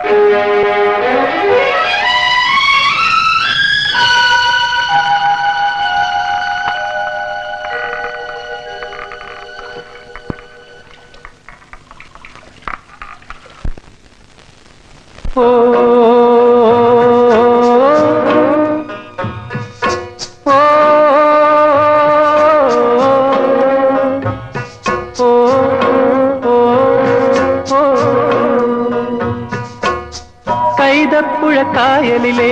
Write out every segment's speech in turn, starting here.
കായലിലെ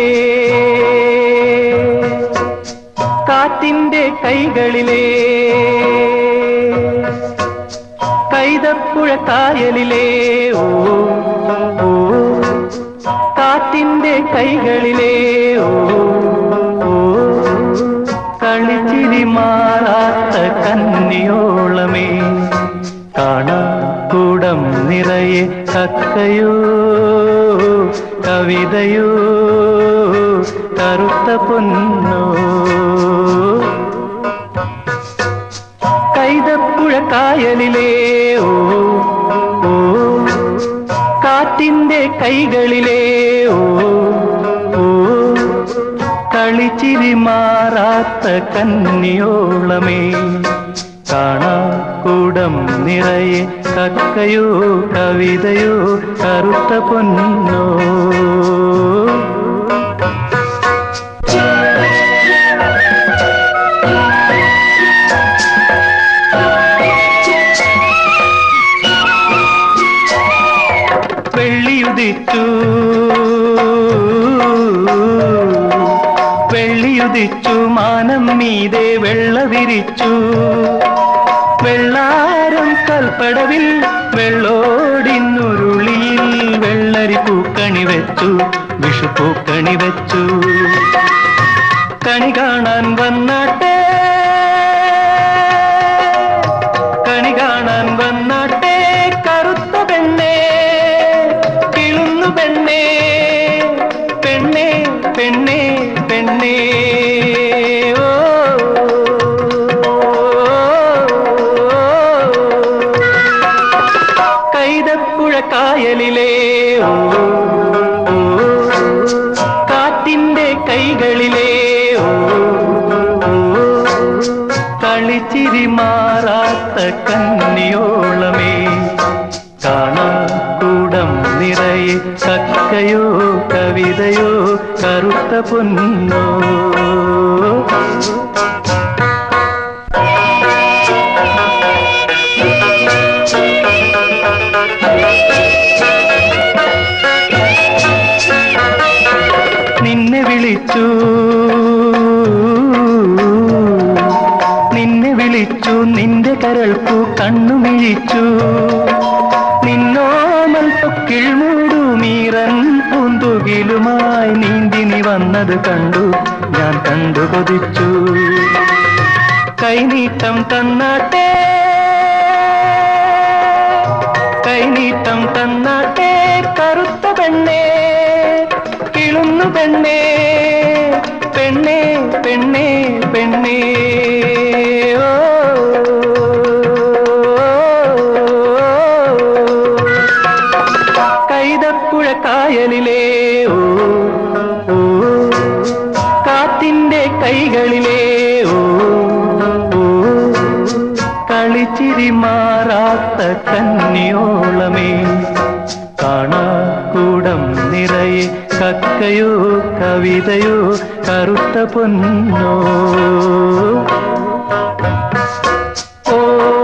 കാറ്റിന്റെ കൈകളിലെ കൈതപ്പുഴ കായലിലെ ഓ ഓ കാറ്റിന്റെ കൈകളിലെ ഓ ഓ കളിച്ചിരി മാറാത്ത കന്നിയോളമേ കാണാക്കൂടം നിറയെ കക്കയോ കവിതയോ കറുത്ത പൊന്നോ കൈതപ്പുഴ കായലിലെ ഓ ഓ കാറ്റിന്റെ കൈകളിലെ ഓ ഓ കളിച്ചിരി മാറാത്ത കന്നിയോളമേ കാണാക്കൂടം നിറയെ കക്കയോ കവിതയോ കറുത്ത പൊന്നോ വെള്ളിയുദിച്ചു വെള്ളിയുദിച്ചു മാനം മീതെ വെള്ള വിരിച്ചു വെള്ളാരം കൽപ്പടവിൽ വെള്ളോടിന്നുരുളിയിൽ വെള്ളരി പൂക്കണി വെച്ചു വിഷുപൂക്കണി വെച്ചു കണി കാണാൻ വന്നാട്ടെ കണി കാണാൻ വന്നാട്ടെ കറുത്ത പെണ്ണേ കിളുന്നു പെണ്ണേ പെണ്ണേ പെണ്ണേ പെണ്ണേ കായലിലെ ഓ കാറ്റിന്റെ കൈകളിലെ ഓ കളിച്ചിരി മാറാത്ത കന്നിയോളമേ കാണാക്കൂടം നിറയെ കക്കയോ കവിതയോ കറുത്ത പൊന്നോ നിന്നെ വിളിച്ചു നിന്റെ കരൾപ്പൂ കണ്ണുമിഴിച്ചു നിന്നോമൽ തൊക്കിൾ മൂടുമീറൻ പൂന്തുകിലുമായി നീന്തി നീ വന്നത് കണ്ടു ഞാൻ കണ്ടു കൊതിച്ചു കൈനീട്ടം തന്നാട്ടെ കൈനീട്ടം തന്നാട്ടെ കറുത്ത പെണ്ണേ കിളുന്നു പെണ്ണേ പെണ്ണേ പെണ്ണേ പെണ്ണേ ഓ കൈതപ്പുഴ കായലിലെ ഓ ഓ കാറ്റിന്റെ കൈകളിലെ ഓ ഓ കളിച്ചിരി മാറാത്ത കന്നിയോളമേ കാണാക്കൂടം നിറയെ കക്കയോ കവിതയോ കറുത്ത പൊന്നോ ഓ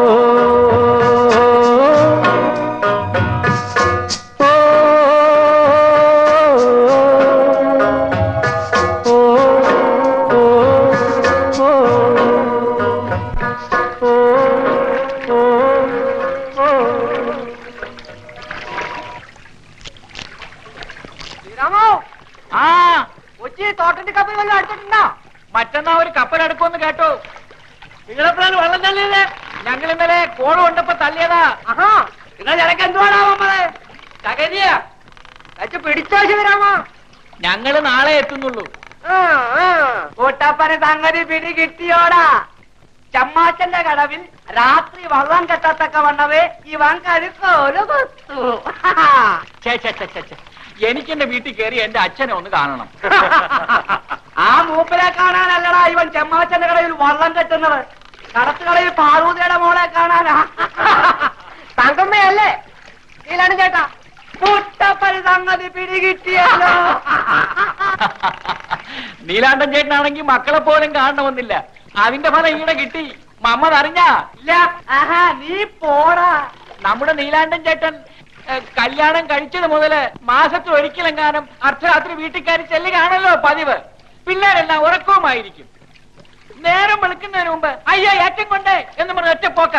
മറ്റന്നാ ഒരു കപ്പലെടുക്കുമെന്ന് കേട്ടോ നിങ്ങളെപ്പോഴാണ് വെള്ളം തള്ളിയത് ഞങ്ങൾ ഇന്നലെ കോട് കൊണ്ടപ്പോ തള്ളിയതാ ആഹാ നിങ്ങൾ ഇടയ്ക്ക് എന്തുവാടാ നമ്മളെ തകരിയ പിടിച്ചോ ശിവരാമ ഞങ്ങള് നാളെ എത്തുന്നുള്ളൂ കൂട്ടാപ്പന സംഗതി പിടി കിട്ടിയോടാ ചമ്മാച്ചന്റെ കടവിൽ രാത്രി വള്ളം കെട്ടത്തക്ക വണ്ണവേ ഇവൻ കഴുക്കോല് കൊത്തു എനിക്ക് എന്റെ വീട്ടിൽ കയറി എന്റെ അച്ഛനെ ഒന്ന് കാണണം. ആ മൂപ്പരെ കാണാനല്ലടാ ഇവൻ ചെമ്മാച്ചന്റെ കടയിൽ വള്ളം കെട്ടുന്നത്. കടത്തുകടയിൽ പാർവതിയുടെ മോളെ കാണാനാ. തങ്കമ്മയല്ലേ നീലാണ് ചേട്ടാ? മുട്ടപ്പൽ സംഗതി പിടികിട്ടിയല്ലോ. നീലാണ്ടൻ ചേട്ടനാണെങ്കിൽ മക്കളെ പോലും കാണണമെന്നില്ല. അതിന്റെ ഫലം ഈടെ കിട്ടി. മമ്മത് അറിഞ്ഞാ? ഇല്ല. ആഹാ, നീ പോടാ. നമ്മുടെ നീലാണ്ടൻ ചേട്ടൻ കല്യാണം കഴിച്ചത് മുതല് മാസത്തിൽ ഒരിക്കലെങ്ങാനും അർദ്ധരാത്രി വീട്ടിൽ കയറി ചെല്ലുകയാണല്ലോ പതിവ്. പിള്ളേരെല്ലാം ഉറക്കവുമായിരിക്കും. നേരം വെളുക്കുന്നതിന് മുമ്പ് അയ്യോ ഏറ്റം കൊണ്ടേ എന്ന് പറഞ്ഞ ഒറ്റ പോക്ക.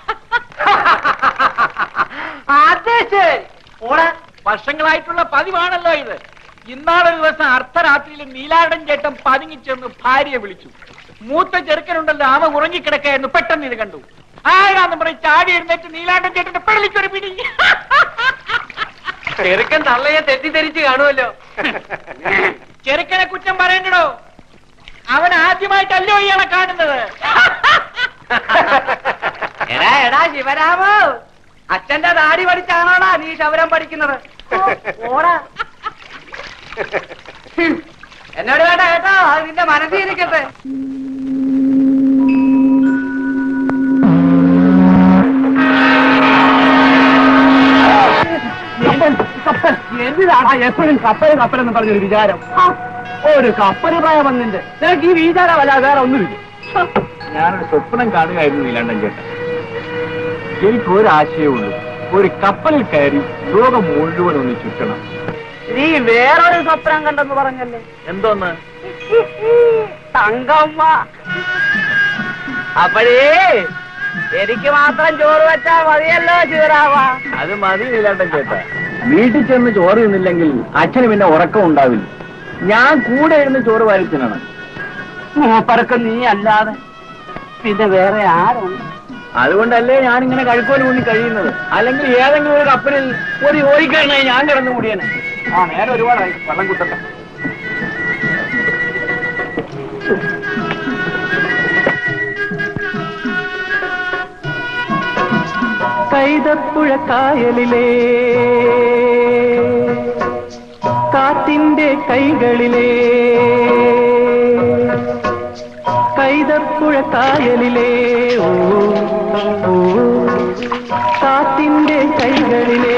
അതെ ശരി. വർഷങ്ങളായിട്ടുള്ള പതിവാണല്ലോ ഇത്. ഇന്നാളൊരു ദിവസം അർദ്ധരാത്രിയിൽ നീലാണ്ടൻ ചേട്ടൻ പതുങ്ങിച്ചെന്ന് ഭാര്യയെ വിളിച്ചു. മൂത്ത ചെറുക്കനുണ്ടല്ലോ, അവൻ ഉറങ്ങിക്കിടക്കായിരുന്നു. പെട്ടെന്ന് ഇത് കണ്ടു. ആരാന്ന് പറഞ്ഞ് ചാടി എഴുന്നേറ്റ് നീലാണ്ടൻ ചേട്ടന്റെ പെടലിക്കൊരു പിടി. ചെറുക്കൻ തള്ളയെ തെറ്റിദ്ധരിച്ച് കാണുമല്ലോ. ചെറുക്കനെ കുറ്റം പറയണ്ടോ? അവൻ ആദ്യമായിട്ടല്ലോ ഇയാളെ കാണുന്നത്. എടാ എടാ ശിവരാമോ, അച്ഛന്റെ ദാടി പഠിച്ചാണോടാ നീ ശബരം പഠിക്കുന്നത്? ഓടാ. എന്നോട് വേണ്ട കേട്ടോ, അത് നിന്റെ മനസ്സിൽ ഇരിക്കട്ടെ. എന്തിനാടാ എപ്പോഴും കപ്പൽ കപ്പലെന്ന് പറഞ്ഞൊരു വിചാരം? ഒരു കപ്പൽ പ്രായം വന്നിട്ട് നിനക്ക് ഈ വിചാരമല്ല വേറെ ഒന്നുമില്ല. ഞാനൊരു സ്വപ്നം കാണുകയായിരുന്നു നീലാണ്ടൻ ചേട്ടൻ. എനിക്കൊരാശയമുള്ളൂ, ഒരു കപ്പലിൽ കയറി ലോകം മുഴുവൻ ഒന്ന് ചുറ്റണം. നീ വേറൊരു സ്വപ്നം കണ്ടെന്ന് പറഞ്ഞല്ലേ? എന്തോന്ന്? തങ്കമ്മ. അപ്പോഴേ എനിക്ക് മാത്രം ചോറ് വെച്ചാ മതിയല്ലോ ശിവരാമ. അത് മതി നീലാണ്ടൻ ചേട്ടാ. വീട്ടിൽ ചെന്ന് ചോറ് തിന്നില്ലെങ്കിൽ അച്ഛന് പിന്നെ ഉറക്കം ഉണ്ടാവില്ല. ഞാൻ കൂടെ ഇരുന്ന് ചോറ് വാരിത്തിനണം. മൂപ്പർക്ക് നീ അല്ലാതെ പിന്നെ വേറെ ആരുണ്ട്? അതുകൊണ്ടല്ലേ ഞാനിങ്ങനെ കഴുക്കോല് കൊണ്ട് കഴിയുന്നത്. അല്ലെങ്കിൽ ഏതെങ്കിലും ഒരു കപ്പലിൽ ഒരു ഓടിക്കഴിഞ്ഞാൽ ഞാൻ കിടന്നു കൂടിയാണ്. ആ നേരം ഒരുപാടായി, വെള്ളം കുത്തട്ടെ. കൈതപ്പുഴ കായലിലെ കാറ്റിന്റെ കൈകളിലെ കൈതപ്പുഴ കായലിലെ ഓ ഓ കാറ്റിന്റെ കൈകളിലെ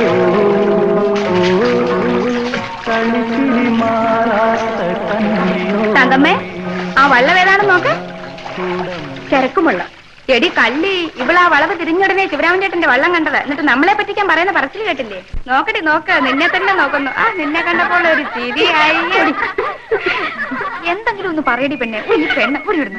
കളിച്ചിരി മാറാത്ത കണ്ണിയോ. തങ്കമ്മേ, ആ വള്ളം ഏതാണെന്ന് നോക്ക്. തിരക്കും വെള്ളം. എടി കള്ളി, ഇവളാ വളവ് തിരിഞ്ഞുടനെ ശിവരാമൻ ചേട്ടന്റെ വള്ളം കണ്ടത്. എന്നിട്ട് നമ്മളെ പറ്റിക്കാൻ പറയുന്ന പറച്ചിൽ കേട്ടില്ലേ? നോക്കടി നോക്ക്, നിന്നെ തന്നെ നോക്കുന്നു. ആ നിന്നെ കണ്ടപ്പോൾ ഒരു ചിരിയായി. എന്തെങ്കിലും ഒന്ന് പറയടി പെണ്ണെ. ഈ പെണ്ണ് ഇവിടുന്ന്.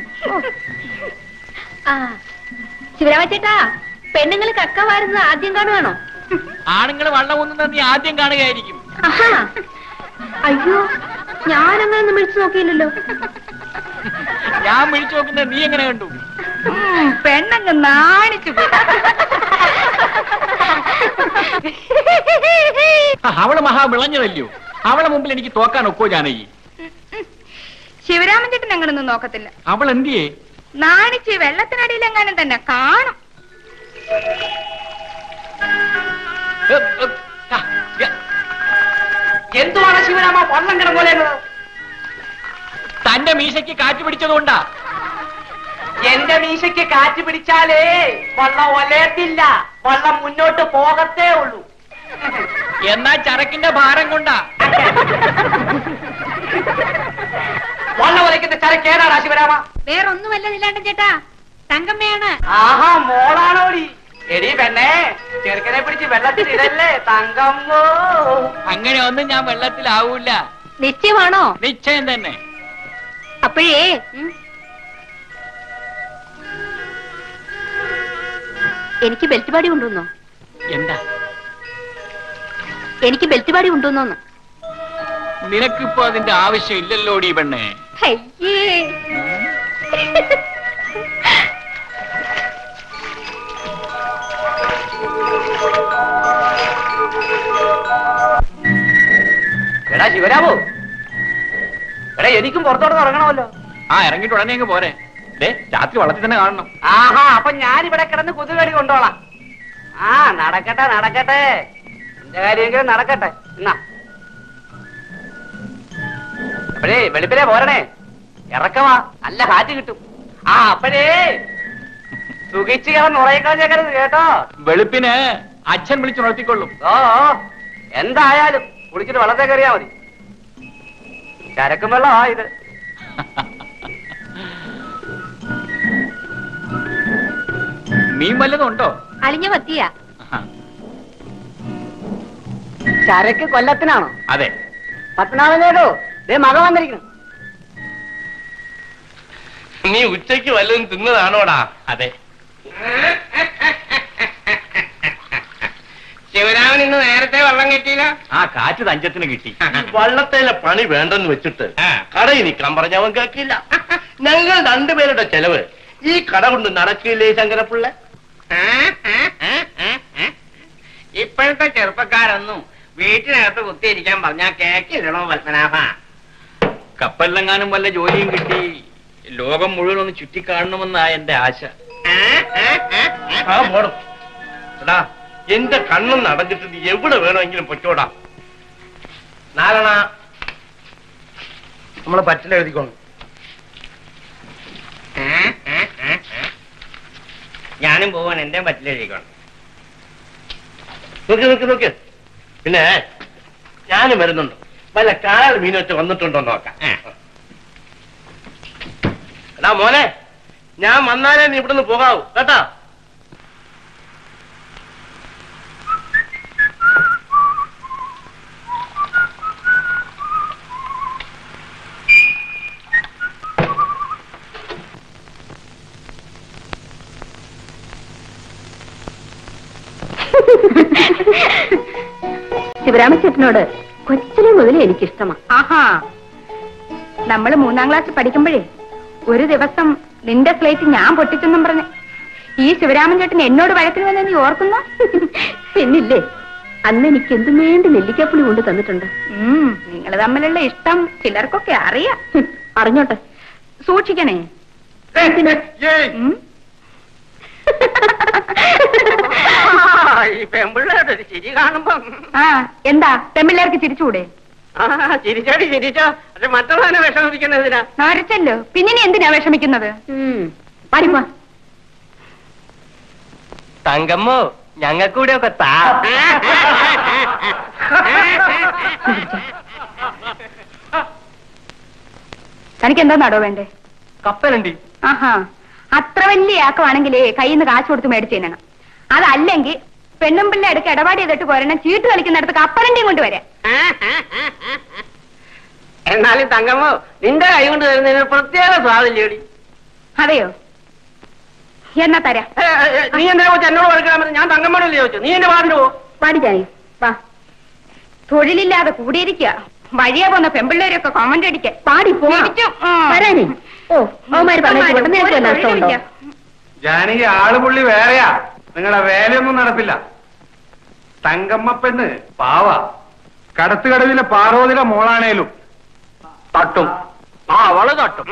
ആ ശിവരാമൻ ചേട്ടാ, പെണ്ണുങ്ങൾ കക്ക വാരുന്നത് ആദ്യം കാണുവാണോ? ആണുങ്ങൾ വള്ളം ഒന്നും നീ ആദ്യം കാണുകയായിരിക്കും. അയ്യോ, ഞാനങ്ങനെ വിളിച്ചു നോക്കിയില്ലല്ലോ. ഞാൻ വിളിച്ചു നോക്കുന്നത് നീ എങ്ങനെ കണ്ടു? പെണ്ണങ്ങ് നാണിച്ചു. അവള് മഹാ വിളഞ്ഞതല്ലോ. അവളെ മുമ്പിൽ എനിക്ക് തോക്കാൻ ഒക്കോ ജാനകി? ശിവരാമൻ ചേട്ടൻ അങ്ങനൊന്നും നോക്കത്തില്ല. അവൾ എന്തിയേ? നാണിച്ച് വെള്ളത്തിനടിയിലെങ്ങാനും തന്നെ കാണും. എന്തുവാണ് ശിവരാമ വള്ളം കിട പോലെ? തന്റെ മീശയ്ക്ക് കാറ്റ് പിടിച്ചതുകൊണ്ടാ. എന്റെ മീശയ്ക്ക് കാറ്റ് പിടിച്ചാലേ വള്ളം ഒലയത്തില്ല, വള്ളം മുന്നോട്ട് പോകത്തേ ഉള്ളൂ. എന്നാ ചരക്കിന്റെ ഭാരം കൊണ്ടാ. വള്ളം ഒലയ്ക്കുന്ന ചരക്ക് ഏതാടാ ശിവരാമ? വേറൊന്നുമല്ല നീലാണ്ടൻ ചേട്ടാ, തങ്കമ്മയാണ്. ആഹാ, മോളാണോടി? എടി പെണ്ണേ, ചെറുക്കനെ പിടിച്ച് വെള്ളത്തിൽ ഇടല്ലേ തങ്കമ്മോ. അങ്ങനെ ഒന്നും ഞാൻ വെള്ളത്തിലാവൂല. നിശ്ചയമാണോ? നിശ്ചയം തന്നെ. അപ്പോഴേ എനിക്ക് ബെൽറ്റ് പാടി കൊണ്ടുവന്നോ? എന്താ? എനിക്ക് ബെൽറ്റ് പാടി കൊണ്ടുവന്നോന്ന്. നിനക്കിപ്പോ അതിന്റെ ആവശ്യം ഇല്ലല്ലോടി പെണ്ണേ. അയ്യേ, എടാ ശിവരാമോ, എടാ എനിക്കും പുറത്തോട്ട് ഇറങ്ങണമല്ലോ. ആ ഇറങ്ങിട്ട് ഉടനെ അങ്ങ് പോരെ. രാത്രി വള്ളത്തിൽ തന്നെ കാണണം. ആഹാ, അപ്പൊ ഞാൻ ഇവിടെ കിടന്ന് കുതുകടി കൊണ്ടോളാം. ആ നടക്കട്ടെ നടക്കട്ടെ, എന്റെ കാര്യമെങ്കിലും നടക്കട്ടെ. എന്നാ അപ്പഴേ വെളുപ്പിനെ പോരണേ, ഇറക്കമാ, നല്ല കാറ്റ് കിട്ടും. ആ അപ്പഴേ സുഖിച്ച് അവൻ ഉറയിക്കളഞ്ഞേക്കരുത് കേട്ടോ. വെളുപ്പിന് അച്ഛൻ വിളിച്ചുണർത്തിക്കൊള്ളും. ഓ എന്തായാലും കുളിച്ചിട്ട് വെള്ളത്തെ കയറിയാ മതി. ചരക്കും വെള്ളമാ ഇത്. മീൻ വല്ലതും ഉണ്ടോ? അലിഞ്ഞ മത്തിയാ. ചരക്ക് കൊല്ലത്തിനാണോ? അതെ. പത്മനാഭനേടോ, മക വന്നിരിക്കുന്നു. നീ ഉച്ചയ്ക്ക് വല്ലതും തിന്നതാണോടാ? അതെ. ശിവരാമൻ ഇന്ന് നേരത്തെ വെള്ളം കിട്ടിയില്ല. ആ കാറ്റ് തഞ്ചത്തിന് കിട്ടി. വള്ളത്തേലെ പണി വേണ്ടെന്ന് വെച്ചിട്ട് കടയിൽ നിൽക്കാൻ പറഞ്ഞ അവൻ കേൾക്കില്ല. ഞങ്ങൾ രണ്ടുപേരുടെ ചെലവ് ഈ കട കൊണ്ട് നടക്കില്ലേ ശങ്കരപ്പിള്ള? ഇപ്പോഴത്തെ ചെറുപ്പക്കാരൊന്നും വീട്ടിനകത്ത് കുത്തിയിരിക്കാൻ പറഞ്ഞാൽ കേക്കില്ലണോ പത്മനാഭ? കപ്പലിലെങ്ങാനും വല്ല ജോലിയും കിട്ടി ലോകം മുഴുവൻ ഒന്ന് ചുറ്റിക്കാണണമെന്നാ എന്റെ ആശ. ആ പോടും. എടാ എന്റെ കണ്ണൊന്ന് അടഞ്ഞിട്ട് നീ എവിടെ വേണമെങ്കിലും പൊറ്റോടാ. നാരണ നമ്മള് പറ്റിലെഴുതിക്കോണം. ഞാനും പോവാൻ എന്റെ പറ്റിലെഴുതിക്കണം. നോക്കി നോക്കി നോക്കി. പിന്നെ ഞാനും വരുന്നുണ്ട്. വല്ല കാൽ മീനൊക്കെ വന്നിട്ടുണ്ടോ നോക്കാം. എടാ മോനെ, ഞാൻ വന്നാലേ നീ ഇവിടുന്ന് പോകാവൂ കേട്ടാ. ശിവരാമചേട്ടനോട് കൊച്ചിലെ മുതലേ എനിക്കിഷ്ടമാ. ആഹാ, നമ്മള് 3ാം ക്ലാസ് പഠിക്കുമ്പോഴേ ഒരു ദിവസം നിന്റെ സ്ലേറ്റ് ഞാൻ പൊട്ടിച്ചെന്നും പറഞ്ഞ് ഈ ശിവരാമൻ ചേട്ടൻ എന്നോട് വഴക്കിന് വന്ന് നീ ഓർക്കുന്നോ? പിന്നില്ലേ, അന്ന് എനിക്ക് എന്തും വേണ്ടി നെല്ലിക്കപ്പുളി കൊണ്ട് തന്നിട്ടുണ്ട്. നിങ്ങൾ തമ്മിലുള്ള ഇഷ്ടം ചിലർക്കൊക്കെ അറിയാം. അറിഞ്ഞോട്ടെ, സൂക്ഷിക്കണേ. ഈ പെമ്പിള്ളേരുടെ ഒരു ചിരി കാണുമ്പോ ആ എന്താ പെമ്പിള്ളേർക്ക് ചിരിച്ചൂടെ? ചിരിച്ചോടി ചിരിച്ചോ. പക്ഷെ മറ്റുള്ളവനെ വിഷമിപ്പിക്കുന്നതിനാ. നരച്ചല്ലോ, പിന്നെ എന്തിനാ വിഷമിക്കുന്നത്? പാടിപ്പോ. തങ്കമ്മോ ഞങ്ങൾക്കൂടെ ഒക്കെ താ. തനിക്ക് എന്താ നടോ വേണ്ടേ? കപ്പലുണ്ട്. ആഹാ, അത്ര വലിയ ആക്കമാണെങ്കിലേ കയ്യിൽ നിന്ന് കാശ് കൊടുത്ത് മേടിച്ചു തരണം. അതല്ലെങ്കിൽ പെണ്ണും പിള്ളേ അടുക്ക് ഇടപാട് ചെയ്തിട്ട് പോരണം. ചീട്ട് കളിക്കുന്നിടത്ത് കപ്പലണ്ടിയും കൊണ്ടുവരാം. എന്നാലും തങ്കമ്മോ നിന്റെ കൈ കൊണ്ട് തരുന്നതിന് പ്രത്യേക സ്വാദില്ലേടി. അതെയോ? എന്നാ തരാം. നീ എന്താ ചോദിച്ചു എന്നോട് പഠിക്കണമെന്ന്? ഞാൻ തങ്കമ്മോടല്ലേ ചോദിച്ചു. നീ എന്റെ വാതിന് പോ. പാടിച്ചായി വാ. തൊഴിലില്ലാതെ കൂടിയിരിക്കുക, വഴിയാ പോന്ന പെമ്പിള്ളേരൊക്കെ കമന്റ് അടിക്കാൻ. പാടിപ്പോ വരാനേ. ഓ ജാനകി ആളുപുള്ളി വേറെയാ, നിങ്ങളുടെ വേലയൊന്നും നടപ്പില്ല. തങ്കമ്മ പെണ്ണ് പാവ, കടത്തുകടവിലെ പാർവതിയുടെ മോളാണേലും തട്ടും. ആ അവള് തട്ടും.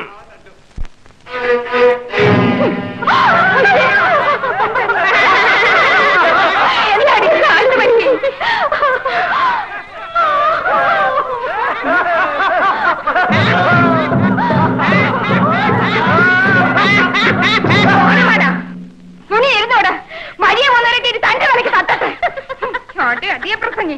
മരിയ വന്നവരൊക്കെ തന്റെ കളിക്ക് തട്ടട്ടെ. അടിയ പ്രസംഗി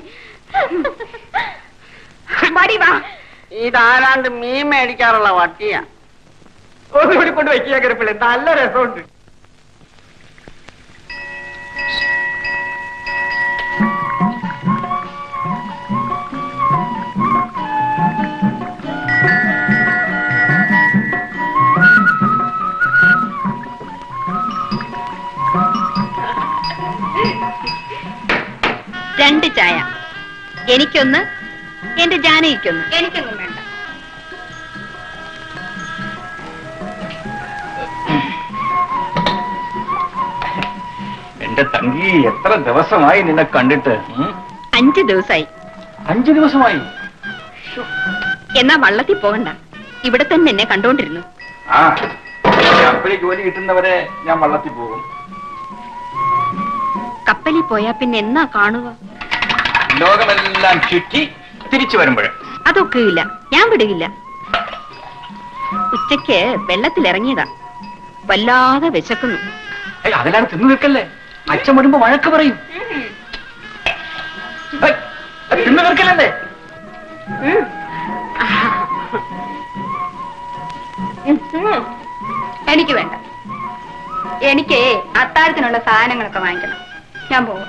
മടി വാ. ഇതാരാണ്ട് മീൻ മേടിക്കാറുള്ള വട്ടിയാ. ഒന്നുകൂടി കൊണ്ട് വയ്ക്കുക കരുപ്പിള്ളേ, നല്ല രസമുണ്ട്. രണ്ട് ചായ, എനിക്കൊന്ന്, എന്റെ ജാനകിക്കൊന്ന്. എനിക്കൊന്നും വേണ്ട. എന്റെ തങ്കി, എത്ര ദിവസമായി നിന്നെ കണ്ടിട്ട്? 5 ദിവസമായി. 5 ദിവസമായി? എന്നാ വള്ളത്തിൽ പോകണ്ട, ഇവിടെ തന്നെ എന്നെ കണ്ടോണ്ടിരുന്നു. ആ, കപ്പലിൽ ജോലി കിട്ടുന്നവരെ ഞാൻ വള്ളത്തിൽ പോകും. കപ്പലിൽ പോയാ പിന്നെ എന്നാ കാണുക? ലോകമെല്ലാം ചുറ്റി തിരിച്ചു വരുമ്പോഴേ. അതൊക്കെ ഇല്ല, ഞാൻ വിടുകില്ല. ഉച്ചയ്ക്ക് വെള്ളത്തിലിറങ്ങിയതാ. വല്ലാതെ വിശക്കുന്നു. അതിലാണ് തിന്നു നിൽക്കല്ലേ, അച്ഛൻ വരുമ്പോ വഴക്ക് പറയും. തിന്നു നിൽക്കല്ലേ. എനിക്ക് വേണ്ട. എനിക്ക് അത്താഴത്തിനുള്ള സാധനങ്ങളൊക്കെ വാങ്ങിക്കണം. ഞാൻ പോകും.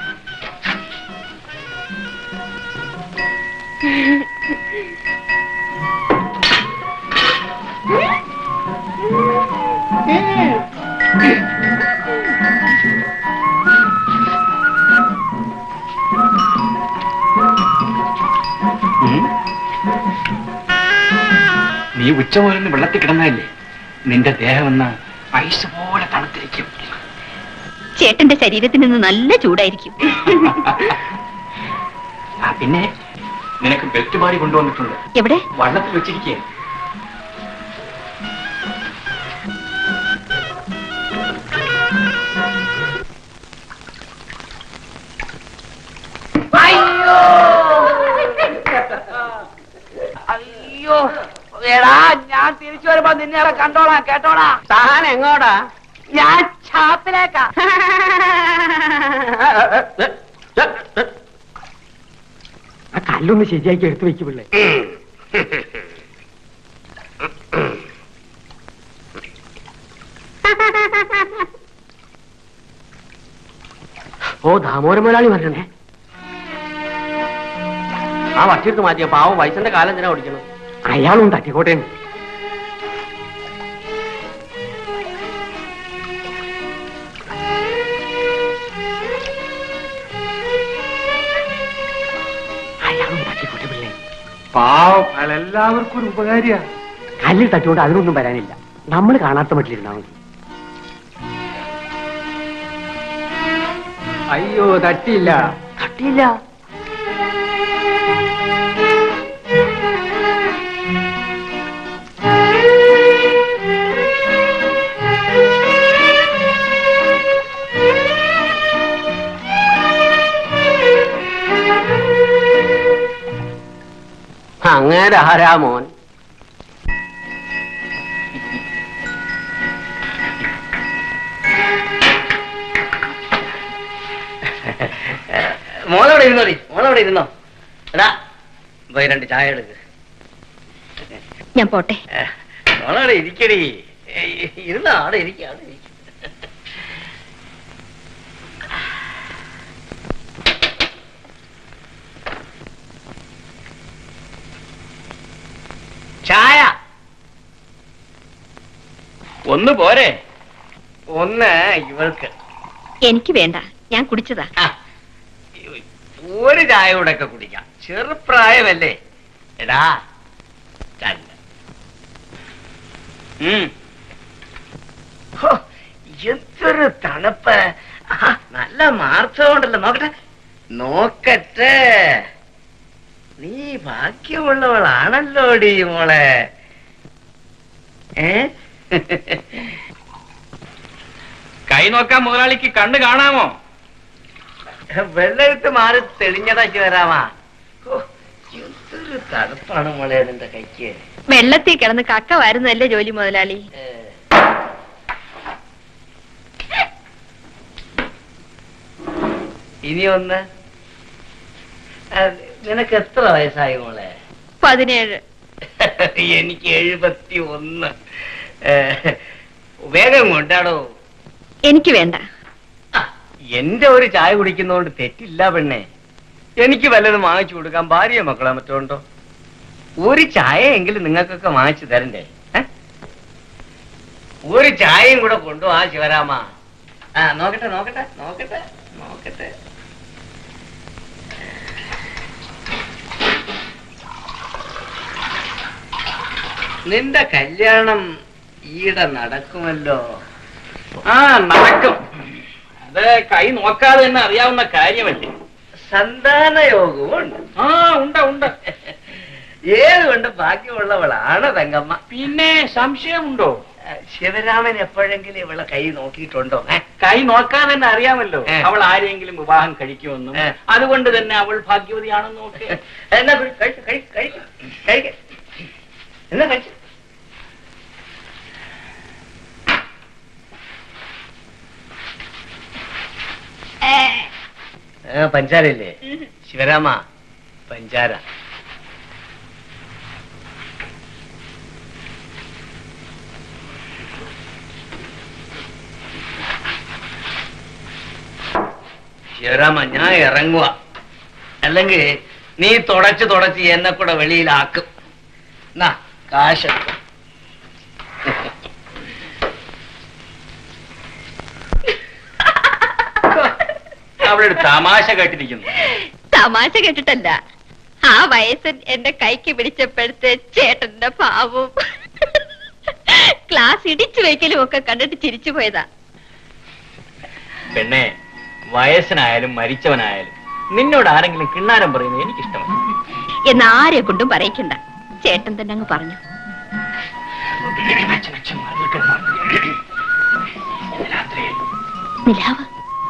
നീ ഉച്ചപോലൊന്ന് വെള്ളത്തിൽ കിടന്നല്ലേ, നിന്റെ ദേഹം ഒന്ന് ഐസ് പോലെ തണുത്തിരിക്കും. ചേട്ടന്റെ ശരീരത്തിന് നിന്ന് നല്ല ചൂടായിരിക്കും. പിന്നെ നിനക്ക് ബെൽറ്റ് കൊണ്ടുവന്നിട്ടുണ്ട്. എവിടെ? വള്ളത്തിൽ വെച്ചിരിക്കുക. അയ്യോ എടാ, ഞാൻ തിരിച്ചു വരുമ്പോ നിന്നെ അവിടെ കണ്ടോളാം, കേട്ടോടാ. താൻ എങ്ങോടാ? ഞാൻ ഷാപ്പിലേക്കാ. ആ കല്ലൊന്ന് ശരിയാക്കി എടുത്തു വെക്ക് പിള്ളേ. ഓ, ദാമോദരൻ മുതലാളി വരണേ. ആ വച്ചിട്ട് മാറ്റിയ പാവം വയസ്സിന്റെ കാലം എന്തിനാ ഓടിക്കണം? അയാളും തട്ടിക്കോട്ടെ. അയാളും തട്ടിക്കോട്ടെ പിള്ളേ. പാവം, അയാളെല്ലാവർക്കും ഒരു ഉപകാരിയാ. കല്ലിൽ തട്ടിക്കൊണ്ട് അതിനൊന്നും വരാനില്ല. നമ്മൾ കാണാത്ത മട്ടിലിരുന്നാ മതി. അയ്യോ, തട്ടിയില്ല. തട്ടിയില്ല. അങ്ങനെ ആരാ മോൻ? മോളവിടെ ഇരുന്നോടി, മോളവിടെ ഇരുന്നോ. എടാ പോയി 2 ചായ എടുക്ക്. ഞാൻ പോട്ടെ. മോളവിടെ ഇരിക്കടി. ഇരുന്നോ, അവിടെ ഇരിക്ക, അവിടെ ഇരിക്ക. ചായ ഒന്ന് പോരെ? ഒന്ന് ഇവൾക്ക്. എനിക്ക് വേണ്ട, ഞാൻ കുടിച്ചതാ. ഒരു ചായ കൂടെ ഒക്കെ കുടിക്കാം, ചെറുപ്രായമല്ലേ. എടാ കല്ല. എന്തൊരു തണുപ്പ്. നല്ല മാർച്ചമുണ്ടല്ലോ. നോക്കട്ടെ നോക്കട്ടെ. നീ ഭാഗ്യമുള്ളവളാണല്ലോടി മോളെ. കൈ നോക്കാൻ മുതലാളിക്ക് കണ്ണ് കാണാമോ? വെള്ളെടുത്ത് മാറി തെളിഞ്ഞതാക്കി തരാമാ. എന്തൊരു തണുപ്പാണ് മോളെ നിന്റെ കൈക്ക്. വെള്ളത്തിൽ കിടന്ന് കക്ക വരുന്നതല്ലേ ജോലി മുതലാളി. ഇനി ഒന്ന്. നിനക്ക് എത്ര വയസ്സായി മോളെ? 17. എനിക്ക് 71. വേഗം കൊണ്ടാടോ. എനിക്ക് വേണ്ട. എന്റെ ഒരു ചായ കുടിക്കുന്നോണ്ട് തെറ്റില്ല പെണ്ണെ. എനിക്ക് വല്ലതും വാങ്ങിച്ചു കൊടുക്കാൻ ഭാര്യ മക്കളെ മറ്റോണ്ടോ? ഒരു ചായ എങ്കിലും നിങ്ങൾക്കൊക്കെ വാങ്ങിച്ചു തരണ്ടേ? ഒരു ചായയും കൂടെ കൊണ്ടുപോവാ ശിവരാമ. നോക്കട്ടെ നോക്കട്ടെ നോക്കട്ടെ നോക്കട്ടെ. നിന്റെ കല്യാണം ഈടെ നടക്കുമല്ലോ. നടക്കും. അത് കൈ നോക്കാതെ തന്നെ അറിയാവുന്ന കാര്യമല്ലേ. സന്താനയോഗവും ഉണ്ട്. ഉണ്ട് ഉണ്ട്. ഏതുകൊണ്ട് ബാക്കിയുള്ളവളാണ് തങ്കമ്മ. പിന്നെ സംശയമുണ്ടോ? ശിവരാമൻ എപ്പോഴെങ്കിലും ഇവളെ കൈ നോക്കിയിട്ടുണ്ടോ? കൈ നോക്കാതെ തന്നെ അറിയാമല്ലോ അവൾ ആരെങ്കിലും വിവാഹം കഴിക്കുമെന്നും. അതുകൊണ്ട് തന്നെ അവൾ ഭാഗ്യവതിയാണെന്ന് നോക്ക്. എന്നാ കഴിച്ചു കഴിച്ചു കഴിച്ചു കഴിക്ക. എന്നാ കഴിച്ചു. പഞ്ചാരല്ലേ ശിവരാമ? പഞ്ചാര. ശിവരാമ, ഞാൻ ഇറങ്ങുക. അല്ലെങ്കിൽ നീ തുടച്ച് എന്നെ കൂടെ വെളിയിലാക്കും. എന്നാ കാശ്. അവിടെ ഒരു തമാശ കേട്ടിരിക്കുന്നു. തമാശ കേട്ടിട്ടല്ല, ആ വയസ്സൻ എന്റെ കൈക്ക് പിടിച്ചപ്പോഴത്തെ ചേട്ടന്റെ ഭാവവും ക്ലാസ് ഇടിച്ചു വയ്ക്കലും ഒക്കെ കണ്ടിട്ട് ചിരിച്ചു പോയതാ. പെണ്ണെ, വയസ്സനായാലും മരിച്ചവനായാലും നിന്നോട് ആരെങ്കിലും കിണ്ണാരം പറയുന്നത് എനിക്കിഷ്ടമല്ല. എന്നാരെ കൊണ്ടും പറയിക്കണ്ട, ചേട്ടൻ തന്നെ അങ്ങ് പറഞ്ഞു. നിലാവ്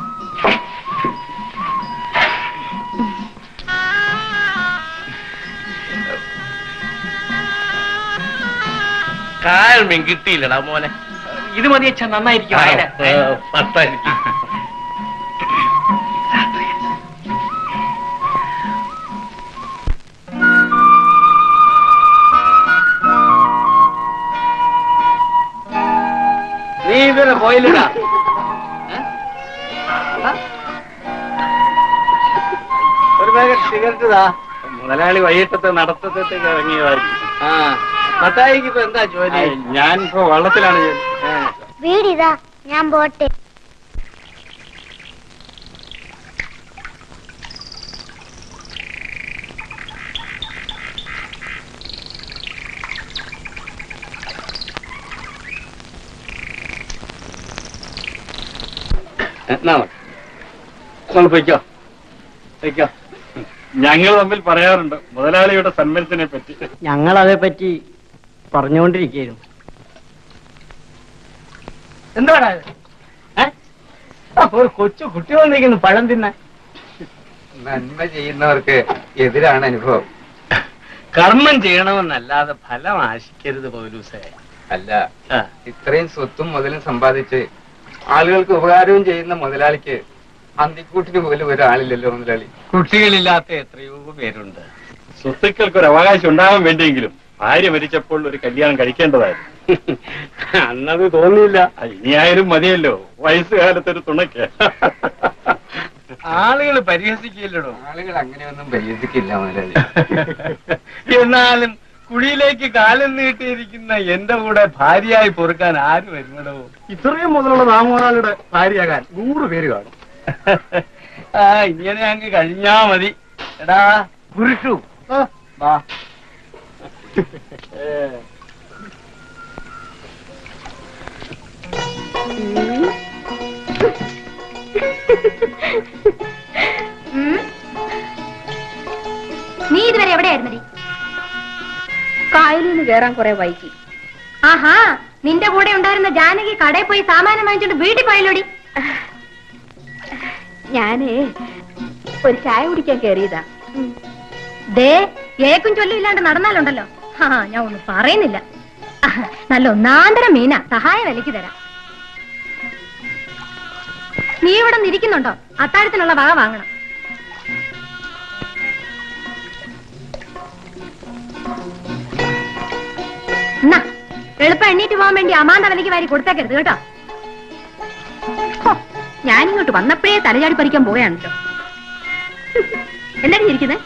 കാൽ മീൻ കിട്ടിയില്ലടാ മോനെ. ഇത് മതി വെച്ചാ നന്നായിരിക്കും. പത്തായിരിക്കും. നീ ഇതുവരെ പോയില്ലടാ. ഒരു പാക്കറ്റ് സിഗരറ്റ് താ. മുതലാളി വൈകിട്ടത്തെ നടത്തത്തേക്ക് ഇറങ്ങിയതായിരിക്കും. ആ, മത്തായിക്ക് ഇപ്പൊ എന്താ ജോലി? ഞാനിപ്പോ വള്ളത്തിലാണ്. വീടിതാ, ഞാൻ പോട്ടെ. പൊയ്ക്കോ പൊയ്ക്കോ. ഞങ്ങൾ തമ്മിൽ പറയാറുണ്ട് മുതലാളിയുടെ സന്മനത്തിനെ പറ്റി. ഞങ്ങൾ അതേപ്പറ്റി പറഞ്ഞുകൊണ്ടിരിക്കുന്നു. എന്താണ് ഒരു കൊച്ചു കുട്ടി വന്നിരിക്കുന്നു പഴം തിന്നാൻ. നന്മ ചെയ്യുന്നവർക്ക് എതിരാണ് അനുഭവം. കർമ്മം ചെയ്യണമെന്നല്ലാതെ ഫലം ആശിക്കരുത് പൗലൂസേ. അല്ല, ഇത്രയും സ്വത്തും മുതലും സമ്പാദിച്ച് ആളുകൾക്ക് ഉപകാരവും ചെയ്യുന്ന മുതലാളിക്ക് അന്തിക്കൂട്ടിന് പോലും ഒരാളില്ലല്ലോ മുതലാളി. കുട്ടികളില്ലാത്ത എത്രയോ പേരുണ്ട്. സ്വത്തുക്കൾക്ക് ഒരു അവകാശം ഉണ്ടാകാൻ വേണ്ടിയെങ്കിലും ഭാര്യ മരിച്ചപ്പോൾ ഒരു കല്യാണം കഴിക്കേണ്ടതായിരുന്നു. അന്നത് തോന്നിയില്ല. ഇനിയായാലും മതിയല്ലോ വയസ്സുകാലത്തൊരു തുണയ്ക്ക്. ആളുകൾ പരിഹസിക്കില്ലടോ. ആളുകൾ അങ്ങനെയൊന്നും പരിഹസിക്കില്ല മുതലാളി. എന്നാലും കുഴിയിലേക്ക് കാലം നീട്ടിയിരിക്കുന്ന എന്റെ കൂടെ ഭാര്യയായി പൊറുക്കാൻ ആര് വരുന്നടോ? ഇത്രയും മുതലുള്ള നാമോറാളുടെ ഭാര്യയാകാൻ 100 പേര് കാണും. ആ, ഇങ്ങനെ അങ്ങ് കഴിഞ്ഞാ മതി. എടാ പുരുഷു, വാ. നീ ഇതുവരെ എവിടെയായിരുന്നടി? കായലിൽ നിന്ന് കേറാൻ കുറെ വൈകി. ആഹാ, നിന്റെ കൂടെ ഉണ്ടായിരുന്ന ജാനകി കടയിൽ പോയി സാമാനം വാങ്ങിച്ചോണ്ട് വീട്ടിൽ പോയല്ലോടി. ഞാനേ ഒരു ചായ കുടിക്കാൻ കേറിയതാ. ദേ, ഏക്കും ചൊല്ലില്ലാണ്ട് നടന്നാലുണ്ടല്ലോ. ഞാൻ ഒന്നും പറയുന്നില്ല. നല്ല ഒന്നാന്തരം മീന, സഹായ വിലക്ക് തരാം. നീ ഇവിടെ നിരിക്കുന്നുണ്ടോ? അത്താഴത്തിനുള്ള വക വാങ്ങണം. എന്നാ എളുപ്പം എണ്ണീറ്റ് പോകാൻ വേണ്ടി അമാന്ത വിലക്ക് വാരി കൊടുത്തേക്കരുത് കേട്ടോ. ഞാനിങ്ങോട്ട് വന്നപ്പോഴേ തലചാടി പറിക്കാൻ പോവുകയാണ് കേട്ടോ. എന്താണ് ഇരിക്കുന്നത്?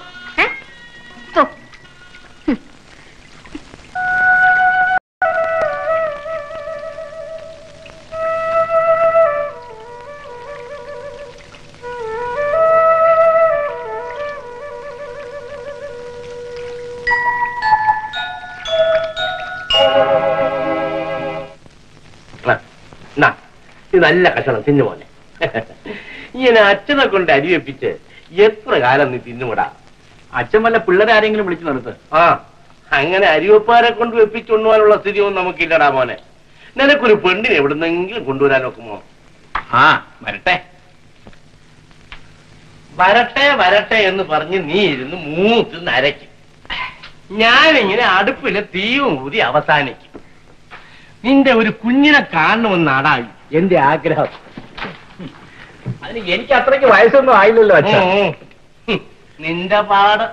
ഇത് നല്ല കഷണം തിന്നു പോലെ. ഇങ്ങനെ അച്ഛനെ കൊണ്ട് അരി വെപ്പിച്ച് എത്ര കാലം നീ തിന്നുകൂടാ? അച്ഛൻ വല്ല പിള്ളേരെ ആരെങ്കിലും വിളിച്ചു നിർത്ത്. ആ, അങ്ങനെ അരിവപ്പാരെ കൊണ്ട് വെപ്പിച്ചുകൊണ്ടുപോകാനുള്ള സ്ഥിതിയൊന്നും നമുക്കില്ലടാ മോനെ. നിനക്കൊരു പെണ്ണിനെ എവിടുന്നെങ്കിലും കൊണ്ടുവരാൻ നോക്കുമോ? ആ, വരട്ടെ വരട്ടെ വരട്ടെ എന്ന് പറഞ്ഞ് നീ ഇരുന്ന് മൂത്ത് നരയ്ക്കും. ഞാനിങ്ങനെ അടുപ്പിലെ തീയും ഊതി അവസാനിക്കും. നിന്റെ ഒരു കുഞ്ഞിനെ കാണണമെന്നാടാ എന്റെ ആഗ്രഹം. അതിന് എനിക്ക് അത്രയ്ക്ക് വയസ്സൊന്നും ആയില്ലല്ലോ അച്ഛാ. നിന്റെ പാട്.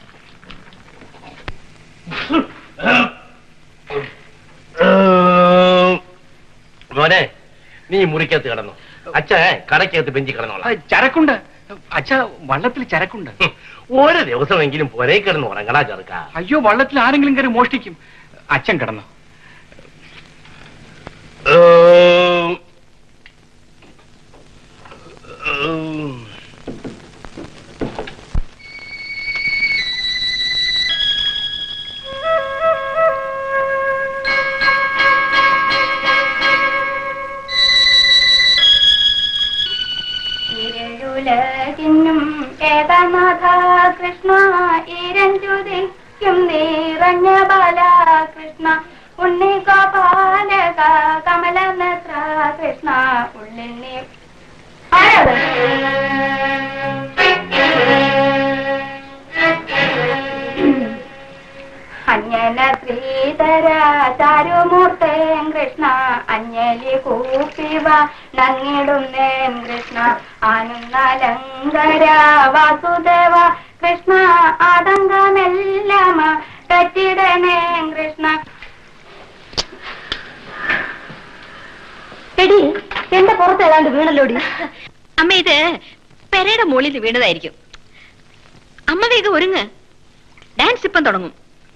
മോനെ, നീ മുറിക്കകത്ത് കിടന്നു. അച്ഛൻ കടക്കകത്ത് ബെഞ്ചി കിടന്നോളാം. ചരക്കുണ്ട് അച്ഛാ, വള്ളത്തിൽ ചരക്കുണ്ട്. ഒരു ദിവസമെങ്കിലും പുരേ കിടന്ന് ഉറങ്ങടാ ചെറുക്ക. അയ്യോ, വള്ളത്തിൽ ആരെങ്കിലും കയറി മോഷ്ടിക്കും. അച്ഛൻ കിടന്നു. ഇരുളുലകിന്നും ഏതനാഥ കൃഷ്ണ, ഇരഞ്ചുദിക്കും നിറഞ്ഞ ബാലകൃഷ്ണ, ഉണ്ണി ഗോപാലക കമലനത്ര കൃഷ്ണ, ഉള്ളിൽ നീ അഞ്ജന ശ്രീധര ചാരുമൂർത്തേൻ കൃഷ്ണ, അഞ്ജലി കൂപ്പിവ നങ്ങിടുന്നേൻ കൃഷ്ണ, ആനന്ദലങ്കര വാസുദേവ കൃഷ്ണ, ആതങ്കമെല്ലാം പറ്റിടനേൻ കൃഷ്ണ. എടി, എന്റെ പുറത്ത് ഏതാണ്ട് വീണല്ലോടി. അമ്മ, ഇത് പെരയുടെ മുകളിൽ നിന്ന് വീണതായിരിക്കും. അമ്മ വേഗം ഒരുങ്ങ്, ഡാൻസ് ഇപ്പം തുടങ്ങും.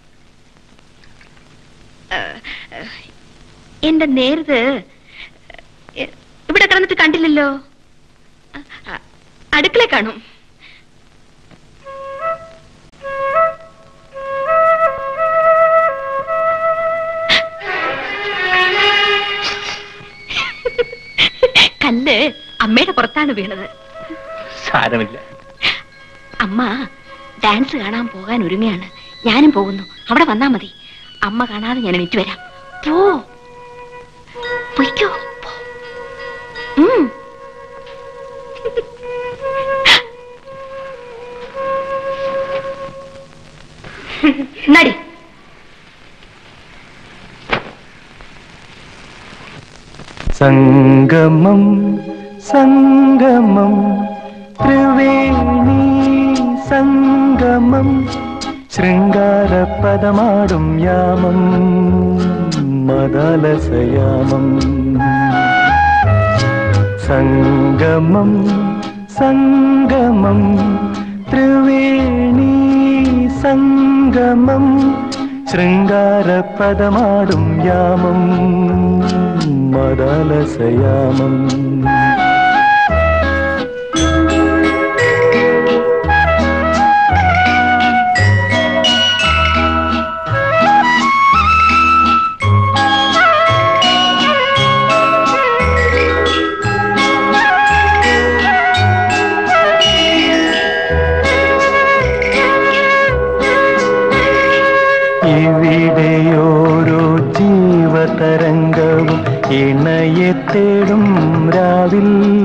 എന്റെ നേരത്ത് ഇവിടെ കിടന്നിട്ട് കണ്ടില്ലല്ലോ. അടുക്കള കാണും. കല്ല് അമ്മയുടെ പുറത്താണ് വീണത്. സാരമില്ല. അമ്മ ഡാൻസ് കാണാൻ പോകാൻ ഒരുങ്ങയാണ്. ഞാനും പോകുന്നു. അവിടെ വന്നാ മതി. അമ്മ കാണാതെ ഞാൻ എണീറ്റ് വരാം. പൊയ്ക്കോ. നടി. സംഗമം സംഗമം ത്രിവേണി സംഗമം, ശൃംഗാരപദമാടും യാമം മദാലസയാമം. സംഗമം സംഗമം ത്രിവേണി സംഗമം, ശൃംഗാരപദമാടും യാമം മദാലസയാമം. ഇവിടെയോരോ ജീവതരംഗവും ഇണയെ തേടും രാവിൽ,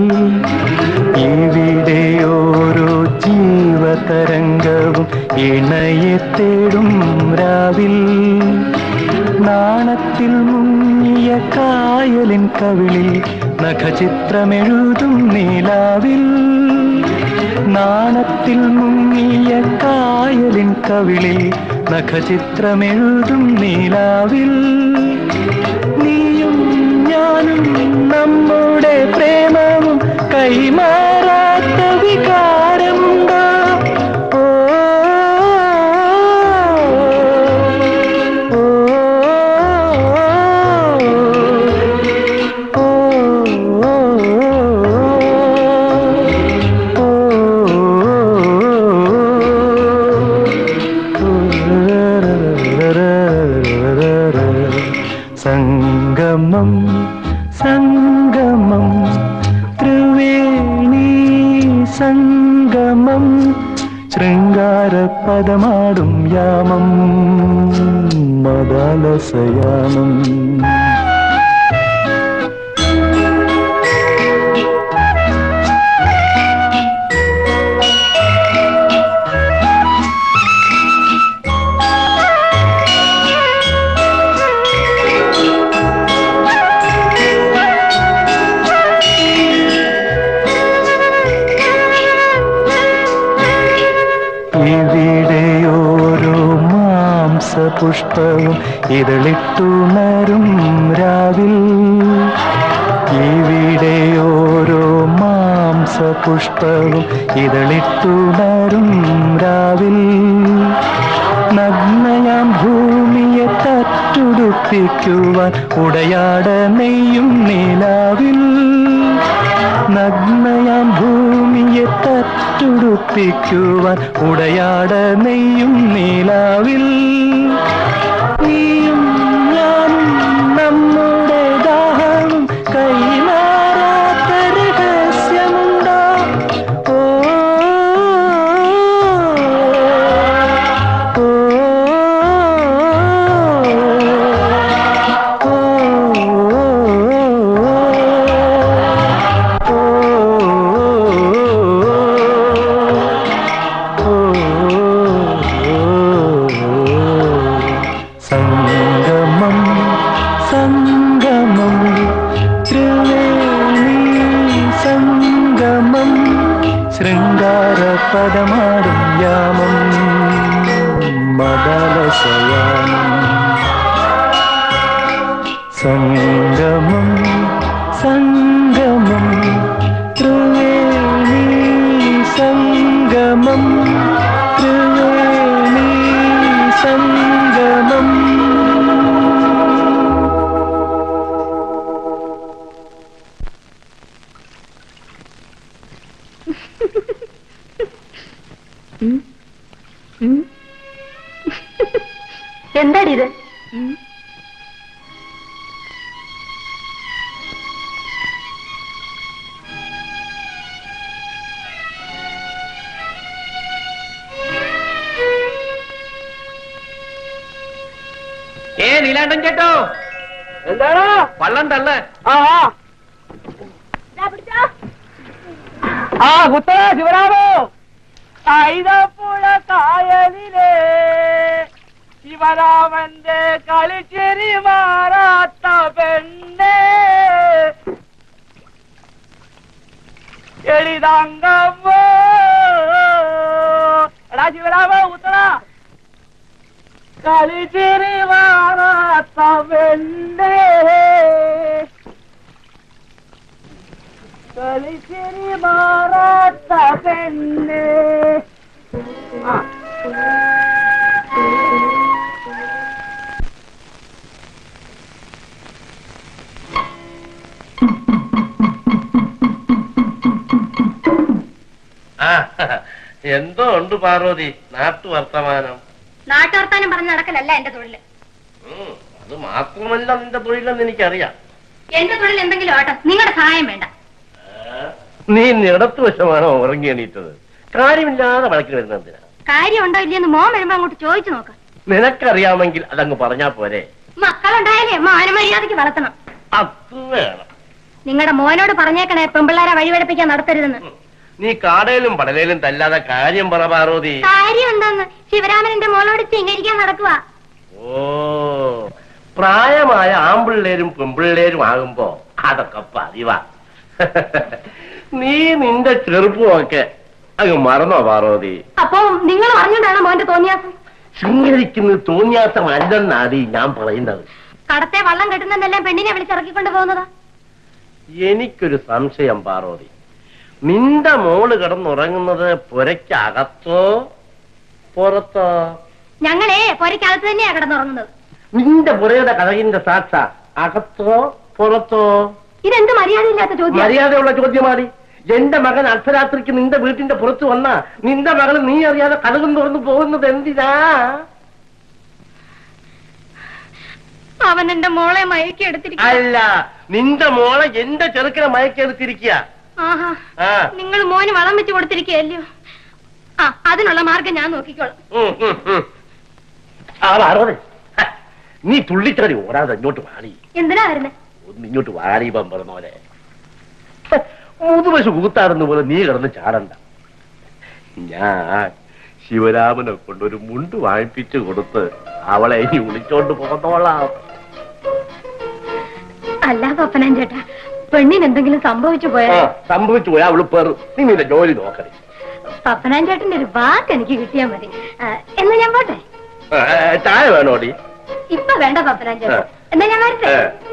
ഇവിടെയോരോ ജീവതരംഗവും ഇണയെ തേടും രാവിൽ, നാണത്തിൽ മുങ്ങിയ കായലിൻ കവിളിൽ നഖചിത്രമെഴുതും നീലാവിൽ, നാണത്തിൽ മുങ്ങിയ കായലിൻ കവിളിൽ നഖചിത്രമെഴുതും നീലാവിൽ, നീയും ഞാനും നമ്മുടെ പ്രേമവും കൈമാറാത്ത വികാരമുണ്ടോ? സംഗമം സംഗമം ത്രിവേണി സംഗമം, ശൃംഗാരപദമാടും യാമം മദാലസയാമം. ഇവിടെയോരോ മാംസപുഷ്പവും ഇതളിട്ടുണരും രാവിൽ. ഇവിടെയോരോ മാംസപുഷ്പവും ഇതളിട്ടുണരും രാവിൽ. നഗ്നയാം ഭൂമിയെ തട്ടുടുപ്പിക്കുവാൻ ഉടയാട നെയ്യും നിലാവിൽ. നഗ്നയാം ഭൂമിയെ തട്ടുടുപ്പിക്കുവാൻ ഉടയാട നെയ്യും നിലാവിൽ. നീയും ഞാനും നമ്മുടെ ദാഹവും കൈമാറാത്ത രഹസ്യമുണ്ടോ? ഓ സംഗമം സംഗമം ത്രിവേണി സംഗമം ശൃംഗാര പദമാടും യാമം മദലസയാമം. സംഗമം സംഗമം ത്രിവേണി സംഗമം ത്രിവേണി സംഗമം. എന്താടി ഇത്? നീലാണ്ടൻ ചേട്ടോ, എന്താണ് വള്ളം തള്ള്. കുത്തറ ശിവരാമോ, കൈതപ്പുഴ കായലിലെ ശിവരാമന്റെ കളിച്ചിരി മാറാത്ത പെണ്ണേ എളിതങ്കമ്മോ. എടാ ശിവരാമോ, കുത്തറ കളിച്ചിരി മാറാത്ത പെണ്ണേ കളിച്ചിരി മാറാത്ത പെണ്ണേ. എന്തോ ഉണ്ട് പാർവതി നാട്ടു വർത്തമാനം? നാട്ടുവർത്താനം പറഞ്ഞ് നടക്കലല്ല എന്റെ തൊഴില്. അത് മാത്രമല്ല നിന്റെ തൊഴിലെന്ന് എനിക്കറിയാം. എന്റെ തൊഴിൽ എന്തെങ്കിലും ആട്ടെ, നിങ്ങളുടെ സഹായം വേണ്ട. നീ ഇടത്തു വശമാണോ ഉറങ്ങി എണീറ്റത്? കാര്യമില്ലാതെ വഴക്കിന് വരുന്ന എന്തിനാ? കാര്യം ഉണ്ടോ ഇല്ലെന്ന് മോൻ വരുമ്പോ അങ്ങോട്ട് ചോദിച്ചു നോക്ക. നിനക്കറിയാമെങ്കിൽ അതങ്ങ് പറഞ്ഞാ പോരെ? മക്കളുണ്ടായാലേ മാനമര്യാദയ്ക്ക് വളർത്തണം. അത് വേണം. നിങ്ങളുടെ മോനോട് പറഞ്ഞേക്കണേ പെമ്പിള്ളാരെ വഴിവെടുപ്പിക്കാൻ നടത്തരുതെന്ന്. നീ കാടയിലും പടലയിലും തല്ലാതെ കാര്യം പറ പാർവതി. കാര്യം എന്താന്ന്? ശിവരാമൻ മോളോട് ചിങ്കരിക്കാൻ നടക്കുക. ഓ, പ്രായമായ ആമ്പിള്ളേരും പെമ്പിള്ളേരും ആകുമ്പോ അതൊക്കെ പതിവാ. നീ നിന്റെ ചെറുപ്പമൊക്കെ അങ്ങ് മറന്നോ പാർവതി? അപ്പൊ നിങ്ങൾ പറഞ്ഞിട്ടാണോ മോന്റെ തോന്നിയാസം? ശൃംഗരിക്കുന്നത് തോന്നിയാസമല്ലെന്നാടി ഞാൻ പറയുന്നത്. കടത്തെ വള്ളം കെട്ടുന്നെല്ലാം പെണ്ണിനെ വിളിച്ചിറക്കിക്കൊണ്ട് പോകുന്നതാ. എനിക്കൊരു സംശയം പാർവതി, നിന്റെ മോള് കിടന്നുറങ്ങുന്നത് പുരയ്ക്കകത്തോ പുറത്തോ? ഞങ്ങളെ പുരയ്ക്കകത്ത് തന്നെയാ കിടന്നുറങ്ങുന്നത്. നിന്റെ പുരയുടെ കഥകിന്റെ സാക്ഷ അകത്തോ പുറത്തോ? ഇതെന്ത് മര്യാദയില്ലാത്ത ചോദ്യം? മര്യാദയുള്ള ചോദ്യമാടി. എന്റെ മകൻ അർദ്ധരാത്രിക്ക് നിന്റെ വീട്ടിന്റെ പുറത്ത് വന്ന നിന്റെ മകൾ നീ അറിയാതെ കഥകും തുറന്നു പോകുന്നത് എന്തിനാ? അവൻ എന്റെ മോളെ മയക്കി എടുത്തിരിക്കുക. അല്ല, നിന്റെ മോളെ എന്റെ ചെറുക്കനെ മയക്കി എടുത്തിരിക്കുക. ആഹാ, നിങ്ങൾ മോന് വളം വെച്ച് കൊടുത്തിരിക്കുകയല്ലയോ? ആ, അതിനുള്ള മാർഗം ഞാൻ നോക്കിക്കോളാം. നീ തുള്ളിച്ചാടി ഓടാതെ ഇങ്ങോട്ട് വാടി. എന്തിനാ വരുന്നേ? ഒന്ന് ഇങ്ങോട്ട് വാടി പറഞ്ഞ പോലെ. മുതുവശ കൂത്താടുന്ന പോലെ നീ കിടന്ന് ചാടണ്ട. ഞാൻ ശിവരാമനെ കൊണ്ടൊരു മുണ്ട് വാങ്ങിപ്പിച്ചു കൊടുത്ത് അവളെ ഇനി വിളിച്ചോണ്ട് പോന്നോളാം. അല്ല പപ്പനൻ ചേട്ടാ, പെണ്ണിന് എന്തെങ്കിലും സംഭവിച്ചു പോയാ? സംഭവിച്ചു പോയാ അവള് പേറും. നീ നിന്റെ ജോലി നോക്കണേ. പപ്പനാൻ ചേട്ടന്റെ ഒരു വാക്ക് എനിക്ക് കിട്ടിയാ മതി. എന്നാ ഞാൻ പോട്ടെ. ചായ വേണോടി? ഇപ്പൊ വേണ്ട പപ്പനാൻ ചേട്ടൻ, എന്നാ ഞാൻ വരട്ടെ.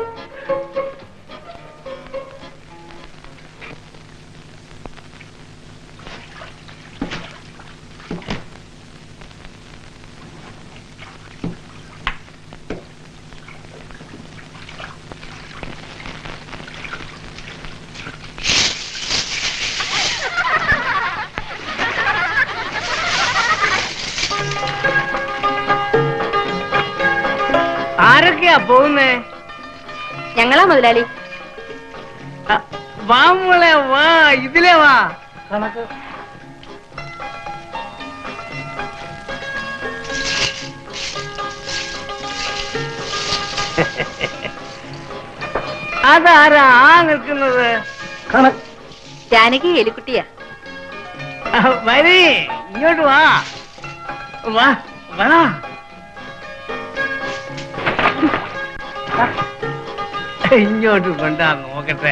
ആരൊക്കെയാ പോകുന്നേ? ഞങ്ങളാ മുതലാളി. വാ മോളെ വാ, ഇതിലേ വാ. അതാരാ ആ നിൽക്കുന്നത്? ജാനകി എലിക്കുട്ടിയാ. വരി, ഇങ്ങോട്ട് വാ വാ വാ. ഇങ്ങോട്ട് കൊണ്ടാ നോക്കട്ടെ.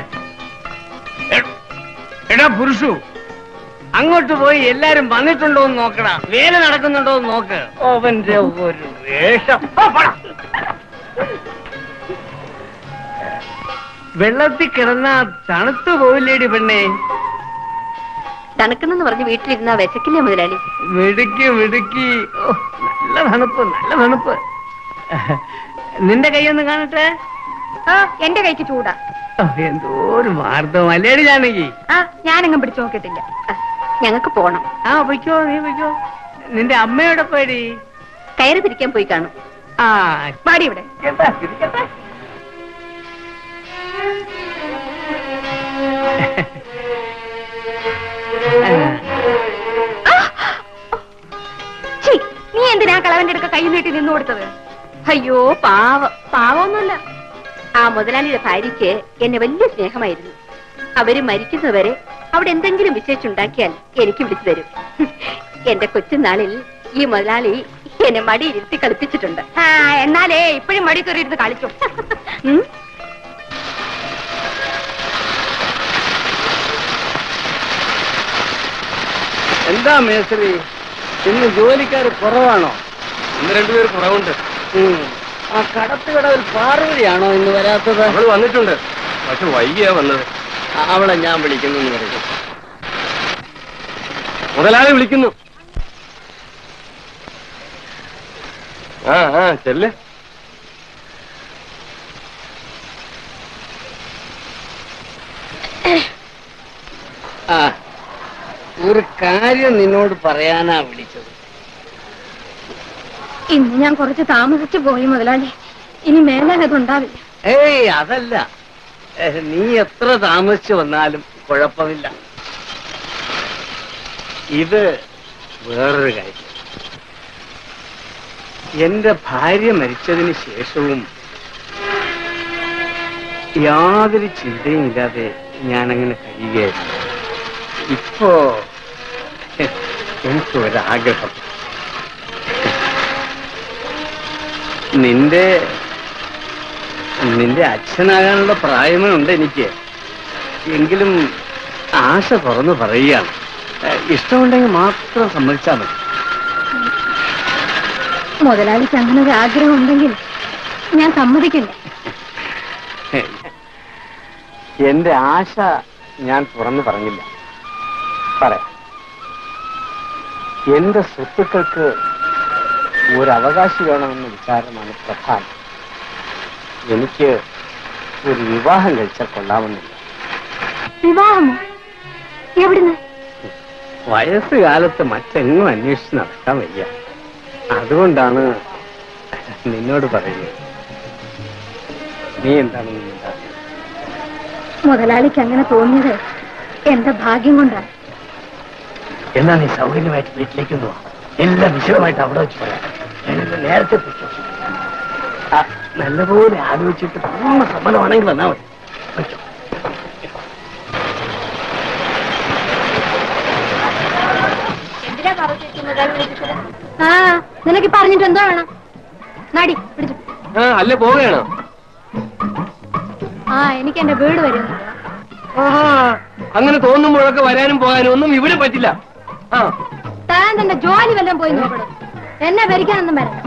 എടാ പുരുഷു, അങ്ങോട്ട് പോയി എല്ലാരും വന്നിട്ടുണ്ടോ എന്ന് നോക്കടാ, വേല നടക്കുന്നുണ്ടോ എന്ന് നോക്ക്. അവന്റെ ഒരു വേഷം. വെള്ളത്തിൽ കിടന്നാ തണുത്തു പോയില്ലേടി പെണ്ണേ? തണുക്കുന്നെന്ന് പറഞ്ഞ് വീട്ടിലിരുന്നാ വിശക്കില്ലേ മുതലാളി? മിടുക്കി മിടുക്കി. നല്ല തണുപ്പ്, നല്ല തണുപ്പ്. നിന്റെ കൈയൊന്ന് കാണട്ടെ. എന്റെ കൈക്ക് ചൂടാ. എന്തോ ഒരു മാർദ്ദം അല്ലേടി ജാനകി? ഞാനങ്ങ് പിടിച്ചു നോക്കിയിട്ടില്ല. ഞങ്ങൾക്ക് പോണം. പൊയ്ക്കോ, നീ പൊയ്ക്കോ. നിന്റെ അമ്മയോടെ പോയടി? കയറി പിരിക്കാൻ പോയി കാണും. പാടി ഇവിടെ. നീ എന്തിനാ കളവന്റെ അടുക്ക കൈ നീട്ടി നിന്നു കൊടുത്തത്? അയ്യോ പാവമൊന്നുമല്ല. ആ മുതലാളിയുടെ ഭാര്യയ്ക്ക് എന്നെ വലിയ സ്നേഹമായിരുന്നു. അവര് മരിക്കുന്നവരെ അവിടെ എന്തെങ്കിലും വിശേഷിച്ചുണ്ടാക്കിയാൽ എനിക്ക് വിളിച്ചു തരും. എന്റെ കൊച്ചുനാളിൽ ഈ മുതലാളി എന്നെ മടിയിരുത്തി കളിപ്പിച്ചിട്ടുണ്ട്. എന്നാലേ ഇപ്പോഴും മടി കയറിയിരുന്ന് കളിച്ചു. എന്താ മേസ്ത്രി, ഇന്ന് ജോലിക്കാർ കുറവാണോ? ഇന്ന് രണ്ടുപേർ കുറവുണ്ട്. ആ കടത്തുകടവിൽ പാർവതിയാണോ ഇന്ന് വരാത്തത്? അവൾ വന്നിട്ടുണ്ട്, പക്ഷെ വൈകിയാ വന്നത്. അവളെ ഞാൻ വിളിക്കുന്നു എന്ന് പറയും. മുതലാളി വിളിക്കുന്നു. ചെല്ല്. ഒരു കാര്യം നിന്നോട് പറയാനാ വിളിച്ചത്. ഇന്ന് ഞാൻ കുറച്ച് താമസിച്ചു പോയി മുതലാളി. ഇനി മേലാൽ അതുണ്ടാവില്ല. ഏയ് അതല്ല, നീ എത്ര താമസിച്ചു വന്നാലും കുഴപ്പമില്ല. ഇത് വേറൊരു കാര്യം. എന്റെ ഭാര്യ മരിച്ചതിന് ശേഷവും യാതൊരു ചിന്തയും ഇല്ലാതെ ഞാനങ്ങനെ കഴിയുകയായിരുന്നു. ഇപ്പോ എനിക്കൊരാഗ്രഹം. നിന്റെ അച്ഛനാകാനുള്ള പ്രായമേ ഉണ്ട് എനിക്ക്. എങ്കിലും ആശ തുറന്നു പറയുകയാണ്. ഇഷ്ടമുണ്ടെങ്കിൽ മാത്രം സമ്മതിച്ചാൽ മതി. മുതലാളിക്ക് അങ്ങനെ ഒരു ആഗ്രഹം ഉണ്ടെങ്കിൽ ഞാൻ സമ്മതിക്കില്ല. എന്റെ ആശ ഞാൻ തുറന്നു പറഞ്ഞില്ല. പറയാം. എന്റെ സ്വത്തുക്കൾക്ക് ഒരു അവകാശി വേണമെന്ന വിചാരമാണ് പ്രധാനം. എനിക്ക് ഒരു വിവാഹം കഴിച്ചാൽ കൊള്ളാമെന്നില്ല. വിവാഹമോ? എവിടുന്ന്? വയസ്സുകാലത്ത് മറ്റെങ്ങും അന്വേഷിച്ച് നടക്കാൻ വയ്യ. അതുകൊണ്ടാണ് നിന്നോട് പറയുന്നത്. നീ എന്താണ് മുതലാളിക്ക് അങ്ങനെ തോന്നിയത് എന്റെ ഭാഗ്യം കൊണ്ടാണ്. എന്നാ നീ സൗകര്യമായിട്ട് വീട്ടിലേക്ക് പോവാ. എല്ലാം വിശദമായിട്ട് അവിടെ വെച്ച് പറയാം. ഞാനെല്ലാം നേരത്തെ പൊയ്ക്കോ. നല്ലപോലെ ആലോചിച്ചിട്ട് പൂർണ്ണ സമ്മതമാണെങ്കിൽ വന്നാൽ മതി. വെച്ചോ. നിനക്ക് പറഞ്ഞിട്ട് എന്തോ വേണം? നടി പിടിച്ചു. അല്ലേ പോവുകയാണോ? എനിക്ക് എന്റെ വീട് വരുന്നു. അങ്ങനെ തോന്നുമ്പോഴൊക്കെ വരാനും പോകാനും ഒന്നും ഇവിടെ പറ്റില്ല. താൻ തന്റെ ജോലി വല്ലതും പോയി നോക്കണം. എന്നെ ഭരിക്കാനൊന്നും വരണം.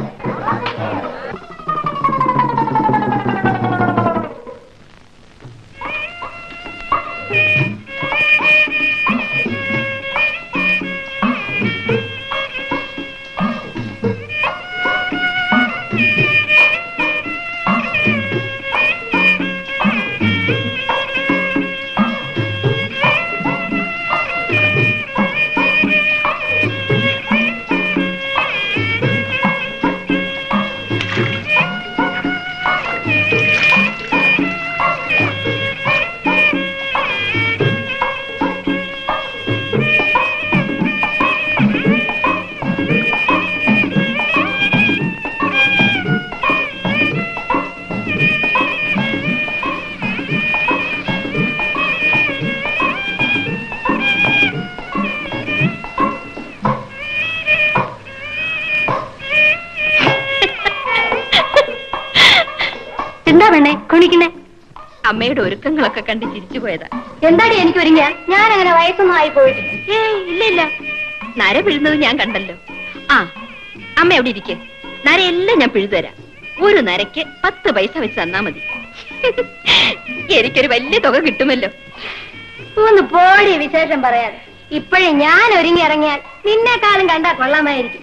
അമ്മയുടെ ഒരുക്കങ്ങളൊക്കെ കണ്ട് ചിരിച്ചു പോയതാ. എന്താടി എനിക്ക് ഒരുങ്ങിയ? ഞാൻ അങ്ങനെ വയസ്സൊന്നും ആയി പോയിട്ടില്ല. ഇല്ല ഇല്ല, നര പിഴുന്നത് ഞാൻ കണ്ടല്ലോ. ആ അമ്മ എവിടെ ഇരിക്കെ, നരയെല്ലാം ഞാൻ പിഴുതുതരാം. ഒരു നരയ്ക്ക് 10 പൈസ വെച്ച് തന്നാ മതി. എനിക്കൊരു വലിയ തുക കിട്ടുമല്ലോ. ഒന്ന് പോടി വിശേഷം പറയാതെ. ഇപ്പോഴേ ഞാൻ ഒരുങ്ങി ഇറങ്ങിയാൽ നിന്നെക്കാളും കണ്ടാ കൊള്ളാമായിരിക്കും.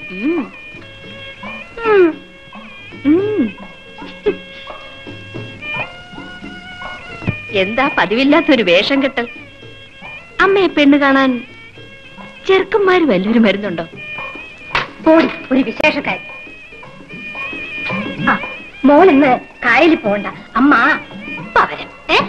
എന്താ പതിവില്ലാത്തൊരു വേഷം കെട്ടൽ? അമ്മയെ പെണ്ണ് കാണാൻ ചെറുക്കന്മാര് വല്ലവരും വരുന്നുണ്ടോ? പോടി ഒരു വിശേഷക്കാരി. ആ മോൾ ഇന്ന് കായലിൽ പോണ്ട, അമ്മ പവരം.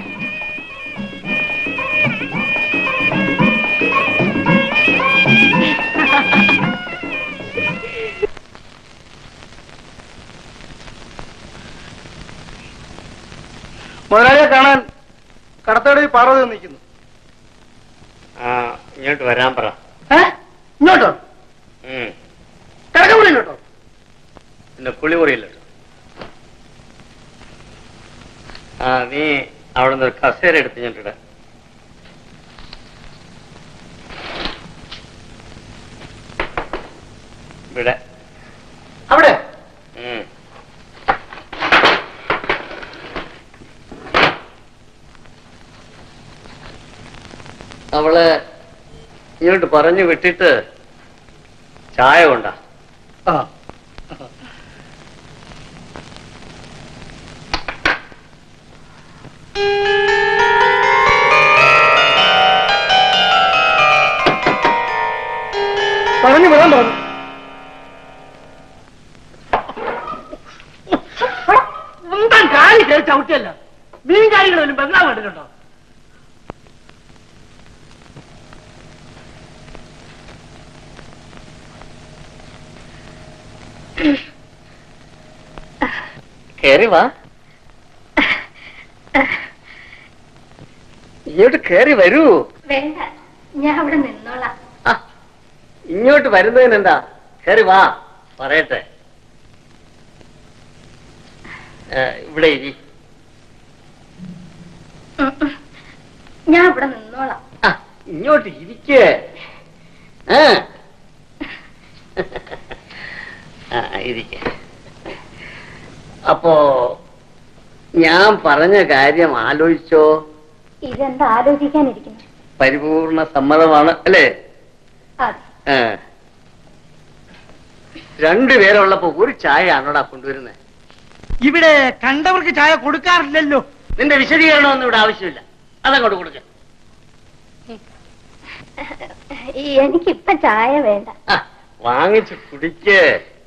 മുതലാളിയെ കാണാൻ കടത്തോടെ പാർവതി നിൽക്കുന്നു. ഇങ്ങോട്ട് വരാൻ പറ. ഇങ്ങോട്ടോ? കിടക്കമുറി ഇങ്ങോട്ടോ? പിന്നെ കുളിമുറിയില്ലോ. നീ അവിടെ നിന്ന് ഒരു കസേര എടുത്ത് ഞെട്ടിട. ഇവിടെ അവിടെ അവളെ ഇങ്ങോട്ട് പറഞ്ഞു വിട്ടിട്ട് ചായ കൊണ്ടാ. പറഞ്ഞു വിടാൻ പറഞ്ഞു. എന്താ കാലി കയറി ചവിട്ടിയല്ല. മീൻ കാര്യങ്ങളും ബംഗ്ലാവ് കണ്ടിട്ടുണ്ടോ? കേറി വാ. ഇങ്ങോട്ട് കേറി വരൂ. വേണ്ട, ഞാൻ അവിടെ നിന്നോളാം. ഇങ്ങോട്ട് വരുന്നതിനെന്താ, കേറി വാ പറയട്ടെ. ഇവിടെ ഇരി. ഞാൻ ഇവിടെ നിന്നോളാം. ഇങ്ങോട്ട് ഇരിക്കേ. ഇരിക്ക. അപ്പോ ഞാൻ പറഞ്ഞ കാര്യം ആലോചിച്ചോ? ഇതെന്താ ആലോചിക്കാനിരിക്കുന്നു? പരിപൂർണ സമ്മതമാണ് അല്ലേ? രണ്ടുപേരുള്ളപ്പോ ഒരു ചായ ആണോടാ കൊണ്ടുവരുന്നത്? ഇവിടെ കണ്ടവർക്ക് ചായ കൊടുക്കാറില്ലല്ലോ. നിന്റെ വിശദീകരണമൊന്നും ഇവിടെ ആവശ്യമില്ല. അതങ്ങോട്ട് കൊടുക്ക. എനിക്കിപ്പൊ ചായ വേണ്ട. വാങ്ങിച്ചു കുടിക്കേ.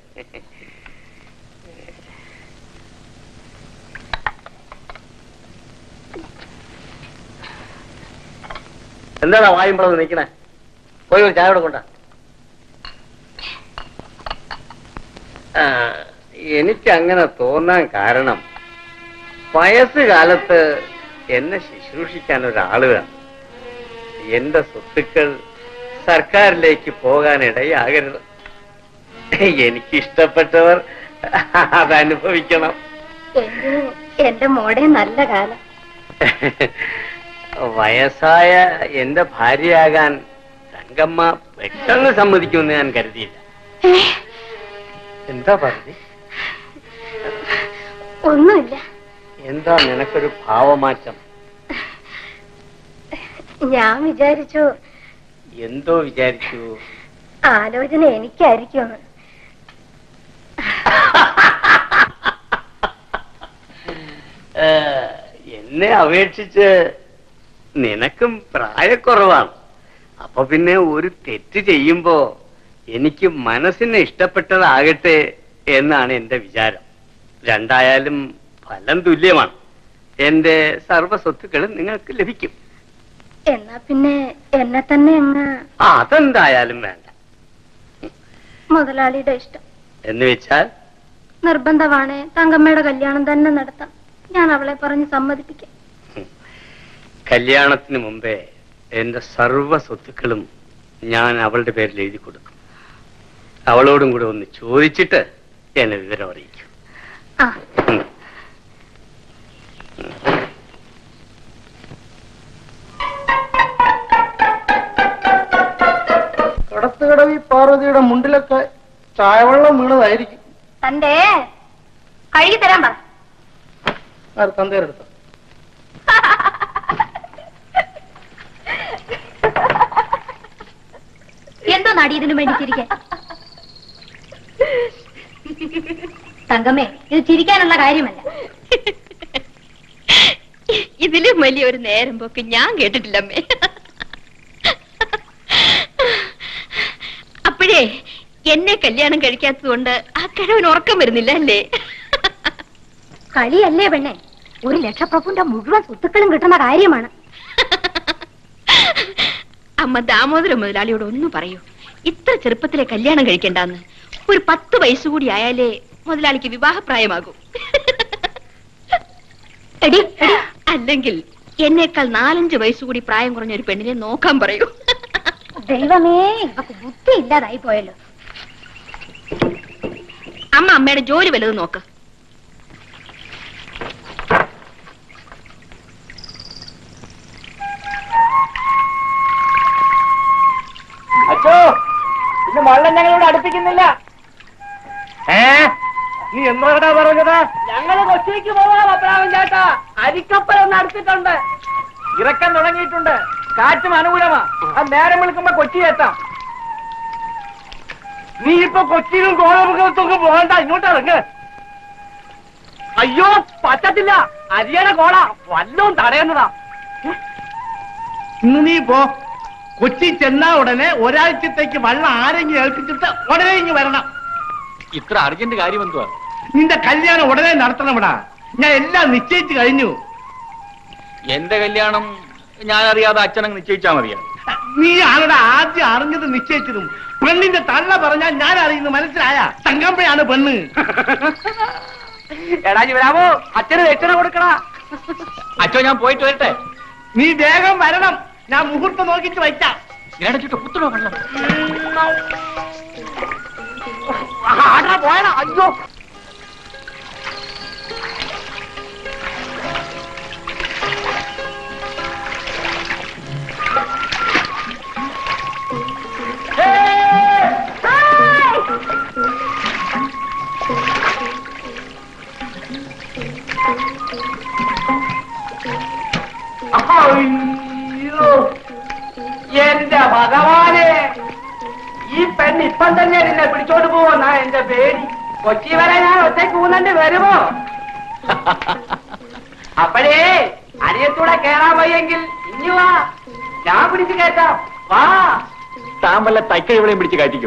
എന്താടാ വായുമ്പോഴൊന്ന് നിൽക്കണേ? പോയി ഒരു ചായ കൊടുക്കണ്ട. എനിക്കങ്ങനെ തോന്നാൻ കാരണം വയസ്സുകാലത്ത് എന്നെ ശുശ്രൂഷിക്കാൻ ഒരാള് വേണം. എന്റെ സ്വത്തുക്കൾ സർക്കാരിലേക്ക് പോകാനിടയാകരുത്. എനിക്കിഷ്ടപ്പെട്ടവർ അതനുഭവിക്കണം. എന്റെ മോടെ നല്ല കാലം. വയസ്സായ എന്റെ ഭാര്യയാകാൻ തങ്കമ്മ പെട്ടെന്ന് സമ്മതിക്കുമെന്ന് ഞാൻ കരുതിയില്ല. എന്താ പറഞ്ഞു? ഒന്നുമില്ല. എന്താ നിനക്കൊരു ഭാവമാറ്റം? ഞാൻ വിചാരിച്ചു. എന്തോ വിചാരിച്ചു? ആലോചന എനിക്കായിരിക്കുമെന്ന്. എന്നെ അപേക്ഷിച്ച് നിനക്കും പ്രായക്കുറവാണ്. അപ്പൊ പിന്നെ ഒരു തെറ്റ് ചെയ്യുമ്പോ എനിക്ക് മനസ്സിന് ഇഷ്ടപ്പെട്ടതാകട്ടെ എന്നാണ് എന്റെ വിചാരം. രണ്ടായാലും ഫലം തുല്യമാണ്. എന്റെ സർവ്വസ്വത്തുക്കളും നിങ്ങൾക്ക് ലഭിക്കും. എന്നാ പിന്നെ എന്നെ തന്നെ അങ്ങ്. അതെന്തായാലും വേണ്ട. മുതലാളിയുടെ ഇഷ്ടം എന്ന് വെച്ചാൽ? നിർബന്ധമാണ്. തങ്കമ്മയുടെ കല്യാണം തന്നെ നടത്താം. ഞാൻ അവളെ പറഞ്ഞ് സമ്മതിപ്പിക്കാം. കല്യാണത്തിന് മുമ്പേ എന്റെ സർവ്വ സ്വത്തുക്കളും ഞാൻ അവളുടെ പേരിൽ എഴുതി കൊടുക്കും. അവളോടും കൂടെ ഒന്ന് ചോദിച്ചിട്ട് എന്നെ വിവരം അറിയിക്കും. കടത്തുകടവി പാർവതിയുടെ മുണ്ടിലൊക്കെ ചായവെള്ളം വീണതായിരിക്കും. തന്റെ കഴുകി തരാൻ പറ. തന്തേരെടുത്ത എന്തോ നടി ഇതിനു വേണ്ടി ചിരിക്കാൻ? തങ്കമ്മേ, ഇത് ചിരിക്കാനുള്ള കാര്യമല്ല. ഇതിലും വലിയൊരു നേരം പോക്ക് ഞാൻ കേട്ടിട്ടില്ലമ്മേ. അപ്പോഴേ എന്നെ കല്യാണം കഴിക്കാത്തത് കൊണ്ട് ആ കിഴവന് ഉറക്കം വരുന്നില്ല അല്ലേ? കളിയല്ലേ പെണ്ണെ? 1 ലക്ഷപ്രഭുന്റെ മുഴുവൻ സ്വത്തുക്കളും കിട്ടുന്ന കാര്യമാണ്. അമ്മ ദാമോദര മുതലാളിയോട് ഒന്നും പറയൂ. ഇത്ര ചെറുപ്പത്തിലെ കല്യാണം കഴിക്കണ്ടെന്ന്. ഒരു 10 വയസ്സുകൂടി ആയാലേ മുതലാളിക്ക് വിവാഹപ്രായമാകൂ. അല്ലെങ്കിൽ എന്നേക്കാൾ 4-5 വയസ്സുകൂടി പ്രായം കുറഞ്ഞ ഒരു പെണ്ണിനെ നോക്കാൻ പറയൂ. ദൈവമേ, ഇവക്ക് ബുദ്ധി ഇല്ലാതായി പോയല്ലോ. അമ്മ അമ്മയുടെ ജോലി വല്ലതും നോക്ക്. അച്ഛോ, ഇന്ന് വള്ളം ഞങ്ങളോട് അടുപ്പിക്കുന്നില്ല. നീ എന്താ പറഞ്ഞത്? ഞങ്ങള് കൊച്ചിക്ക് പോവാം അബ്രാഹം ചേട്ടാ. അരിക്കപ്പലൊന്ന് അടുത്തിട്ടുണ്ട്. ഇറക്കാൻ തുടങ്ങിയിട്ടുണ്ട്. കാറ്റും അനുകൂലമാ. അത് നേരം വിളിക്കുമ്പോ കൊച്ചി എത്താം. നീ ഇപ്പൊ കൊച്ചിയിലും കോളമുഖത്തൊക്കെ പോകണ്ട, ഇങ്ങോട്ട് ഇറങ്ങ്. അയ്യോ പറ്റത്തില്ല, അരിയുടെ കോള വല്ലതും തടയുന്നതാ. ഇന്ന് നീ പോ. കൊച്ചി ചെന്നാ ഉടനെ ഒരാഴ്ചത്തേക്ക് വള്ളം ആരെങ്കിലും ഏൽപ്പിച്ചിട്ട് ഉടനെ ഇങ്ങ് വരണം. ഇത്ര അർജന്റ് കാര്യം എന്തുവാ? നിന്റെ കല്യാണം ഉടനെ നടത്തണമിടാ. ഞാൻ എല്ലാം നിശ്ചയിച്ചു കഴിഞ്ഞു. എന്റെ കല്യാണം ഞാൻ അറിയാതെ അച്ഛനങ്ങ് നിശ്ചയിച്ചാ മതിയാ? നീ ആളുടെ ആദ്യം അറിഞ്ഞത് നിശ്ചയിച്ചതും പെണ്ണിന്റെ തള്ള പറഞ്ഞാൽ ഞാൻ അറിയുന്നു. മനസ്സിലായ? തങ്കമ്പയാണ് പെണ്ണ്. എടാ ശിവരാമോ, അച്ഛന് ദക്ഷിണ കൊടുക്കണ. അച്ഛോ, ഞാൻ പോയിട്ട് വരട്ടെ. നീ വേഗം വരണം. ഞാൻ മുഹൂർത്തം നോക്കിട്ട് വയ്ക്കാം. കുത്തണോ വെള്ളം? പോയടാ. അയ്യോ, എന്റെ ഭഗവാനെ, ഈ പെണ്ണ് ഇപ്പം തന്നെ നിന്നെ പിടിച്ചോണ്ട് പോവെന്നാ എന്റെ പേടി. കൊച്ചി വരെ ഞാൻ ഒറ്റയ്ക്ക് ഊന്നണ്ട് വരുമോ? അപ്പോഴേ അരിയത്തൂടെ കേറാൻ വയ്യെങ്കിൽ ഇനി വാ, ഞാൻ പിടിച്ചു കയറ്റാം. വാ. താൻ വല്ല തൈക്കഴിവളെയും പിടിച്ച് കയറ്റിക്കോ.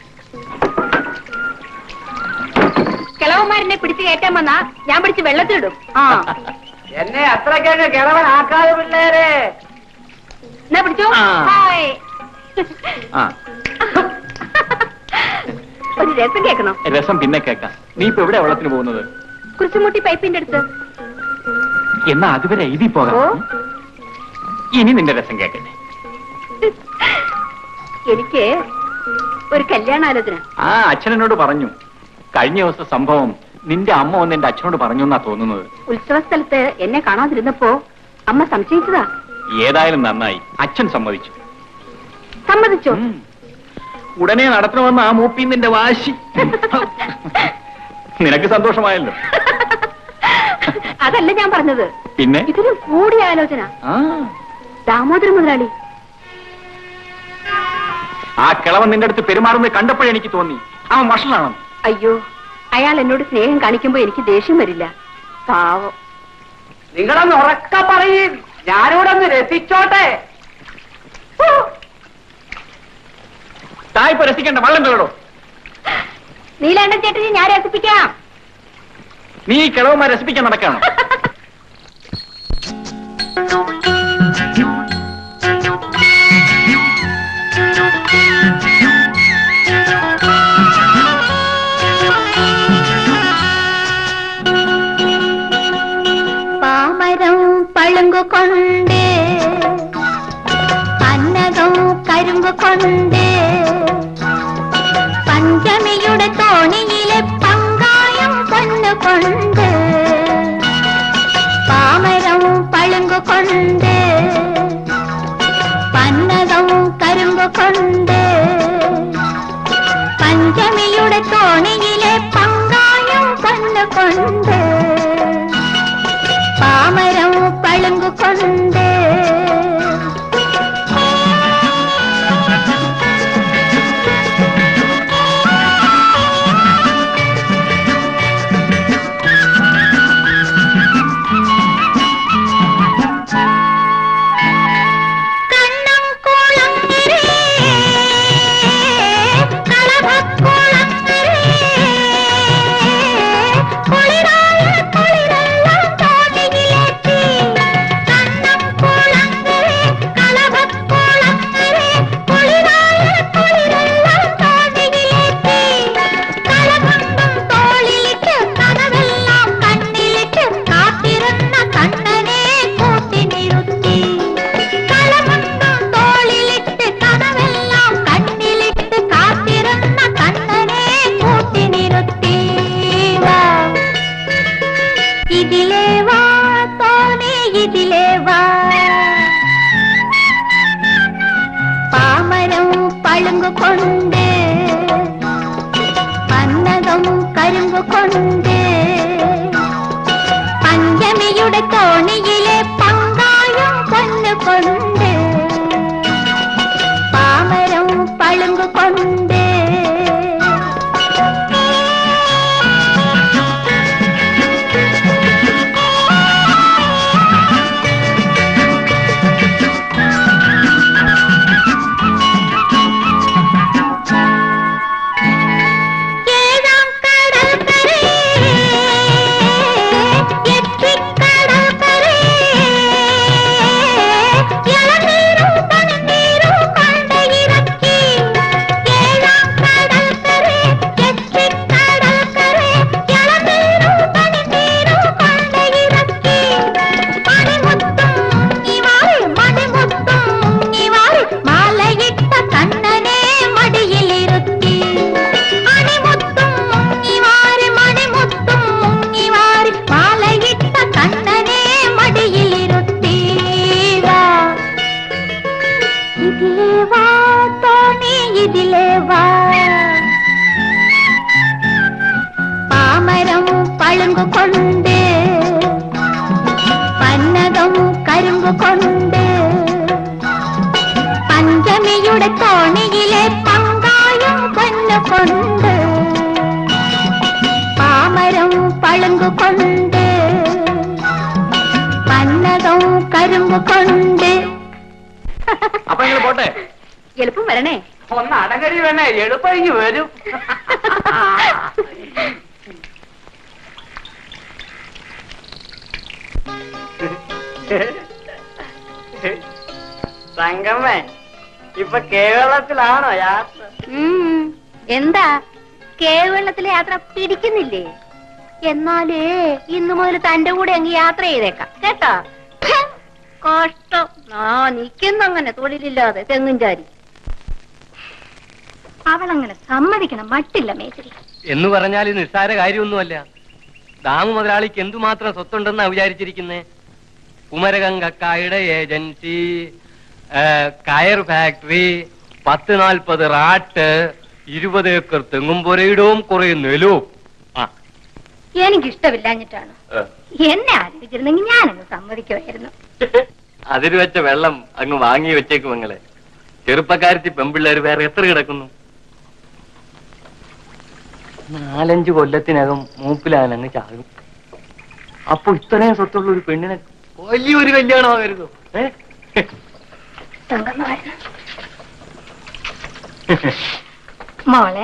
കിളവന്മാരെന്നെ പിടിച്ച് കയറ്റാൻ വന്നാ ഞാൻ പിടിച്ച് വെള്ളത്തിലിടും. എന്നെ അത്രയ്ക്കങ്ങ് കിളവനാക്കാതെ പിള്ളേരെ. എന്നാ പിടിച്ചോ. ഒരു രസം കേൾക്കണോ? രസം പിന്നെ കേൾക്കാം. നീ ഇപ്പൊ എവിടെ വെള്ളത്തിന് പോകുന്നത്? കുറിച്ചുമുട്ടി പൈപ്പിന്റെ അടുത്ത്. എന്നാ അതുവരെ എഴുതി പോകാം. ഇനി നിന്റെ രസം കേൾക്കട്ടെ. എനിക്ക് ഒരു കല്യാണാലോചന. അച്ഛനോട് പറഞ്ഞു. കഴിഞ്ഞ ദിവസത്തെ സംഭവം നിന്റെ അമ്മ വന്ന് എന്റെ അച്ഛനോട് പറഞ്ഞു എന്നാ തോന്നുന്നത്. ഉത്സവ സ്ഥലത്ത് എന്നെ കാണാതിരുന്നപ്പോ അമ്മ സംശയിച്ചതാ. ഏതായാലും നന്നായി, അച്ഛൻ സമ്മതിച്ചു. സമ്മതിച്ചോ? ഉടനെ നടത്തണമെന്ന് ആ മൂപ്പിന്റെ വാശി. നിനക്ക് സന്തോഷമായല്ലോ. അതല്ല ഞാൻ പറഞ്ഞത്. പിന്നെ ഇതിലും കൂടിയ ആലോചന. ദാമോദരൻ മുതലാളി ആ കിളവൻ നിന്റെ അടുത്ത് പെരുമാറുന്നത് കണ്ടപ്പോഴേ എനിക്ക് തോന്നി അവൻ വഷളാണെന്ന്. അയ്യോ, അയാൾ എന്നോട് സ്നേഹം കാണിക്കുമ്പോ എനിക്ക് ദേഷ്യം വരില്ല. പാവം. നിങ്ങളൊന്ന് ഉറക്ക പറയും, ഞാനിവിടെ ഒന്ന് രസിച്ചോട്ടെ. തായ്പ രസിക്കേണ്ട വള്ളം കേടോ. നീലാണ്ട ചേട്ടനെ ഞാൻ രസിപ്പിക്കാം. നീ കിളവന്മാർ രസിപ്പിക്കാൻ നടക്കാണോ? പാമരം പളുങ്കു കൊണ്ട് അന്നകം കരിമ്പ് കൊണ്ട് പഞ്ചമിയുടെ തോണിയിലെ പങ്കായം പൊന്നുകൊണ്ട് പാമരം പളുങ്കു കൊണ്ട് പന്നകം കരിമ്പ് കൊണ്ട് പഞ്ചമിയുടെ തോണിയിലെ പങ്കായം പൊന്നുകൊണ്ട് പാമരം പളുങ്കു കൊണ്ട് കൊണ്ട് പന്നകം കരിമ്പ് കൊണ്ട് പഞ്ചമിയുടെ തോണിയിലെ പങ്കായം പൊന്നുകൊണ്ട് പാമരം പളുങ്കു കൊണ്ട് പാമരം പളുങ്കു കൊണ്ട് പന്നകം കരിമ്പ് കൊണ്ട് പഞ്ചമിയുടെ തോണിയിലെ പങ്കായം പൊന്നുകൊണ്ട് പാമരം പളുങ്കു കൊണ്ട് പന്നകം കരിമ്പ് കൊണ്ട്. അപ്പൊ നിങ്ങൾ പോട്ടെ. എളുപ്പം വരണേ. ഒന്ന് അടങ്ങരി വേണേ, എളുപ്പം ഇങ്ങ് വരും. തങ്കമ്മേ, ഇപ്പൊ കേരളത്തിലാണോ യാത്ര? എന്താ കേരളത്തിലെ യാത്ര പിടിക്കുന്നില്ലേ? എന്നാലേ ഇന്നു മുതൽ തന്റെ കൂടെ അങ്ങ് യാത്ര ചെയ്തേക്കാം കേട്ടോ. കഷ്ടം, നിക്കുന്നങ്ങനെ തൊഴിലില്ലാതെ തെങ്ങും ചാരി. അവളങ്ങനെ സമ്മതിക്കണം മട്ടില്ല മേശ്രി എന്ന് പറഞ്ഞാൽ നിസ്സാര കാര്യമൊന്നുമല്ല. ദാമു മുതലാളിക്ക് എന്തുമാത്രം സ്വത്തുണ്ടെന്നാ വിചാരിച്ചിരിക്കുന്നേ? കുമരകം കക്കായുടെ ഏജൻസി, കയർ ഫാക്ടറി, 10-40 റാട്ട്, 20 ഏക്കർ തെങ്ങും പുരയിടവും കുറെ നെലവും. എനിക്കിഷ്ടമില്ലാഞ്ഞിട്ടാണ്. എന്നെ ആലോചിച്ചിരുന്നെങ്കിൽ ഞാനങ്ങ് സമ്മതിക്കുമായിരുന്നു. അതിന് വെച്ച വെള്ളം അങ്ങ് വാങ്ങി വെച്ചേക്കും നിങ്ങളെ. ചെറുപ്പക്കാരത്തി പെമ്പിള്ളേര് വേറെ എത്ര കിടക്കുന്നു? 4-5 കൊല്ലത്തിനകം മൂപ്പിലാനങ്ങ് ചാകും. അപ്പൊ ഇത്രയും സ്വത്തുള്ള ഒരു പെണ്ണിനെ വലിയൊരു കല്യാണമായിരുന്നു. മോളെ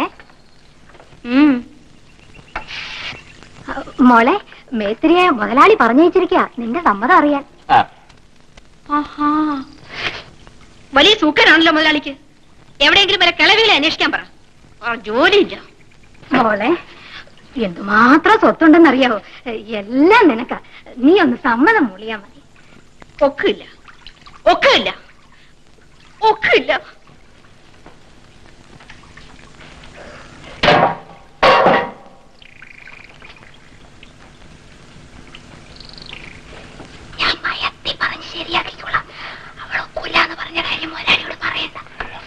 മോളെ മേസ്ത്രിയെ മുതലാളി പറഞ്ഞു വെച്ചിരിക്കുക നിന്റെ സമ്മതം അറിയാൻ. വലിയ സൂക്കനാണല്ലോ മുതലാളിക്ക്. എവിടെയെങ്കിലും വരെ കിളവികളെ അന്വേഷിക്കാൻ പറ. ജോലിയില്ല. മോളെ എന്തുമാത്രം സ്വത്തുണ്ടെന്നറിയാവോ? എല്ലാം നിനക്കാ. നീ ഒന്ന് സമ്മതം മൂളിയാ മതി. ഒക്കില്ല, ഒക്കില്ല, ഒക്കില്ല. ഞാൻ മയത്തി പറഞ്ഞ് ശരിയാക്കിക്കോളാം. അവളൊക്കില്ലാന്ന് പറഞ്ഞ കാര്യം മുതലാളിയോട് പറയണ്ട.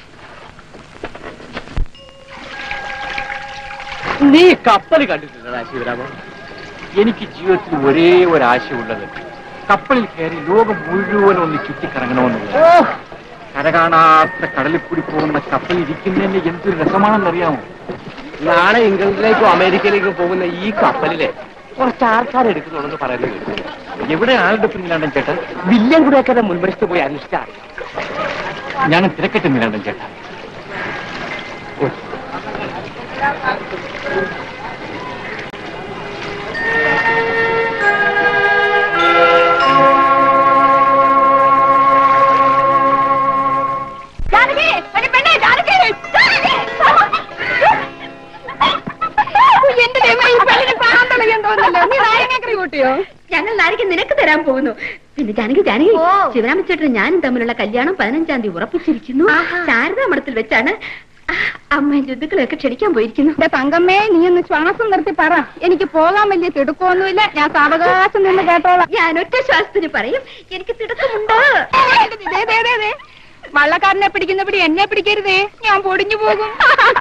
നീ കപ്പൽ കണ്ടിട്ടില്ലടാ ശിവരാമൻ? എനിക്ക് ജീവിതത്തിൽ ഒരേ ഒരാശയമുള്ളത് കപ്പലിൽ കയറി ലോകം മുഴുവൻ ഒന്ന് ചുറ്റിക്കറങ്ങണമെന്നുള്ളത്. കരകാണാത്ത കടലിൽ കൂടി പോകുന്ന കപ്പലിൽ ഇരിക്കുന്നതിന് എന്തൊരു രസമാണെന്നറിയാമോ? നാളെ ഇംഗ്ലണ്ടിലേക്കോ അമേരിക്കയിലേക്കോ പോകുന്ന ഈ കപ്പലിലെ കുറച്ച് ആൾക്കാർ എടുക്കുന്നുണ്ടെന്ന് പറയുന്നത് കേട്ടു. എവിടെ ആളെടുക്കുന്നില്ലാണ്ടൻ ചേട്ടൻ? വില്യം കൂടെയൊക്കെ മുൻവശത്ത് പോയി അന്വേഷിച്ചാൽ ഞാൻ തിരക്കെട്ടുന്നില്ലാണ്ടൻ ചേട്ടൻ. ഞങ്ങൾ നാരിക്ക് നിനക്ക് തരാൻ പോകുന്നു. പിന്നെ ജാനകി ജാനകി ശിവരാമച്ചേട്ടനും ഞാനും തമ്മിലുള്ള കല്യാണം 15-ാം തീയതി ഉറപ്പിച്ചിരിക്കുന്നു. ശാരദാ മഠത്തിൽ വെച്ചാണ്. അമ്മയും ജന്തുക്കളെയൊക്കെ ക്ഷണിക്കാൻ പോയിരിക്കുന്നു. തങ്കമ്മേ, നീ ഒന്ന് ശ്വാസം നിർത്തി പറ. എനിക്ക് പോകാൻ വലിയ തിടുക്കമൊന്നുമില്ല. ഞാൻ സാവകാശം നിന്ന് കേട്ടോളാം. ഞാൻ ഒറ്റ ശ്വാസത്തിന് പറയും, എനിക്ക് തിടുക്കമുണ്ട്. വള്ളക്കാരനെ പിടിക്കുന്നപടി എന്നെ പിടിക്കരുതേ, ഞാൻ പൊടിഞ്ഞു പോകും.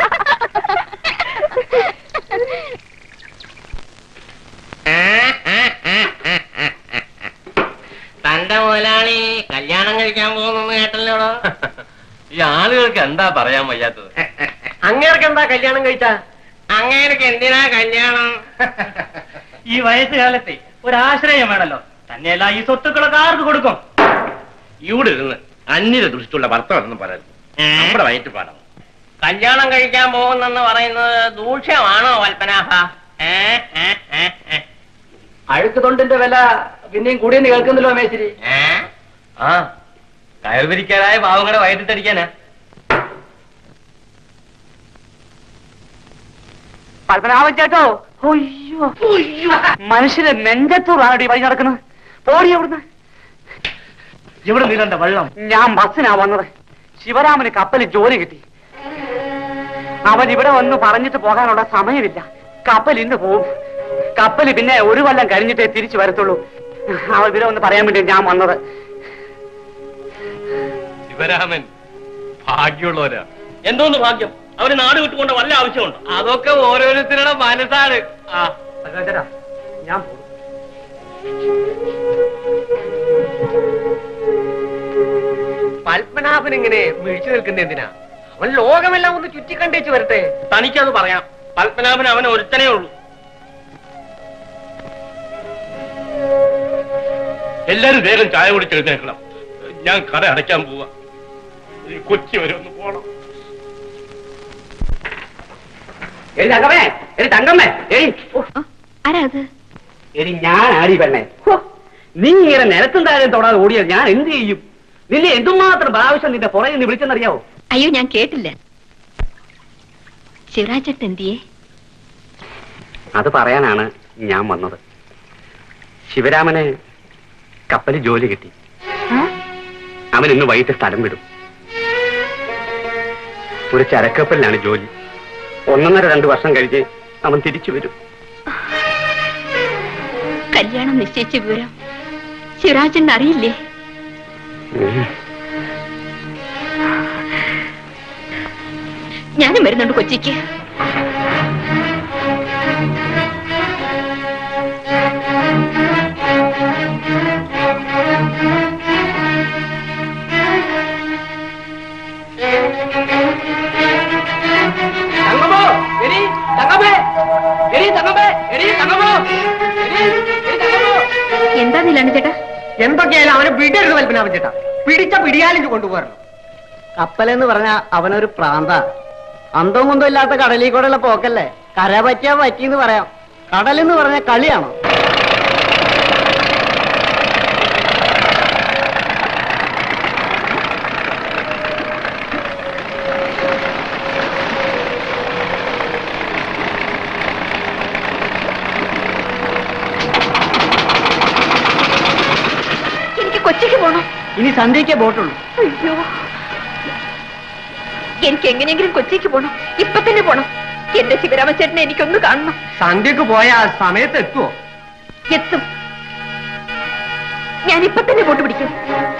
തന്റെ മുതലാളി കല്യാണം കഴിക്കാൻ പോകുന്നു കേട്ടല്ലോടോ. ഈ ആളുകൾക്ക് എന്താ പറയാൻ വയ്യാത്തത്? അങ്ങേർക്ക് എന്താ കല്യാണം കഴിച്ചാ? അങ്ങേർക്ക് എന്തിനാ കല്യാണം? ഈ വയസ്സുകാലത്തെ ഒരാശ്രയം വേണല്ലോ. തന്നെയല്ല ഈ സ്വത്തുക്കളൊക്കെ ആർക്ക് കൊടുക്കും? ഇവിടെ ഇരുന്ന് അന്യത ദൃഷ്ടിയുള്ള ഭർത്താവെന്ന് പറയുന്നത് നമ്മുടെ വയറ്റ് പാടാം. കല്യാണം കഴിക്കാൻ പോകുന്നെന്ന് പറയുന്നത് ദൂഷ്യമാണോ വൽപ്പനാഭ? അഴുക്ക് തൊണ്ടിന്റെ വില പിന്നെയും കൂടിയെന്ന് കേൾക്കുന്നല്ലോ മേശ്ശേരി. ആ കയർവിരിക്കാനായ പാവങ്ങളുടെ വയറ്റിട്ടടിക്കാനാ. പത്മനാഭൻ ചേട്ടോ, മനുഷ്യരെ നെഞ്ചത്തൂറാണ് ഈ വഴി നടക്കുന്നത്. പോടി അവിടുന്ന്. ഇവിടെ നീലണ്ട വെള്ളം. ഞാൻ ബസ്സിനാ വന്നത്. ശിവരാമന് കപ്പലിൽ ജോലി കിട്ടി. അവൻ ഇവിടെ വന്ന് പറഞ്ഞിട്ട് പോകാനുള്ള സമയമില്ല. കപ്പൽ ഇന്ന് പോവും. കപ്പല് പിന്നെ 1 കൊല്ലം കഴിഞ്ഞിട്ടേ തിരിച്ചു വരത്തുള്ളൂ. അവൻ ഇവിടെ ഒന്ന് പറയാൻ വേണ്ടി ഞാൻ വന്നത്. ശിവരാമൻ ഭാഗ്യമുള്ളവരാ. എന്തോന്ന് ഭാഗ്യം? അവര് നാട് വിട്ടുകൊണ്ട് വല്ല ആവശ്യമുണ്ടോ? അതൊക്കെ ഓരോരുത്തരുടെ മനസ്സാണ്. ഞാൻ പത്മനാഭൻ ഇങ്ങനെ മിഴിച്ചു നിൽക്കുന്ന എന്തിനാ? അവൻ ലോകമെല്ലാം ഒന്ന് ചുറ്റിക്കണ്ടേച്ച് വരട്ടെ. തനിക്കത് പറയാം. പത്മനാഭൻ അവൻ ഒരുത്തനേ ഉള്ളൂ. എല്ലാരും വേഗം ചായ കുടിച്ച് എഴുന്നേക്കണം. ഞാൻ കട അടയ്ക്കാൻ പോവാ. കൊച്ചി വരെ ഒന്ന് പോണം. എടി ഞാൻ ആടി പെണ്ണേ, നീ ഇങ്ങനെ നിലത്തും താഴെ തൊടാതെ ഓടിയാൽ ഞാൻ എന്ത് ചെയ്യും? നിന്നെ എന്തുമാത്രം പ്രാവശ്യം നിന്റെ പുറകെ നിന്ന് വിളിച്ചെന്നറിയാവോ? അയ്യോ, ഞാൻ കേട്ടില്ല. ശിവരാജേട്ടൻ എന്തിയേ? അത് പറയാനാണ് ഞാൻ വന്നത്. ശിവരാമന് കപ്പലിൽ ജോലി കിട്ടി. അവൻ ഇന്ന് വൈകിട്ട് സ്ഥലം വിടും. ഒരു ചരക്കപ്പലിലാണ് ജോലി. 1.5-2 വർഷം കഴിഞ്ഞ് അവൻ തിരിച്ചു വരും. കല്യാണം നിശ്ചയിച്ച വിവരം ശിവരാജൻ അറിയില്ലേ? ഞാനും വരുന്നുണ്ട് കൊച്ചിക്ക്. എന്താ നീലാണ്ട് ചേട്ടാ? എന്തൊക്കെയായാലും അവനെ വിടരുത് കൽപ്പനാവൻ ചേട്ടാ. പിടിച്ച പിടിയാലിഞ്ച് കൊണ്ടുപോകണം. കപ്പലെന്ന് പറഞ്ഞ അവനൊരു പ്രാന്ത. അന്തവും കുന്തവും ഇല്ലാത്ത കടലിൽ കൂടെയുള്ള പോക്കല്ലേ. കര പറ്റിയാ പറ്റിയെന്ന് പറയാം. കടലെന്ന് പറഞ്ഞ കളിയാണോ? എനിക്ക് കൊച്ചിക്ക് പോണം. ഇനി സന്ധ്യയ്ക്കേ ബോട്ടുള്ളൂ. അയ്യോ, എനിക്ക് എങ്ങനെയെങ്കിലും കൊച്ചിക്ക് പോണം. ഇപ്പൊ തന്നെ പോണം. എന്റെ ശിവരാമചേട്ടനെ എനിക്കൊന്ന് കാണണം. സന്ധ്യക്ക് പോയാ സമയത്ത് എത്തുവോ? എത്തും. ഞാൻ ഇപ്പൊ തന്നെ ബോട്ട് പിടിക്കും.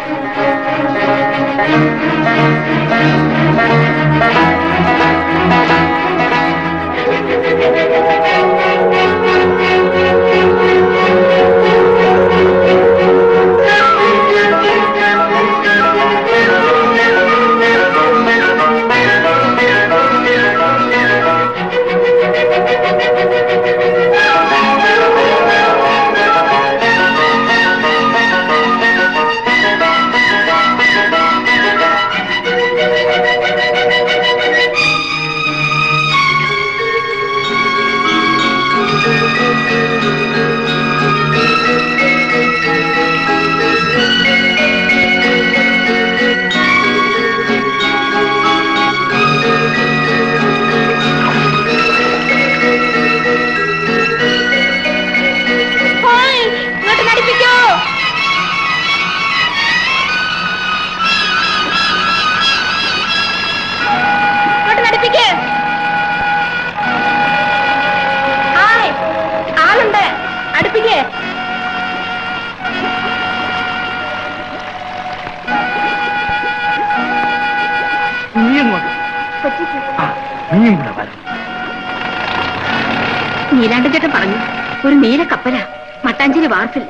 നീലാണ്ടൻ ചേട്ടൻ പറഞ്ഞു ഒരു നീല കപ്പലാ മട്ടാഞ്ചേരി വാർഫിൽ.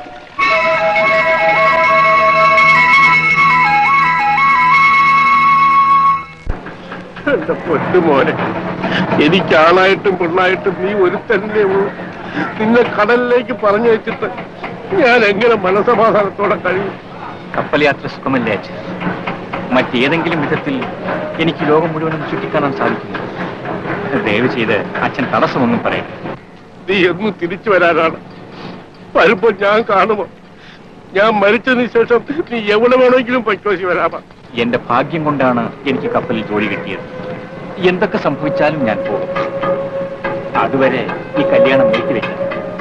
എന്റെ പൊന്നുമോനെ, എനിക്കാണായിട്ടും പെണ്ണായിട്ടും നീ ഒരുത്തന്നെ ഉള്ളൂ. നിന്നെ കടലിലേക്ക് പറഞ്ഞു വെച്ചിട്ട് ഞാൻ എങ്ങനെ മനസമാധാനത്തോടെ കഴിയും? കപ്പൽ യാത്ര സുഖമല്ലേ അച്ഛൻ? മറ്റേതെങ്കിലും വിധത്തിൽ എനിക്ക് ലോകം മുഴുവനും ചുറ്റിക്കാണാൻ സാധിക്കുന്നു. ദയവ് ചെയ്ത് അച്ഛൻ തടസ്സമൊന്നും പറയട്ടെ. നീ എന്നും തിരിച്ചു വരാനാണ്. വരുമ്പോ ഞാൻ കാണുമോ? ഞാൻ മരിച്ചതിന് ശേഷം നീ എവിടെ വേണമെങ്കിലും പൊയ്ക്കോ ശിവരാമ. എന്റെ ഭാഗ്യം കൊണ്ടാണ് എനിക്ക് കപ്പലിൽ ജോലി കിട്ടിയത്. എന്തൊക്കെ സംഭവിച്ചാലും ഞാൻ പോകും. അതുവരെ ഈ കല്യാണം നീട്ടിവെക്കണം.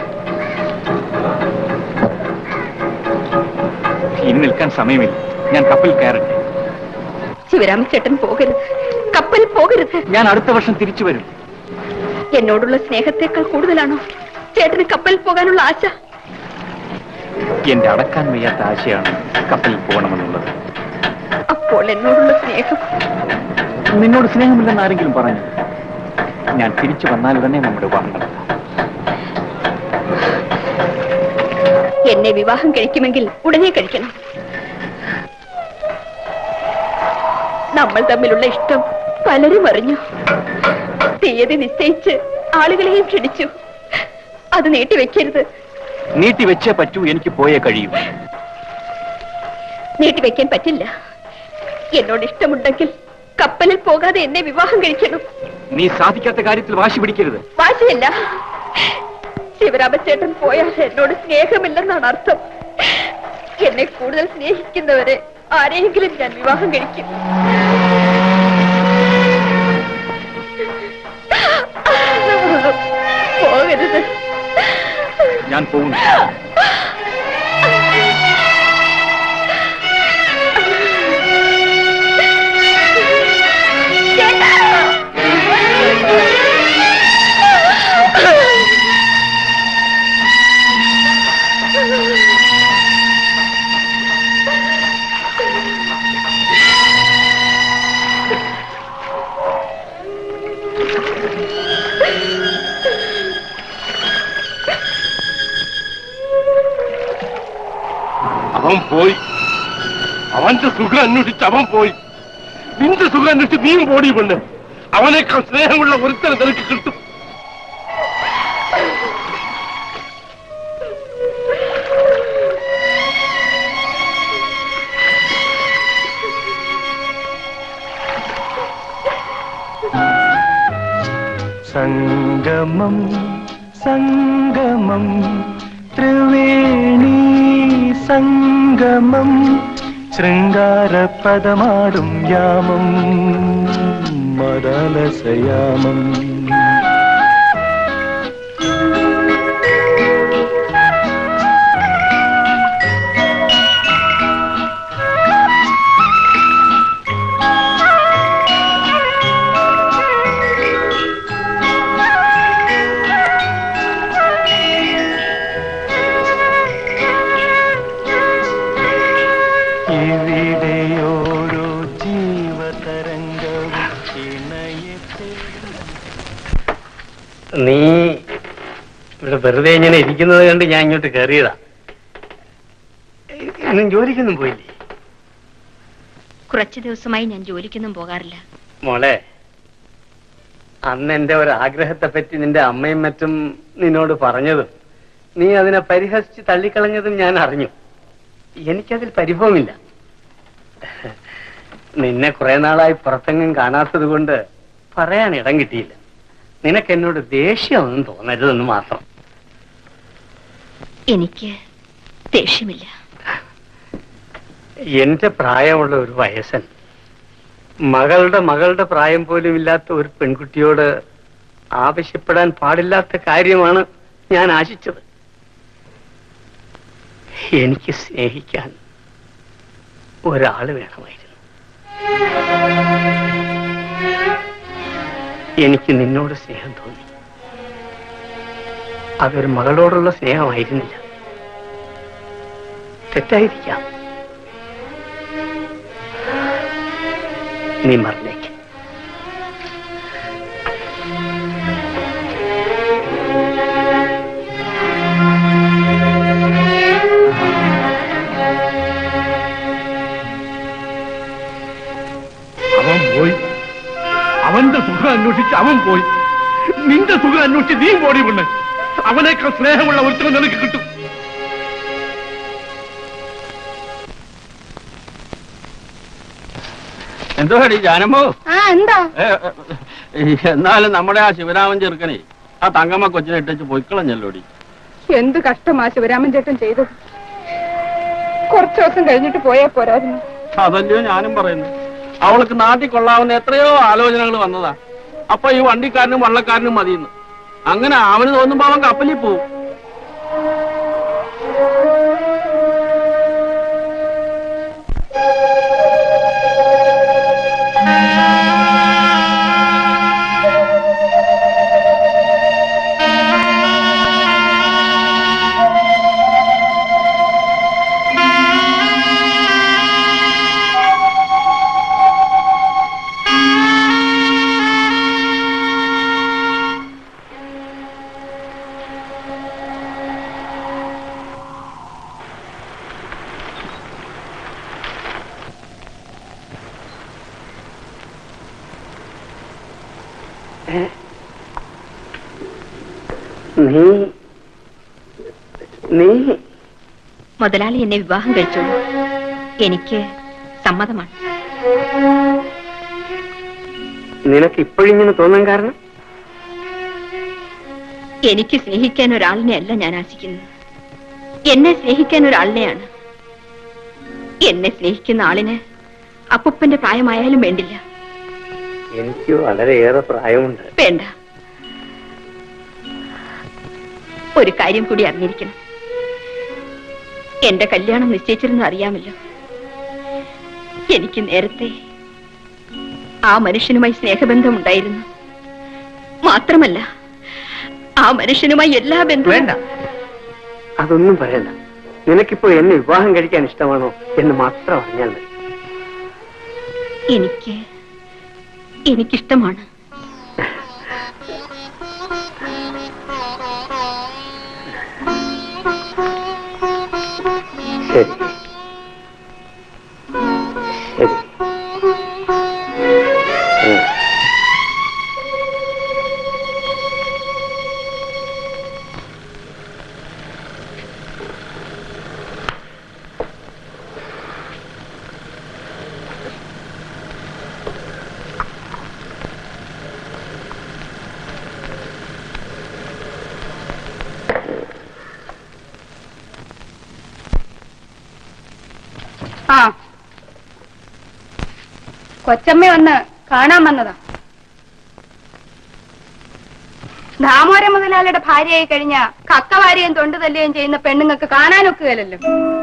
ഇനി നിൽക്കാൻ സമയമില്ല. ഞാൻ കപ്പലിൽ കയറട്ടെ. ശിവരാമചേട്ടൻ പോകരുത്, കപ്പൽ പോകരുത്. ഞാൻ അടുത്ത വർഷം തിരിച്ചു വരും. എന്നോടുള്ള സ്നേഹത്തെക്കാൾ കൂടുതലാണോ ചേട്ടന് കപ്പലിൽ പോകാനുള്ള ആശ? എന്റെ അടക്കാൻ വയ്യാത്ത ആശയാണ് കപ്പലിൽ പോകണമെന്നുള്ളത്. അപ്പോൾ എന്നോടുള്ള സ്നേഹം? നിന്നോട് സ്നേഹമില്ലെന്ന് ആരെങ്കിലും പറഞ്ഞു? ഞാൻ തിരിച്ചു വന്നാലുടനെ നമ്മുടെ വിവാഹം നടത്താം. എന്നെ വിവാഹം കഴിക്കുമെങ്കിൽ ഉടനെ കഴിക്കണം. നമ്മൾ തമ്മിലുള്ള ഇഷ്ടം പലരും അറിഞ്ഞു. തീയതി നിശ്ചയിച്ച് ആളുകളെയും ക്ഷണിച്ചു. അത് നീട്ടിവെക്കരുത്. നീട്ടിവെച്ചേ പറ്റൂ. എനിക്ക് പോയേ കഴിയൂ. നീട്ടിവെക്കാൻ പറ്റില്ല. എന്നോട് ഇഷ്ടമുണ്ടെങ്കിൽ കപ്പലിൽ പോകാതെ എന്നെ വിവാഹം കഴിക്കണം. നീ സാധിക്കാത്ത കാര്യത്തിൽ വാശി പിടിക്കരുത്. വാശിയല്ല, ശിവരാമചേട്ടൻ പോയാൽ എന്നോട് സ്നേഹമില്ലെന്നാണ് അർത്ഥം. എന്നെ കൂടുതൽ സ്നേഹിക്കുന്നവരെ ആരെയെങ്കിലും ഞാൻ വിവാഹം കഴിക്കും. പോകരുത്. ഞാൻ പോകുന്നു. അവൻ പോയി. അവന്റെ സുഖം അന്വേഷിച്ച് അവൻ പോയി. നിന്റെ സുഖം അന്വേഷിച്ച് നീ പോടി പെണ്ണ്. അവനേക്കാൾ സ്നേഹമുള്ള ഒരുത്തരം നിനക്ക് കിട്ടും. സംഗമം സംഗമം ത്രിവേണി സംഗമം ശൃംഗാരപദമാടും യാമം മദാലസയാമം. നീ ഇവിടെ വെറുതെ ഇങ്ങനെ ഇരിക്കുന്നത് കണ്ട് ഞാൻ ഇങ്ങോട്ട് കയറിയതാ. ഞാൻ ജോലിക്കൊന്നും പോയില്ലേ? കുറച്ചു ദിവസമായി ഞാൻ ജോലിക്കൊന്നും പോകാറില്ല. മോളെ, അന്ന് എന്റെ ഒരു ആഗ്രഹത്തെ പറ്റി നിന്റെ അമ്മയും മറ്റും നിന്നോട് പറഞ്ഞതും നീ അതിനെ പരിഹസിച്ച് തള്ളിക്കളഞ്ഞതും ഞാൻ അറിഞ്ഞു. എനിക്കതിൽ പരിഭവമില്ല. നിന്നെ കുറെ നാളായി പുറത്തെങ്ങും കാണാത്തത് കൊണ്ട് പറയാൻ ഇടം കിട്ടിയില്ല. നിനക്ക് എന്നോട് ദേഷ്യമൊന്നും തോന്നരുതെന്ന് മാത്രം. എനിക്ക് ദേഷ്യമില്ല. എന്റെ പ്രായമുള്ള ഒരു വയസ്സൻ മകളുടെ പ്രായം പോലും ഇല്ലാത്ത ഒരു പെൺകുട്ടിയോട് ആവശ്യപ്പെടാൻ പാടില്ലാത്ത കാര്യമാണ് ഞാൻ ആശിച്ചത്. എനിക്ക് സ്നേഹിക്കാൻ ഒരാള് വേണമായിരുന്നു. എനിക്ക് നിന്നോട് സ്നേഹം തോന്നി. അതൊരു മകളോടുള്ള സ്നേഹമായിരുന്നില്ല. തെറ്റായിരിക്കാം. നീ മറന്നേക്ക്. അവൻ പോയി. അവന്റെ സുഖം അന്വേഷിച്ച് അവൻ പോയി. നിന്റെ സുഖം അന്വേഷിച്ച് നീ പോടി പെണ്ണ്. അവനേക്കാൾ സ്നേഹമുള്ള ഒരുത്തരം നിനക്ക് കിട്ടും. എന്തോ ജാനമ്മോ, എന്താ എന്നാലും നമ്മുടെ ആ ശിവരാമൻ ചെറുക്കനെ ആ തങ്കമ്മ കൊച്ചിനെ ഇട്ടു പൊയ്ക്കളഞ്ഞല്ലോടി. എന്ത് കഷ്ടമാ ശിവരാമൻ ചേട്ടൻ ചെയ്തത്. കുറച്ചു ദിവസം കഴിഞ്ഞിട്ട് പോയാ പോരായിരുന്നു. അതല്ലയോ ഞാനും പറയുന്നു. അവൾക്ക് നാട്ടിൽ കൊള്ളാവുന്ന എത്രയോ ആലോചനകൾ വന്നതാ. അപ്പൊ ഈ വണ്ടിക്കാരനും വള്ളക്കാരനും മതിയെന്ന്. അങ്ങനെ അവന് തോന്നുമ്പോ അവൻ കപ്പലിൽ പോവും. മുതലാളി എന്നെ വിവാഹം കഴിച്ചോളൂ. എനിക്ക് സമ്മതമാണ്. നിനക്ക് ഇപ്പോഴിങ്ങനെ തോന്നാൻ കാരണം? എനിക്ക് സ്നേഹിക്കാൻ ഒരാളിനെ അല്ല ഞാൻ ആശിക്കുന്നത്. എന്നെ സ്നേഹിക്കാൻ ഒരാളിനെയാണ്. എന്നെ സ്നേഹിക്കുന്ന ആളിന് അപ്പൂപ്പന്റെ പ്രായമായാലും വേണ്ടില്ല. എനിക്ക് വളരെയേറെ പ്രായമുണ്ട്. വേണ്ട. ഒരു കാര്യം കൂടി അറിഞ്ഞിരിക്കണം. എന്റെ കല്യാണം നിശ്ചയിച്ചിരുന്നു അറിയാമല്ലോ. എനിക്ക് നേരത്തെ ആ മനുഷ്യനുമായി സ്നേഹബന്ധമുണ്ടായിരുന്നു. മാത്രമല്ല ആ മനുഷ്യനുമായി എല്ലാ ബന്ധവും. വേണ്ട, അതൊന്നും പറയണ്ട. നിനക്കിപ്പോ എന്നെ വിവാഹം കഴിക്കാൻ ഇഷ്ടമാണോ എന്ന് മാത്രം അറിഞ്ഞാൽ മതി. എനിക്കിഷ്ടമാണ്. ശരി. ആ, കൊച്ചമ്മ വന്ന് കാണാൻ വന്നതാ. ദാമോദര മുതലാളിയുടെ ഭാര്യയായി കഴിഞ്ഞ കക്കവാരിയും തൊണ്ടു തല്ലുകയും ചെയ്യുന്ന പെണ്ണുങ്ങൾക്ക് കാണാനൊക്കുകയല്ലോ.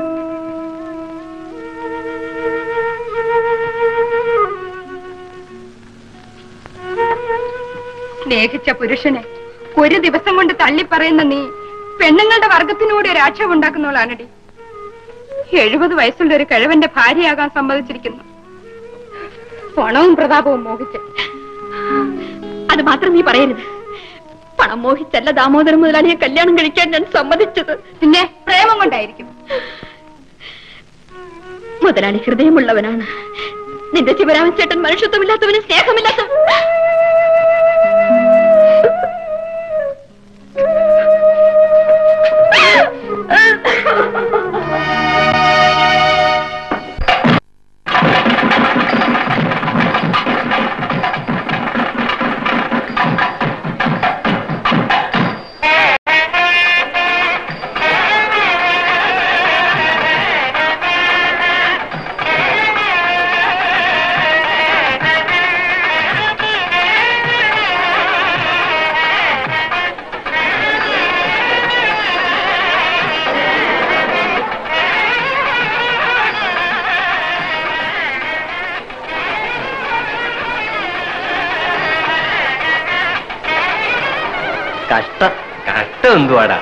സ്നേഹിച്ച പുരുഷനെ ഒരു ദിവസം കൊണ്ട് തള്ളിപ്പറയുന്ന നീ പെണ്ണുങ്ങളുടെ വർഗത്തിനൂടെ ഒരു ആക്ഷേപം ഉണ്ടാക്കുന്നവളാണടി. 70 വയസ്സുള്ള ഒരു കിഴവന്റെ ഭാര്യയാകാൻ സമ്മതിച്ചിരിക്കുന്നു. പണവും പ്രതാപവും മോഹിച്ച്. അത് മാത്രം നീ പറയരുത്. പണം മോഹിച്ചല്ല ദാമോദരൻ മുതലാളിയെ കല്യാണം കഴിക്കാൻ ഞാൻ സമ്മതിച്ചത്. പിന്നെ പ്രേമം കൊണ്ടായിരിക്കും. മുതലാളി ഹൃദയമുള്ളവനാണ്. നിന്റെ ശിവരാമൻ ചേട്ടൻ മനുഷ്യത്വമില്ലാത്തവന് സ്നേഹമില്ലാത്ത. കഷ്ടം എന്തുവാടാ?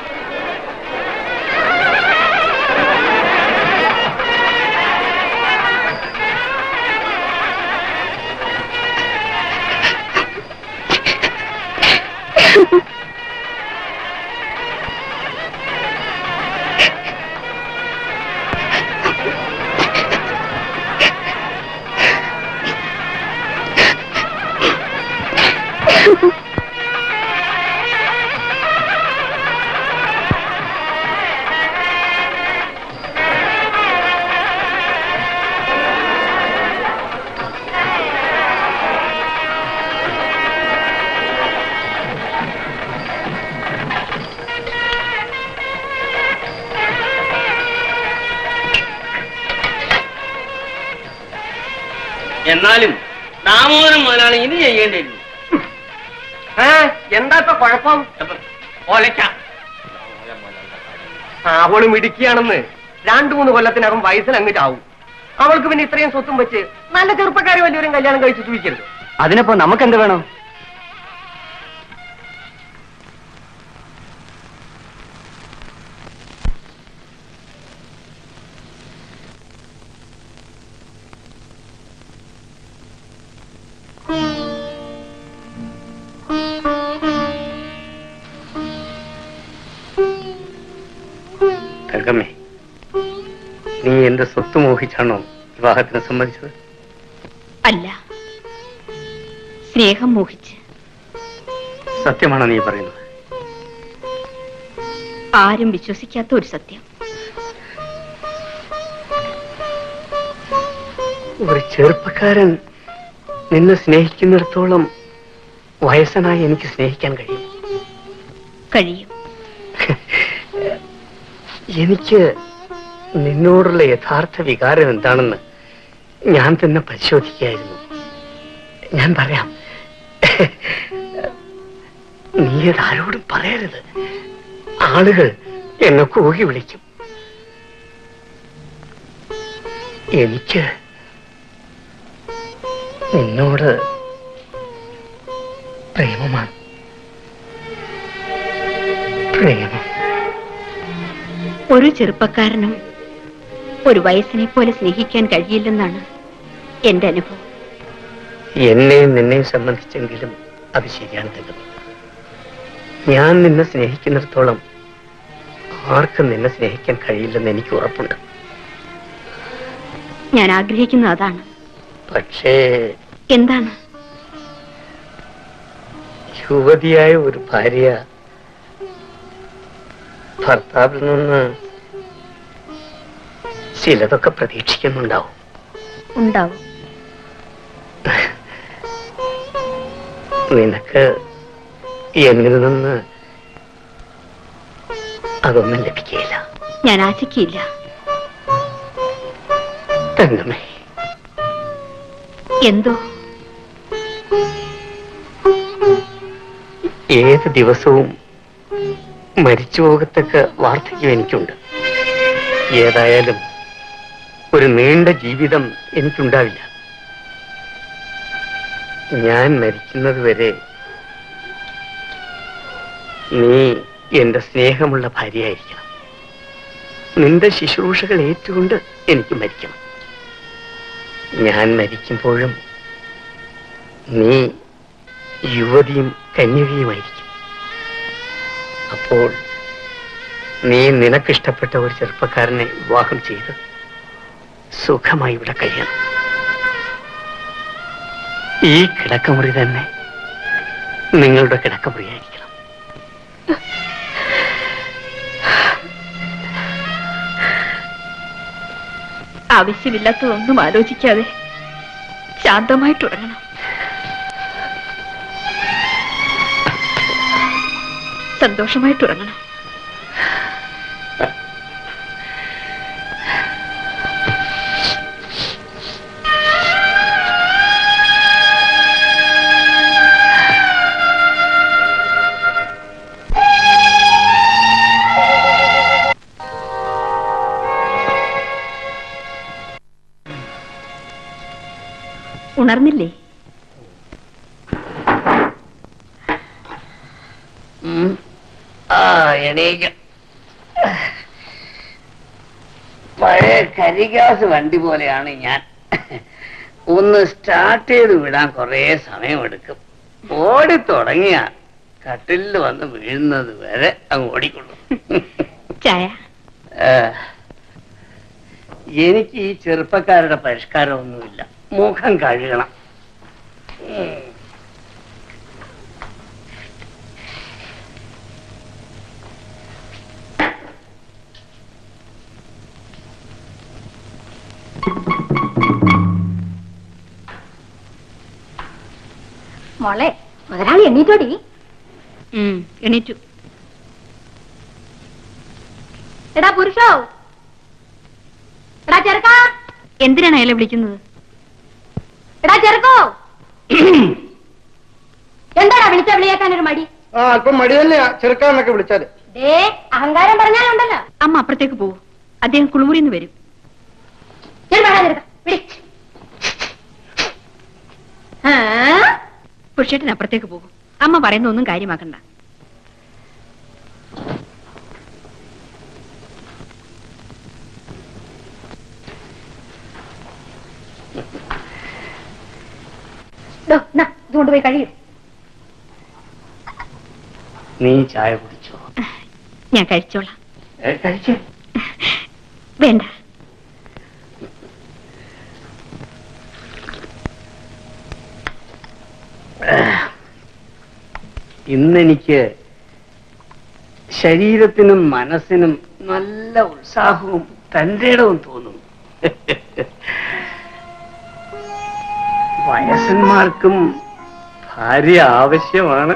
എന്നാലും ദാമോദരൻ മുതലാളി ഇത് ചെയ്യേണ്ടിയിരുന്നു. എന്താ ഇപ്പൊ കുഴപ്പം? അവളും ഇടുക്കിയാണെന്ന് 2-3 കൊല്ലത്തിനകം വയസ്സിലങ്ങ് ചാവും. അവൾക്ക് പിന്നെ ഇത്രയും സ്വത്തും വെച്ച് നല്ല ചെറുപ്പക്കാരെ വലിയൊരു കല്യാണം കഴിച്ച് ചോദിക്കരുത്. അതിനിപ്പോ നമുക്കെന്ത് വേണം? തങ്കമ്മേ, നീ എന്റെ സ്വത്ത് മോഹിച്ചാണോ വിവാഹത്തിന് സമ്മതിച്ചത്? അല്ല, സ്നേഹം മോഹിച്ച്. സത്യമാണോ നീ പറയുന്നത്? ആരും വിശ്വസിക്കാത്ത ഒരു സത്യം. ഒരു ചെറുപ്പക്കാരൻ നിന്നെ സ്നേഹിക്കുന്നിടത്തോളം വയസ്സനായി എനിക്ക് സ്നേഹിക്കാൻ കഴിയും. എനിക്ക് നിന്നോടുള്ള യഥാർത്ഥ വികാരം എന്താണെന്ന് ഞാൻ തന്നെ പരിശോധിക്കുകയായിരുന്നു. ഞാൻ പറയാം. നീ അതാരോടും പറയരുത്. ആളുകൾ എന്നെ കൂകി വിളിക്കും. എനിക്ക് നിന്നോട് പ്രേമമാണ്. പ്രേമം. ഒരു ചെറുപ്പക്കാരനും ഒരു വയസ്സിനെ പോലെ സ്നേഹിക്കാൻ കഴിയില്ലെന്നാണ് എന്റെ അനുഭവം. എന്നെയും നിന്നെയും സംബന്ധിച്ചെങ്കിലും അത് ശരിയാണ് തങ്കം. ഞാൻ നിന്നെ സ്നേഹിക്കുന്നിടത്തോളം ആർക്കും നിന്നെ സ്നേഹിക്കാൻ കഴിയില്ലെന്ന് എനിക്ക് ഉറപ്പുണ്ട്. ഞാൻ ആഗ്രഹിക്കുന്നത് അതാണ്. പക്ഷേ എന്താണ്? യുവതിയായ ഒരു ഭാര്യ ഭർത്താവിൽ നിന്ന് ചിലതൊക്കെ പ്രതീക്ഷിക്കുന്നുണ്ടാവും. ഉണ്ടാവും. നിനക്ക് എന്നിൽ നിന്ന് അതൊന്നും ലഭിക്കുകയില്ല. ഞാൻ ആശിക്കില്ല. തങ്കമേ, എന്തോ ഏത് ദിവസവും മരിച്ചു പോകത്തക്ക വാർദ്ധക്യം എനിക്കുണ്ട്. ഏതായാലും ഒരു നീണ്ട ജീവിതം എനിക്കുണ്ടാവില്ല. ഞാൻ മരിക്കുന്നത് വരെ നീ എന്റെ സ്നേഹമുള്ള ഭാര്യയായിരിക്കണം. നിന്റെ ശുശ്രൂഷകൾ ഏറ്റുകൊണ്ട് എനിക്ക് മരിക്കണം. ഞാൻ മരിക്കുമ്പോഴും നീ യുവതിയും കന്യകയുമായിരിക്കും. അപ്പോൾ നീ നിനക്കിഷ്ടപ്പെട്ട ഒരു ചെറുപ്പക്കാരനെ വിവാഹം ചെയ്ത് സുഖമായി ഇവിടെ കഴിയണം. ഈ കിടക്കമുറി തന്നെ നിങ്ങളുടെ കിടക്കമുറിയായിരിക്കണം. ആവശ്യമില്ലാത്തതൊന്നും ആലോചിക്കാതെ ശാന്തമായിട്ടുറങ്ങണം. സന്തോഷമായിട്ടുറങ്ങണം. ഉണർന്നില്ലേ? എണീക്ക. പഴയ കരിഗ്യാസ് വണ്ടി പോലെയാണ് ഞാൻ. ഒന്ന് സ്റ്റാർട്ട് ചെയ്ത് വിടാൻ കുറെ സമയമെടുക്കും. ഓടിത്തുടങ്ങിയ കട്ടിലിൽ വന്ന് വീഴുന്നത് വരെ അങ്ങ് ഓടിക്കൊള്ളും. ചായ? എനിക്ക് ഈ ചെറുപ്പക്കാരുടെ പരിഷ്കാരമൊന്നുമില്ല. മുഖം കഴുകണം. മോളെ, മുതലാളി എണ്ണീറ്റോടി? എണീറ്റു. എടാ പുരുഷോ, എടാ ചെറുക്കാ. എന്തിനാണ് അയാളെ വിളിക്കുന്നത്? എടാ ചെറുക്കോ, എന്താടാ വിളിച്ച വിളിയേക്കാൻ ഒരു മടി? അല്പം മടി തന്നെയാ ചെറുക്കാന്നൊക്കെ വിളിച്ചാല്. അഹങ്കാരം പറഞ്ഞാലുണ്ടല്ലോ. അമ്മ അപ്പുറത്തേക്ക് പോകും. അദ്ദേഹം കുളിമുറിന്ന് വരും. പുരുഷേട്ടൻ അപ്പുറത്തേക്ക് പോകും. അമ്മ പറയുന്ന ഒന്നും കാര്യമാക്കണ്ട. ഇതുകൊണ്ട് പോയി കഴിയും. നീ ചായ കുടിച്ചോ? ഞാൻ കഴിച്ചോളാം. കഴിച്ചേ? വേണ്ട. ഇന്നെനിക്ക് ശരീരത്തിനും മനസ്സിനും നല്ല ഉത്സാഹവും തന്റെ ഇടവും തോന്നുന്നു. വയസ്സന്മാർക്കും ഭാര്യ ആവശ്യമാണ്.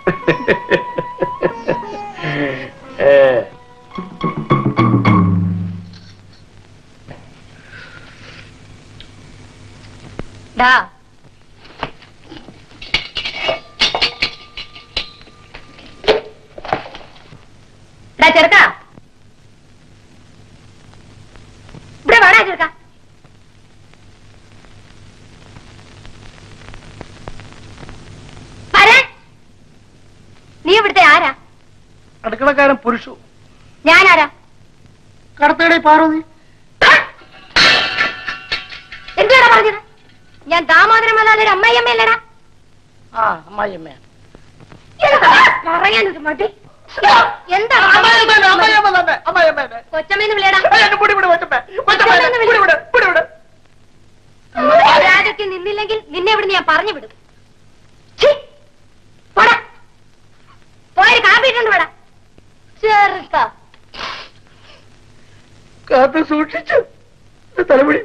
ചെറുക്ക, ഇവിടെ വേണ ചെറുക്ക. നീ ഇവിടുത്തെ ആരാ? അടുക്കളക്കാരൻ പുരുഷു. ഞാനാരാ? കടത്തേടെ പാർവതി. എന്താണ് പറഞ്ഞത്? ഞാൻ ദാമോദരമല്ലാതെ അമ്മായിയമ്മയല്ലടാ. അമ്മായിയമ്മ പറയാനൊരു മടി. എന്താ കൊച്ചമ്മന്ന് വിളിയടാ. രാജയ്ക്ക് നിന്നില്ലെങ്കിൽ നിന്നെ ഇവിടുന്ന് ഞാൻ പറഞ്ഞു വിടും. പോയൊരു കാപ്പിട്ടുണ്ട് വേടാ. ചെറുക്ക കാത്ത് സൂക്ഷിച്ചു തലമുടി.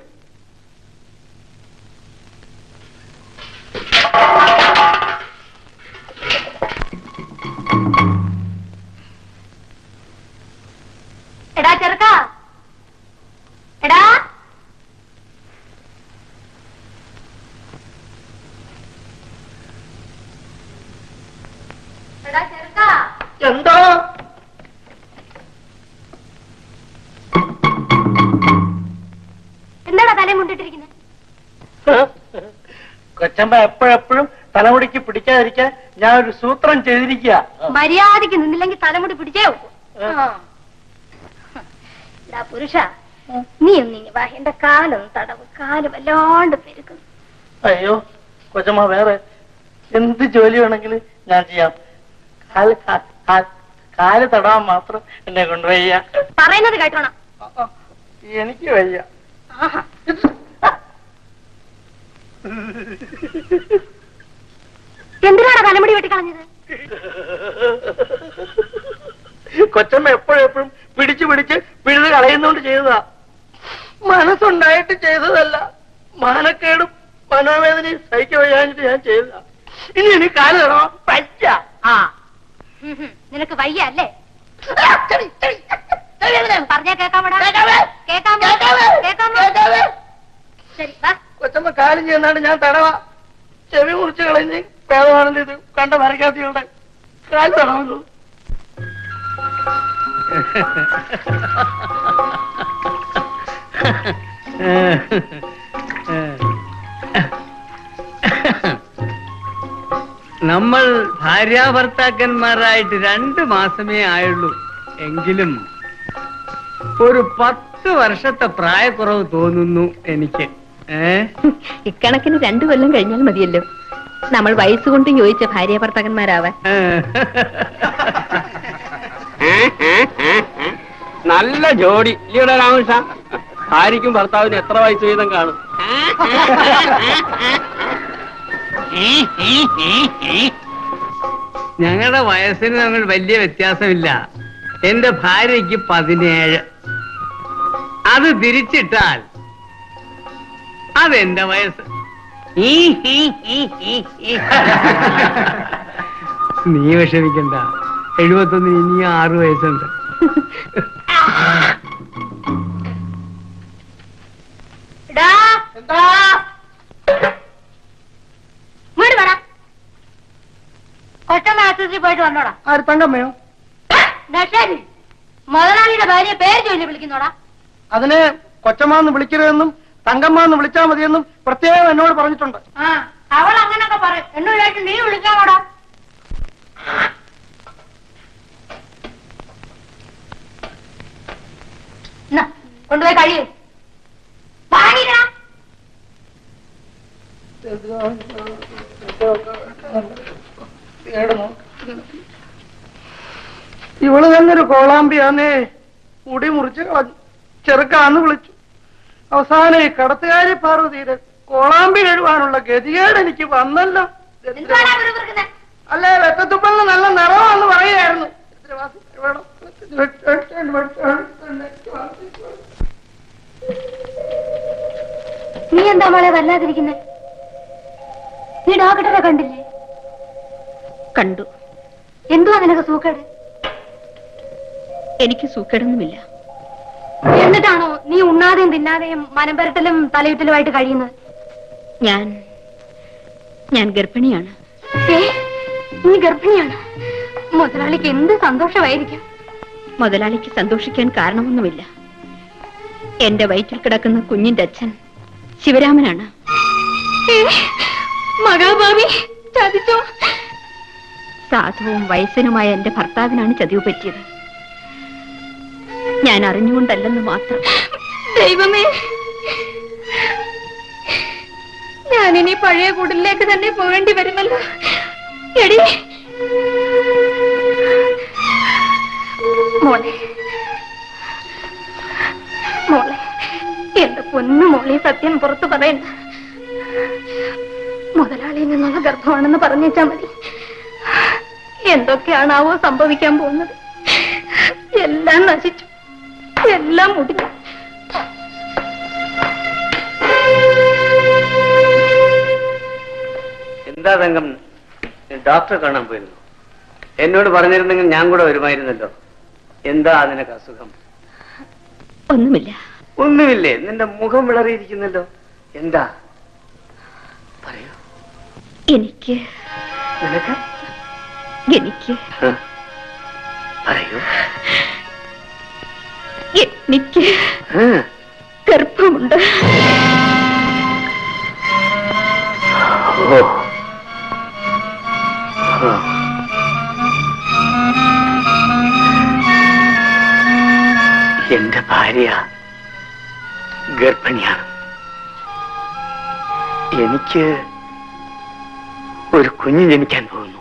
എടാ ചെറുക്ക, എടാ തലയും കൊണ്ടിട്ടിരിക്കുന്നത്? കൊച്ചമ്മ എപ്പോഴെപ്പോഴും തലമുടിക്ക് പിടിക്കാതിരിക്കാൻ ഞാൻ ഒരു സൂത്രം ചെയ്തിരിക്കുക. മര്യാദക്ക് നിന്നില്ലെങ്കിൽ തലമുടി പിടിച്ചേ പുരുഷ, നീ ഒന്നിങ്ങി വാ, എന്റെ കാലൊന്ന് തടവ്. കാല് വല്ലാണ്ട് പെരുക്കുന്നു. അയ്യോ കൊച്ചമ്മ, വേറെ എന്ത് ജോലി വേണമെങ്കിലും ഞാൻ ചെയ്യാം. കാല് തടവാൻ മാത്രം എന്നെ കൊണ്ടുവയ്യ. പറയുന്നത് കേട്ടോണം. എനിക്ക് വയ്യ. എന്തിനാണ് തലമുടി വെട്ടിക്കളഞ്ഞത്? കൊച്ചമ്മ എപ്പോഴെപ്പോഴും പിടിച്ച് പിഴുത് കളയുന്നോണ്ട് ചെയ്തതാ. മനസ്സുണ്ടായിട്ട് ചെയ്തതല്ല. മാനക്കേടും മനോവേദനയും സഹിക്കാൻ വയ്യാഞ്ഞിട്ട് ഞാൻ ചെയ്തതാ. ഇനി എനിക്ക് കാല് തടവാൻ പറ്റ. നിനക്ക് വയ്യ അല്ലേ? പറഞ്ഞാ കേക്കാമടാ. ശരി, കൊച്ചമ്മ കാര്യം ചെയ്യുന്നാണ്ട് ഞാൻ തടവാ. ചെവി മുറിച്ച് കളഞ്ഞ് പേദമാണെന്ന് ഇത് കണ്ട മരക്കാത്തികളുടെ കാല് തടവുന്നു. നമ്മൾ ഭാര്യാഭർത്താക്കന്മാരായിട്ട് 2 മാസമേ ആയുള്ളൂ. എങ്കിലും ഒരു 10 വർഷത്തെ പ്രായക്കുറവ് തോന്നുന്നു എനിക്ക്. ഇക്കണക്കിന് 2 കൊല്ലം കഴിഞ്ഞാൽ മതിയല്ലോ നമ്മൾ വയസ്സുകൊണ്ട് യോജിച്ച ഭാര്യാഭർത്താക്കന്മാരാവാൻ. നല്ല ജോഡി ഇല്ലയുടെ രാമകൃഷ്ണ. ഭാര്യയ്ക്കും ഭർത്താവിന് എത്ര വയസ്സ് വീതം കാണും? ഞങ്ങളുടെ വയസ്സിന് തമ്മിൽ വലിയ വ്യത്യാസമില്ല. എന്റെ ഭാര്യയ്ക്ക് 17. അത് തിരിച്ചിട്ടാൽ അതെന്റെ വയസ്സ്. നീ വിഷമിക്കണ്ട, 71 ഇനി 6 വയസ്സുണ്ട്. കൊച്ചമ്മ ആശുപത്രി പോയിട്ട് വന്നോടാ. ആര് തങ്കമ്മയോ? ശരി, മുതലാളിയുടെ ഭാര്യ പേര് ചൊല്ലി വിളിക്കുന്നോടാ. അതിനെ കൊച്ചമ്മാന്ന് വിളിക്കരുതെന്നും തങ്കമ്മാന്ന് വിളിച്ചാ മതിയെന്നും പ്രത്യേകം എന്നോട് പറഞ്ഞിട്ടുണ്ട്. അവൾ അങ്ങനൊക്കെ പറയും. എന്നോടായിട്ട് നീ വിളിക്കാമോടാ? കൊണ്ടുപോയി കഴിയേ. വാങ്ങിടാ. ഇവള് തന്നൊരു കോളാമ്പിയാന്നേ. മുടി മുറിച്ച് കളഞ്ഞു. ചെറുക്കാന്ന് വിളിച്ചു. അവസാനം ഈ കടത്തുകാരി പാർവതിയുടെ കോളാമ്പി കഴിവാനുള്ള ഗതികേട് എനിക്ക് വന്നല്ലോ. അല്ലേ, വെറ്റത്തുപ്പലിന് നല്ല നിറമാന്ന് പറയായിരുന്നു. നീ എന്താ മോളെ വല്ലാതിരിക്കുന്നേ? നീ ഡോക്ടറെ കണ്ടില്ലേ? കണ്ടു. എന്തുവാ നിനക്ക് സൂക്കേട്? എനിക്ക് സൂക്കേടൊന്നുമില്ല. എന്നിട്ടാണോ നീ ഉണ്ണാതെയും തിന്നാതെയും മനംപരട്ടലും തലയുത്തലുമായിട്ട് കഴിയുന്നത്? ഞാൻ ഗർഭിണിയാണ്. നീ ഗർഭിണിയാണ്? മുതലാളിക്ക് എന്ത് സന്തോഷമായിരിക്കും. മുതലാളിക്ക് സന്തോഷിക്കാൻ കാരണമൊന്നുമില്ല. എന്റെ വയറ്റിൽ കിടക്കുന്ന കുഞ്ഞിന്റെ അച്ഛൻ ശിവരാമനാണ്. മഹാഭാവി ചതിച്ചോ? സാധുവും വയസ്സനുമായ എന്റെ ഭർത്താവിനാണ് ചതിവ് പറ്റിയത്. ഞാൻ അറിഞ്ഞുകൊണ്ടല്ലെന്ന് മാത്രം. ദൈവമേ, ഞാനിനി പഴയ കൂടിലേക്ക് തന്നെ പോകേണ്ടി വരുമല്ലോ. എടി മോളെ, മോളെ, എന്റെ പൊന്നു മോളെ, സത്യം പുറത്തു പറയണ്ട. മുതലാളിയിൽ നിന്നുള്ള ഗർഭമാണെന്ന് പറഞ്ഞേച്ചാ മതി. എന്തൊക്കെയാണാവോ സംഭവിക്കാൻ പോകുന്നത്? എല്ലാം നശിച്ചു, എല്ലാം മുടിഞ്ഞു. എന്താ തങ്കം, ഡോക്ടറെ കാണാൻ പോയിരുന്നു? എന്നോട് പറഞ്ഞിരുന്നെങ്കിൽ ഞാൻ കൂടെ വരുമായിരുന്നല്ലോ. എന്താ നിനക്ക് അസുഖം? ഒന്നുമില്ല. ഒന്നുമില്ലേ? നിന്റെ മുഖം വിളറിയിരിക്കുന്നല്ലോ. എന്താ പറയൂ. എനിക്ക് പറയൂ. എനിക്ക് ഗർഭമുണ്ട്. എന്റെ ഭാര്യ ഗർഭിണിയാണ്. എനിക്ക് ഒരു കുഞ്ഞ് ജനിക്കാൻ പോകുന്നു.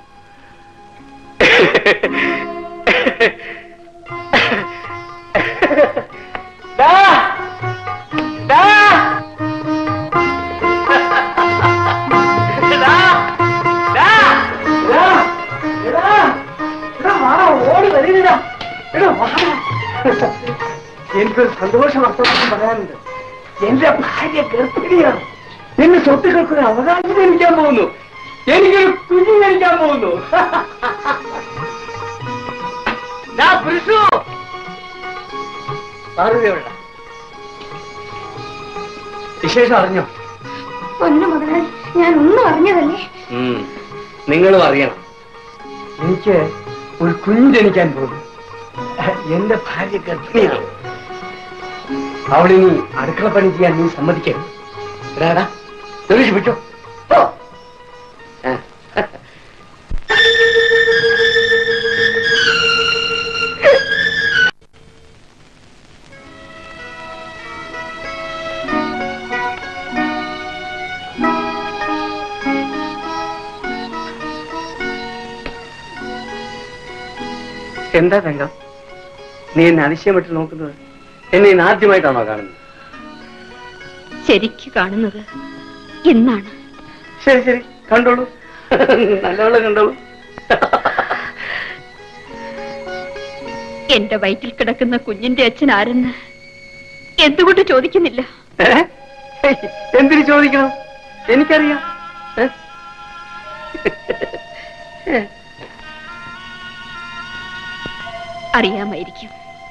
ഓടി വരില്ല. എനിക്കൊരു സന്തോഷ വർത്തമാനം പറയാനുണ്ട്. എന്റെ ഭാര്യ ഗർഭിണിയാണ്. എന്റെ സ്വത്തുക്കൾക്ക് അവകാശം ജനിക്കാൻ പോകുന്നു. എനിക്കൊരു കുഞ്ഞ് ജനിക്കാൻ പോകുന്നു. വിശേഷം അറിഞ്ഞോ? പൊന്നു മുതലാളി, ഞാൻ ഒന്നും അറിഞ്ഞതല്ലേ. നിങ്ങളും അറിയണം. എനിക്ക് ഒരു കുഞ്ഞ് ജനിക്കാൻ പോകുന്നു. എന്റെ ഭാര്യ ഗർഭിണിയാണ്. അവളിനി അടുക്കള പണി ചെയ്യാൻ നീ സമ്മതിക്കരുത്. എടാ ജോലി വിട്ടോ. എന്താ തങ്കം, നീ എന്നെ അതിശയമായിട്ട് നോക്കുന്നത്? എന്നെ ഇന്ന് ആദ്യമായിട്ടാണോ കാണുന്നത്? ശരിക്ക് കാണുന്നത് ഇന്നാണ്. ശരി ശരി, കണ്ടോളൂ, നല്ലവണ്ണം കണ്ടോളൂ. എന്റെ വയറ്റിൽ കിടക്കുന്ന കുഞ്ഞിന്റെ അച്ഛൻ ആരെന്ന് എന്തുകൊണ്ട് ചോദിക്കുന്നില്ല? എന്തിനു ചോദിക്കണം? എനിക്കറിയാം. അറിയാമായിരിക്കും.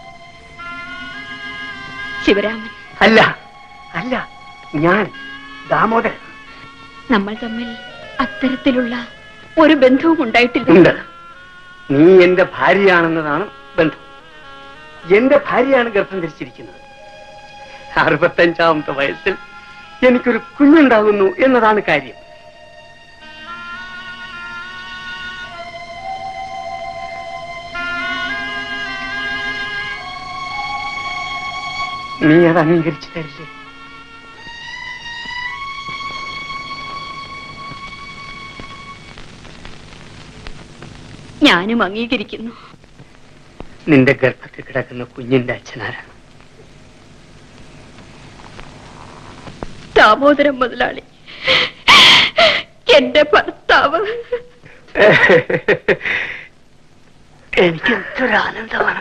ശിവരാമൻ. അല്ല അല്ല, ഞാൻ ദാമോദരൻ. നമ്മൾ തമ്മിൽ അത്തരത്തിലുള്ള ഒരു ബന്ധവും ഉണ്ടായിട്ടില്ല. നീ എന്റെ ഭാര്യയാണെന്നതാണ് ബന്ധം. എന്റെ ഭാര്യയാണ് ഗർഭം ധരിച്ചിരിക്കുന്നത്. 65ാമത്തെ വയസ്സിൽ എനിക്കൊരു കുഞ്ഞുണ്ടാകുന്നു എന്നതാണ് കാര്യം. നീ അത് അംഗീകരിച്ചു തരില്ലേ? ഞാനും അംഗീകരിക്കുന്നു. നിന്റെ ഗർഭത്തിൽ കിടക്കുന്ന കുഞ്ഞിന്റെ അച്ഛനാരാണ്? ദാമോദരൻ മുതലാളി, എന്റെ ഭർത്താവ്. എനിക്ക് എന്തൊരു ആനന്ദമാണ്.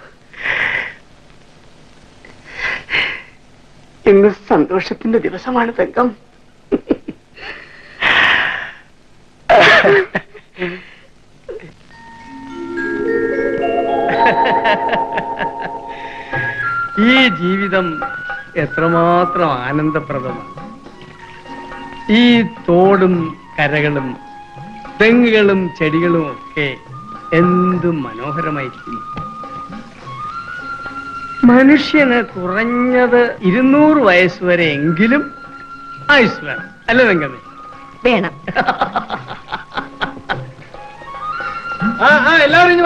ഇന്ന് സന്തോഷത്തിന്റെ ദിവസമാണ് തങ്കം. ഈ ജീവിതം എത്രമാത്രം ആനന്ദപ്രദമാണ്. ഈ തോടും കരകളും തെങ്ങുകളും ചെടികളും ഒക്കെ എന്തും മനോഹരമായിരിക്കുന്നു. മനുഷ്യന് കുറഞ്ഞത് 200 വയസ്സുവരെ എങ്കിലും ആയുസ് വേണം, അല്ലേ തങ്കമ്മേ? വേണം. എല്ലാവരും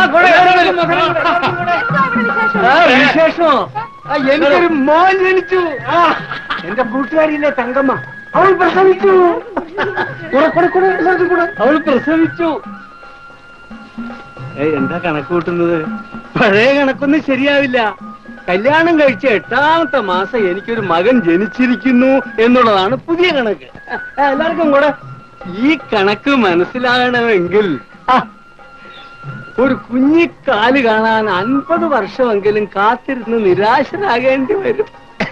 വിശേഷമോ? എനിക്കൊരു മോൻ ജനിച്ചു. എന്റെ കൂട്ടുകാരിയില്ലേ തങ്കമ്മ, അവൾ പ്രസവിച്ചു. എല്ലാവർക്കും കൂടെ അവൾ പ്രസവിച്ചു. എന്താ കണക്ക് കൂട്ടുന്നത്? പഴയ കണക്കൊന്നും ശരിയാവില്ല. കല്യാണം കഴിച്ച 8ാമത്തെ മാസം എനിക്കൊരു മകൻ ജനിച്ചിരിക്കുന്നു എന്നുള്ളതാണ് പുതിയ കണക്ക്. എല്ലാവർക്കും കൂടെ ഈ കണക്ക് മനസ്സിലാകണമെങ്കിൽ ഒരു കുഞ്ഞിക്കാല് കാണാൻ 50 വർഷമെങ്കിലും കാത്തിരുന്ന് നിരാശരാകേണ്ടി വരും.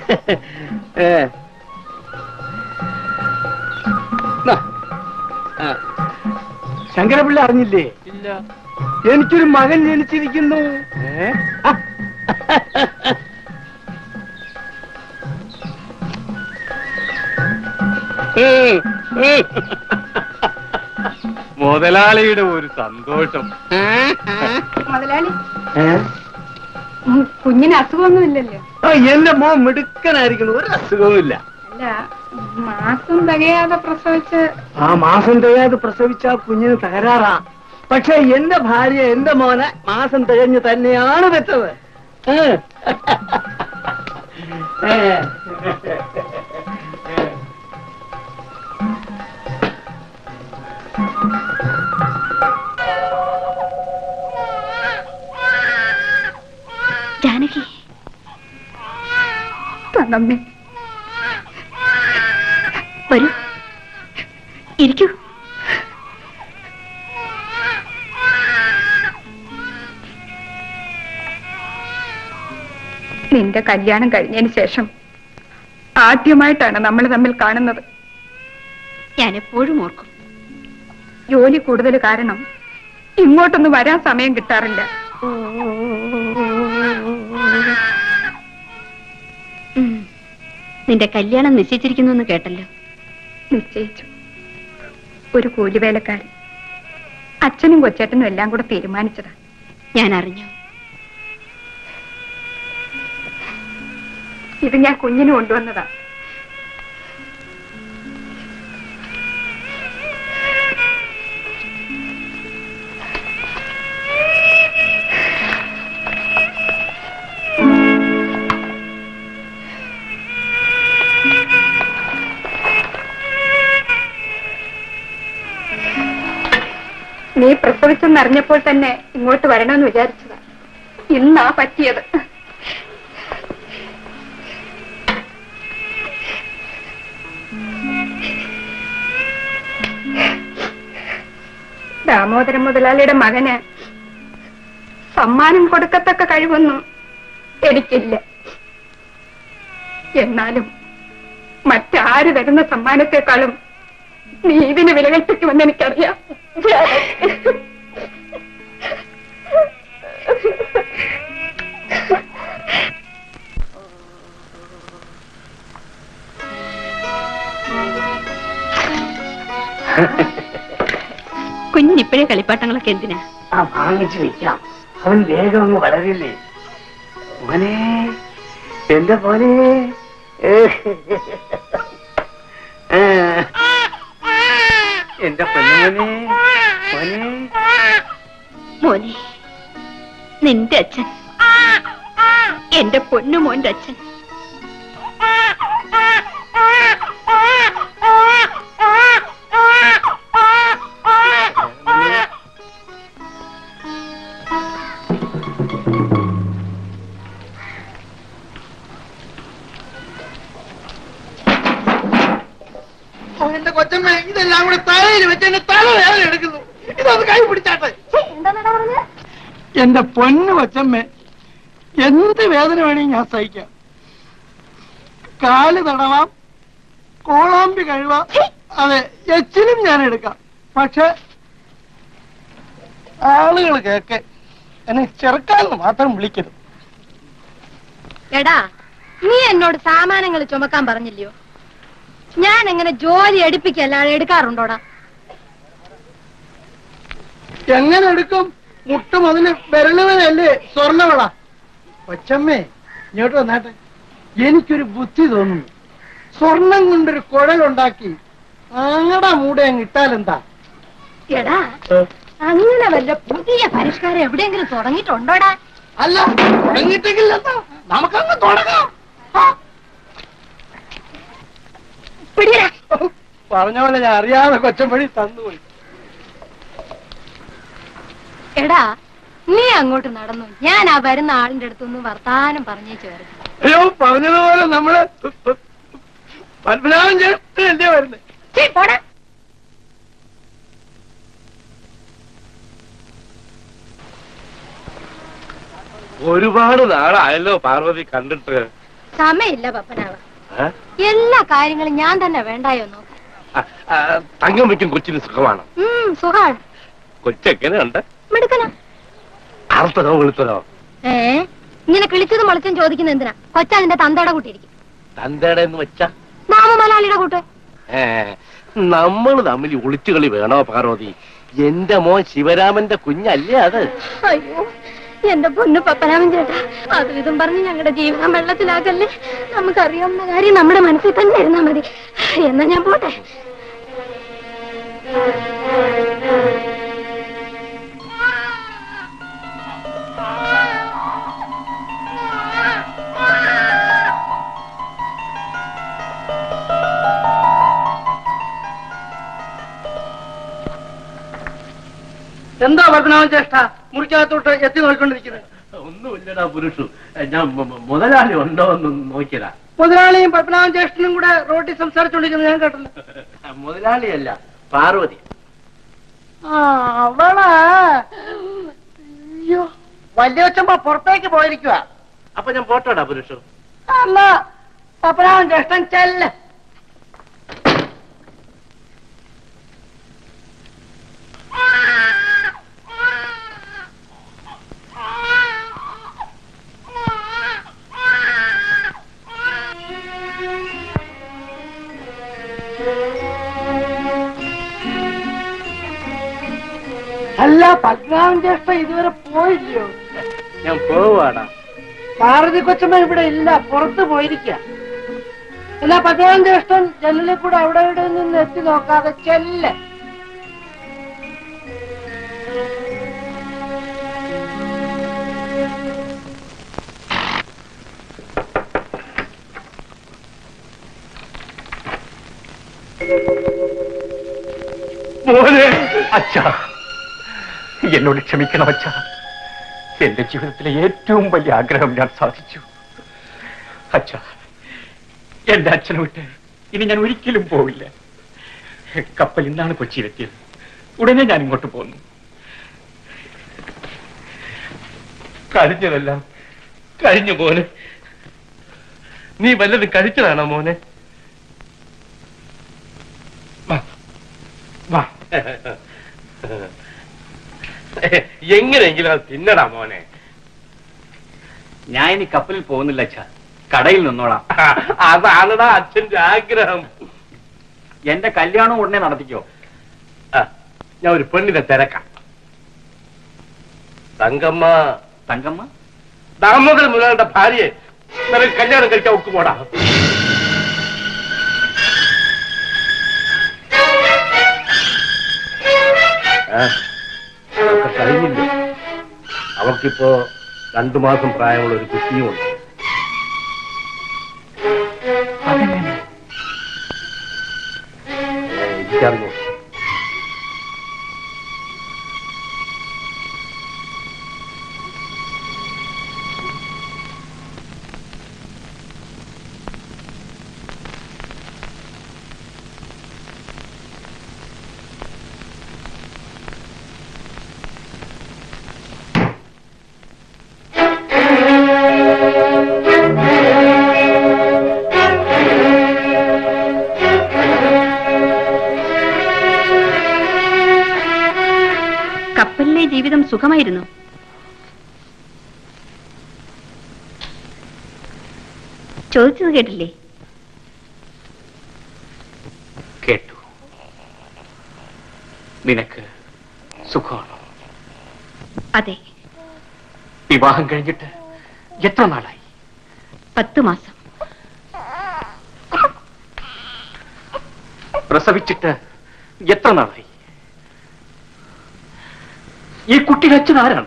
ശങ്കരപിള്ള അറിഞ്ഞില്ലേ? ഇല്ല. എനിക്കൊരു മകൻ ജനിച്ചിരിക്കുന്നു. മുതലാളിയുടെ ഒരു സന്തോഷം. മുതലാളി, കുഞ്ഞിന് അസുഖമൊന്നുമില്ലല്ലോ? എന്റെ മോൻ മിടുക്കനായിരിക്കുന്നു, ഒരു അസുഖവുമില്ല. അല്ല, മാസം തികയാതെ പ്രസവിച്ച്. ആ മാസം തികയാതെ പ്രസവിച്ച കുഞ്ഞിന് തകരാറാ. പക്ഷെ എന്റെ ഭാര്യ എന്റെ മോനെ മാസം തികഞ്ഞ് തന്നെയാണ് വെച്ചത്. ജാനകി തന്നമ്മേ, വരൂ, ഇരിക്കൂ. നിന്റെ കല്യാണം കഴിഞ്ഞതിന് ശേഷം ആദ്യമായിട്ടാണ് നമ്മൾ തമ്മിൽ കാണുന്നത്. ഞാൻ എപ്പോഴും ഓർക്കും. ജോലി കൂടുതൽ കാരണം ഇങ്ങോട്ടൊന്നും വരാൻ സമയം കിട്ടാറില്ല. നിന്റെ കല്യാണം നിശ്ചയിച്ചിരിക്കുന്നു എന്ന് കേട്ടല്ലോ. നിശ്ചയിച്ചു. ഒരു കൂലിവേലക്കാരൻ. അച്ഛനും കൊച്ചേട്ടനും എല്ലാം കൂടെ തീരുമാനിച്ചതാ. ഞാൻ അറിഞ്ഞു. ഇത് ഞാൻ കുഞ്ഞിന് കൊണ്ടുവന്നതാ. നീ പ്രസവിച്ചെന്നറിഞ്ഞപ്പോൾ തന്നെ ഇങ്ങോട്ട് വരണമെന്ന് വിചാരിച്ചതാ. ഇന്നാ പറ്റിയത്. ദാമോദരൻ മുതലാളിയുടെ മകന് സമ്മാനം കൊടുക്കത്തക്ക കഴിവൊന്നും എനിക്കില്ല. എന്നാലും മറ്റാര് തരുന്ന സമ്മാനത്തെക്കാളും നീ ഇതിന് വില കൽപ്പിക്കുമെന്ന് എനിക്കറിയാം. കുഞ്ഞിപ്പോഴേ കളിപ്പാട്ടങ്ങളൊക്കെ എന്തിനാ? വാങ്ങിച്ചു വെക്കാം. അവൻ വേഗം അങ്ങ് വളരില്ലേ. മോനെ, എന്റെ പോലെ എന്റെ പൊന്നുമോനെ, മോനെ മോനെ, നിന്റെ അച്ഛൻ, എന്റെ പൊന്നുമോന്റെ അച്ഛൻ. എന്റെ കൊച്ചമ്മ ഇതെല്ലാം കൂടെ തലയിൽ വെച്ച് എന്റെ തല വേദന എടുക്കുന്നു. ഇതൊന്ന് കൈ പിടിച്ചാട്ടെ. എന്റെ പൊന്നു കൊച്ചമ്മ, എന്ത് വേദന വേണമെങ്കിൽ ഞാൻ സഹിക്കാം. കാല് തടവാം, കോളാമ്പി കഴിവാം, അതെ എച്ചിലും ഞാൻ എടുക്കാം. പക്ഷെ ആളുകൾ കേക്കെ എന്നെ ചെറുക്കാന്ന് മാത്രം വിളിക്കരുത്. എടാ, നീ എന്നോട് സാമാനങ്ങൾ ചുമക്കാൻ പറഞ്ഞില്ലയോ? ഞാൻ എങ്ങനെ ജോലി എടുപ്പിക്കല്ലാതെ എടുക്കാറുണ്ടോടാ? എങ്ങനെ എടുക്കും? മുട്ടും അതിന് വിരലുവനല്ലേ സ്വർണ്ണവള. കൊച്ചമ്മേ, ഇങ്ങോട്ട് വന്നാട്ടെ. എനിക്കൊരു ബുദ്ധി തോന്നുന്നു. സ്വർണം കൊണ്ടൊരു കുഴലുണ്ടാക്കി അങ്ങടെ മൂടെ അങ്ങ് ഇട്ടാലെന്താ? എടാ, അങ്ങനെ വല്ല പുതിയ പരിഷ്കാരം എവിടെയെങ്കിലും തുടങ്ങിയിട്ടുണ്ടോടാ? അല്ല, തുടങ്ങിയിട്ടെങ്കിലെന്താ, നമുക്കങ്ങ് തുടങ്ങാം. പറഞ്ഞ പോലെ ഞാൻ അറിയാതെ കൊച്ചമ്പഴി തന്നുപോയി. എടാ, നീ അങ്ങോട്ട് നടന്നു. ഞാൻ ആ വരുന്ന ആളിന്റെ അടുത്തൊന്ന് വർത്താനം പറഞ്ഞേച്ചു വരുന്നു. അയ്യോ, പറഞ്ഞതുപോലെ നമ്മള് പത്മനാഭൻ ചേട്ടൻ എന്റെ വരുന്നത്. ഒരുപാട് നാളായല്ലോ പാർവതി കണ്ടിട്ട്. സമയമില്ല പപ്പനാവ. എല്ലാ കാര്യങ്ങളും ഞാൻ തന്നെ വേണ്ടായോ നോക്കാം. തങ്കം വയ്ക്കും കൊച്ചിന് സുഖമാണ്. സുഖാണ്. കൊച്ചെങ്ങനെയുണ്ട്? മിടുക്കനാ. അറുത്തതോ വെളുത്തതോ? ഇങ്ങനെ കിളിച്ചതും മുളച്ചും ചോദിക്കുന്ന എന്തിനാ? കൊച്ചാതിന്റെ തന്തയുടെ കൂട്ടിയിരിക്കും. തന്തയുടെ എന്ന് വെച്ചാ നാമമലാളിയുടെ കൂട്ട്. നമ്മൾ തമ്മിൽ ഒളിച്ചുകളി വേണോ പാർവതി? എന്റെ മോൻ ശിവരാമന്റെ കുഞ്ഞല്ലേ അത്? അയ്യോ, എന്റെ പൊന്നു പപ്പനാമൻ ചേട്ടാ, അതും ഇതും പറഞ്ഞ് ഞങ്ങളുടെ ജീവിതം വെള്ളത്തിലാക്കല്ലേ. നമുക്കറിയാവുന്ന കാര്യം നമ്മുടെ മനസ്സിൽ തന്നെ ഇരുന്നാ മതി. എന്നാ ഞാൻ പോട്ടെ. എന്താ പത്മനാഭൻ ചേഷ്ട മുറിക്കകത്തോട്ട് എത്തി നോക്കിക്കൊണ്ടിരിക്കുന്നത്? ഒന്നുമില്ലടാ പുരുഷു, ഞാൻ മുതലാളി ഉണ്ടോ എന്ന് നോക്കിയതാ. മുതലാളിയും പത്മനാഭൻ ചേഷ്ടനും കൂടെ റോഡിൽ സംസാരിച്ചോണ്ടിരിക്കുന്നത് ഞാൻ കേട്ടല്ലോ. മുതലാളിയല്ല, പാർവതി. അവള് അയ്യോ വല്യച്ഛമ്മ പുറത്തേക്ക് പോയിരിക്കുക. അപ്പൊ ഞാൻ പോട്ടോടാ പുരുഷു. അല്ല പത്മനാഭൻ ചേഷ്ടൻ ചെല്ല്. അല്ല പത്മനാഭൻ ചേഷ്ടൻ ഇതുവരെ പോയില്ലയോ? ഞാൻ പോവാടാ. പാർവതി കൊച്ചമ്മ ഇവിടെ ഇല്ല, പുറത്ത് പോയിരിക്കുക. എന്നാ പത്മനാഭൻ ചേഷ്ടൻ ജനലിൽ കൂടെ അവിടെ ഇവിടെ നിന്ന് എത്തി നോക്കാതെ ചെല്ല്. മോനെ, അച്ഛാ എന്നോട് ക്ഷമിക്കണം അച്ഛാ. എന്റെ ജീവിതത്തിലെ ഏറ്റവും വലിയ ആഗ്രഹം ഞാൻ സാധിച്ചു. അച്ഛാ, എന്റെ അച്ഛനെ വിട്ട് ഇനി ഞാൻ ഒരിക്കലും പോവില്ല. കപ്പൽ ഇന്നാണ് കൊച്ചിയിലെത്തിയത്. ഉടനെ ഞാൻ ഇങ്ങോട്ട് പോന്നു. കഴിഞ്ഞതെല്ലാം കഴിഞ്ഞു മോനെ. നീ വല്ലതും കഴിച്ചതാണോ മോനെ? എങ്ങനെയെങ്കിലും അത് തിന്നടാ മോനെ. ഞാൻ ഇനി കപ്പലിൽ പോകുന്നില്ല അച്ഛാ, കടയിൽ നിന്നോളാം. അതാണടാ അച്ഛന്റെ ആഗ്രഹം. എന്റെ കല്യാണം ഉടനെ നടത്തിക്കോ. ഞാൻ ഒരു പെണ്ണിനെ തിരക്കാം. തങ്കമ്മ തങ്കമ്മ ദാമോദരൻ മുതലാളിയുടെ ഭാര്യയെ നിനക്ക് കല്യാണം കഴിക്കാൻ ഒക്കുപോടാ. അതൊക്കെ കഴിഞ്ഞില്ല. അവൾക്കിപ്പോ 2 മാസം പ്രായമുള്ള ഒരു കുട്ടിയുമുണ്ട്. എനിക്കറിഞ്ഞു. ജീവിതം സുഖമായിരുന്നു. ചോദിച്ചത് കേട്ടില്ലേ? കേട്ടു. നിനക്ക് സുഖമാണോ? അതെ. വിവാഹം കഴിഞ്ഞിട്ട് എത്ര നാളായി? 10 മാസം. പ്രസവിച്ചിട്ട് എത്ര നാളായി? ഈ കുട്ടിയുടെ അച്ഛൻ ആരാണ്?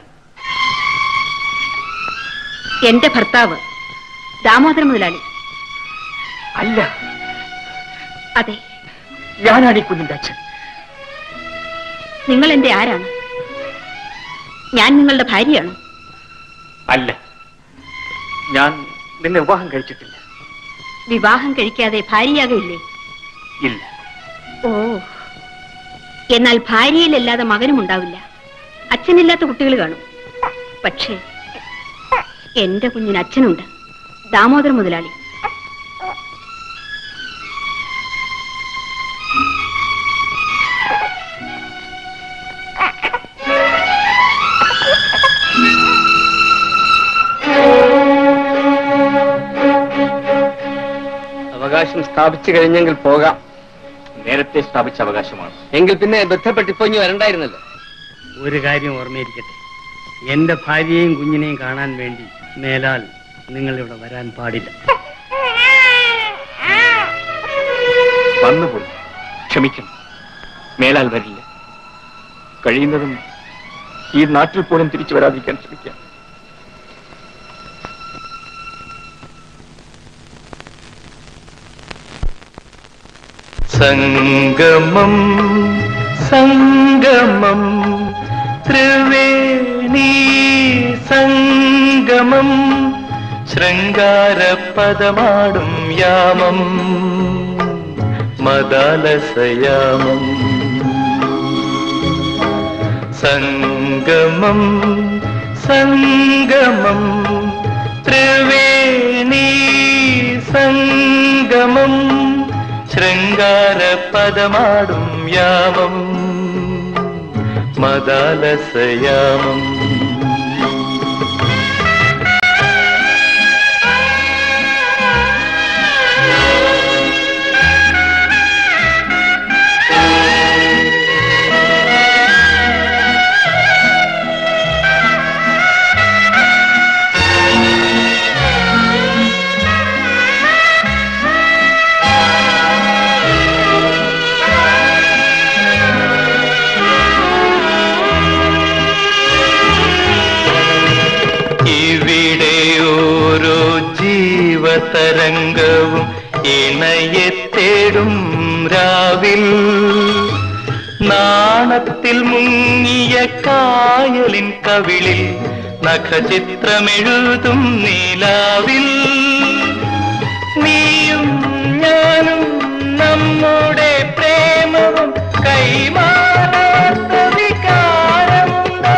എന്റെ ഭർത്താവ് ദാമോദരൻ മുതലാളി. അല്ല. അതെ, ഞാനാണ് ഈ കുഞ്ഞിന്റെ അച്ഛൻ. നിങ്ങൾ എന്റെ ആരാണ്? ഞാൻ നിങ്ങളുടെ ഭാര്യയാണ്. അല്ല, ഞാൻ നിന്നെ വിവാഹം കഴിച്ചിട്ടില്ല. വിവാഹം കഴിക്കാതെ ഭാര്യയാകില്ലേ? ഇല്ല. ഓ, എന്നാൽ ഭാര്യയിലല്ലാതെ മകനും ഉണ്ടാവില്ല. അച്ഛനില്ലാത്ത കുട്ടികൾ കാണും. പക്ഷേ എന്റെ കുഞ്ഞിന് അച്ഛനുണ്ട്, ദാമോദരൻ മുതലാളി. അവകാശം സ്ഥാപിച്ചു കഴിഞ്ഞെങ്കിൽ പോകാം. നേരത്തെ സ്ഥാപിച്ച അവകാശമാണ്. എങ്കിൽ പിന്നെ ബന്ധപ്പെട്ടിപ്പോ ഇനി വരണ്ടായിരുന്നല്ലോ. ഒരു കാര്യം ഓർമ്മയിരിക്കട്ടെ, എന്റെ ഭാര്യയെയും കുഞ്ഞിനെയും കാണാൻ വേണ്ടി മേലാൽ നിങ്ങൾ ഇവിടെ വരാൻ പാടില്ല. വന്നുപോയി, ക്ഷമിക്കണം. മേലാൽ വരില്ല. കഴിയുന്നതും ഈ നാട്ടിൽ പോലും തിരിച്ചു വരാതിരിക്കാൻ ശ്രമിക്കാം. സംഗമം സംഗമം ത്രിവേണി സംഗമം ശൃംഗാരപദമാടും യാമം മദാലസയാമം സംഗമം സംഗമം ത്രിവേണി സംഗമം ശൃംഗാരപദമാടും യാമം മദാലസയാമം തരംഗവും ഇണയെ തേടും രാവിൽ നാണത്തിൽ മുങ്ങിയ കായലിൻ കവിളിൽ നഖചിത്രമെഴുതും നീലാവിൽ നീയും ഞാനും നമ്മുടെ പ്രേമവും കൈമാറാത്ത വികാരമുണ്ടോ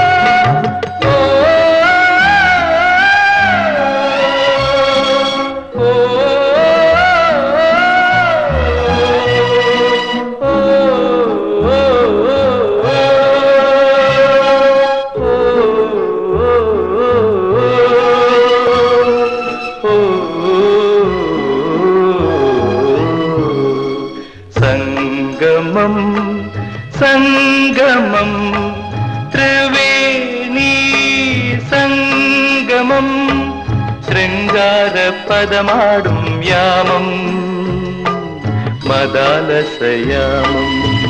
സംഗമം ത്രിവേണി സംഗമം ശൃംഗാരപദമാടും യാമം മദാലസയാമം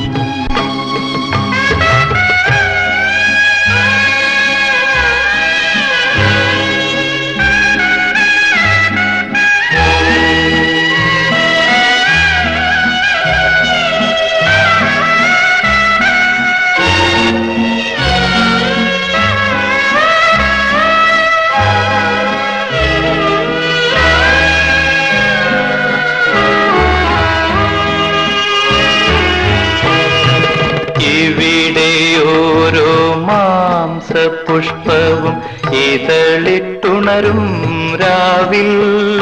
പുഷ്പവും ഇതളിട്ടുണരും രാവിൽ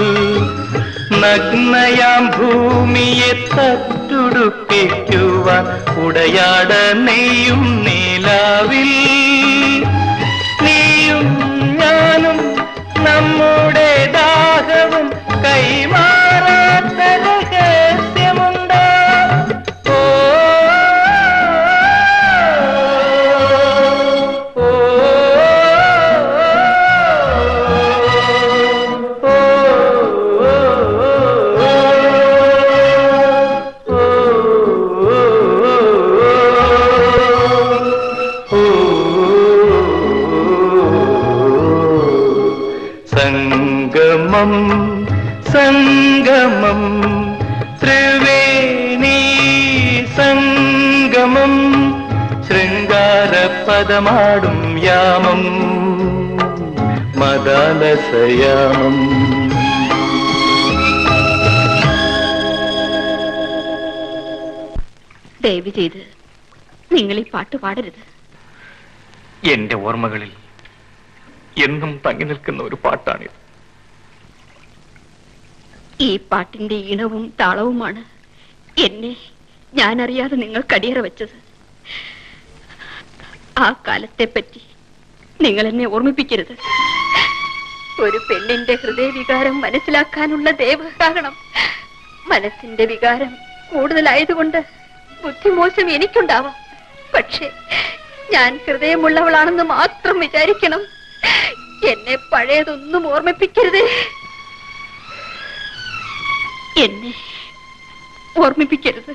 നഗ്നയാം ഭൂമിയെ തട്ടുടുപ്പിക്കുവാൻ ഉടയാട നെയ്യും നീലാവിൽ നീയും ഞാനും നമ്മുടെ ദാഹവും കൈമാറാത്ത രഹസ്യമുണ്ടോ സംഗമം സംഗമം ത്രിവേണി സംഗമം ശൃംഗാരപദമാടും യാമം മദാലസയാമം ദയവ് ചെയ്ത് നിങ്ങൾ ഈ പാട്ട് പാടരുത്. എന്റെ ഓർമ്മകളിൽ എന്നും തങ്ങി നിൽക്കുന്ന ഒരു പാട്ടാണിത്. ഈ പാട്ടിന്റെ ഈണവും താളവുമാണ് എന്നെ ഞാനറിയാതെ നിങ്ങൾ കടിയറ വെച്ചത്. ആ കാലത്തെ പറ്റി നിങ്ങൾ എന്നെ ഓർമ്മിപ്പിക്കരുത്. ഒരു പെണ്ണിന്റെ ഹൃദയവികാരം മനസ്സിലാക്കാനുള്ള ദേവകാരണം മനസ്സിന്റെ വികാരം കൂടുതലായതുകൊണ്ട് ബുദ്ധിമോശം എനിക്കുണ്ടാവാം. പക്ഷേ ഞാൻ ഹൃദയമുള്ളവളാണെന്ന് മാത്രം വിചാരിക്കണം. എന്നെ പഴയതൊന്നും ഓർമ്മിപ്പിക്കരുതേ. എന്നെ ഓർമ്മിപ്പിക്കരുത്.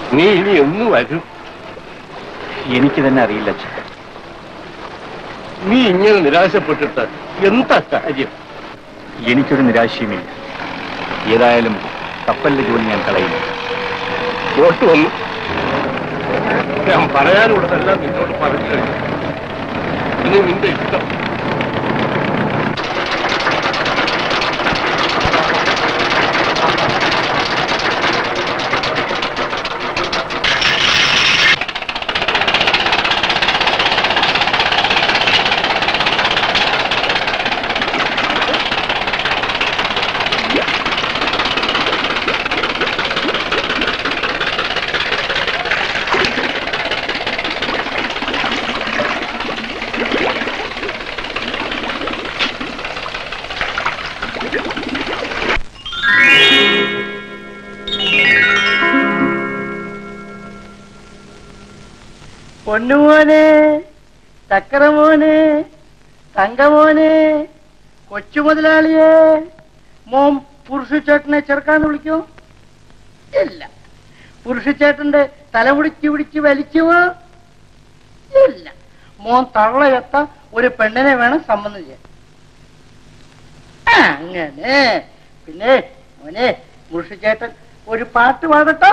നീ ഇനി എന്ന് വരും? എനിക്ക് തന്നെ അറിയില്ല അച്ഛൻ. നീ ഇങ്ങനെ നിരാശപ്പെട്ടിട്ട് എന്താ കാര്യം? എനിക്കൊരു നിരാശയുമില്ല. ഏതായാലും കപ്പലിന്റെ ജോലി ഞാൻ കളയില്ല. ഇങ്ങോട്ട് വന്നു. ഞാൻ പറയാനുള്ളതെല്ലാം നിന്നോട് പറഞ്ഞു കഴിഞ്ഞു. ഇനി നിന്റെ ഇഷ്ടം. പൊന്നുമോനെ, ചക്കരമോനെ, തങ്കമോനെ, കൊച്ചു മുതലാളിയെ, മോൻ പുരുഷച്ചേട്ടനെ ചെറുക്കാന്ന് വിളിക്കോ? ഇല്ല. പുരുഷച്ചേട്ടന്റെ തലമുടിച്ച് വലിക്കുമോ? ഇല്ല. മോൻ തള്ളയെത്ത ഒരു പെണ്ണിനെ വേണം സംബന്ധം ചെയ്യാൻ. അങ്ങനെ. പിന്നെ മോനെ, പുരുഷച്ചേട്ടൻ ഒരു പാട്ട് പാടട്ടോ?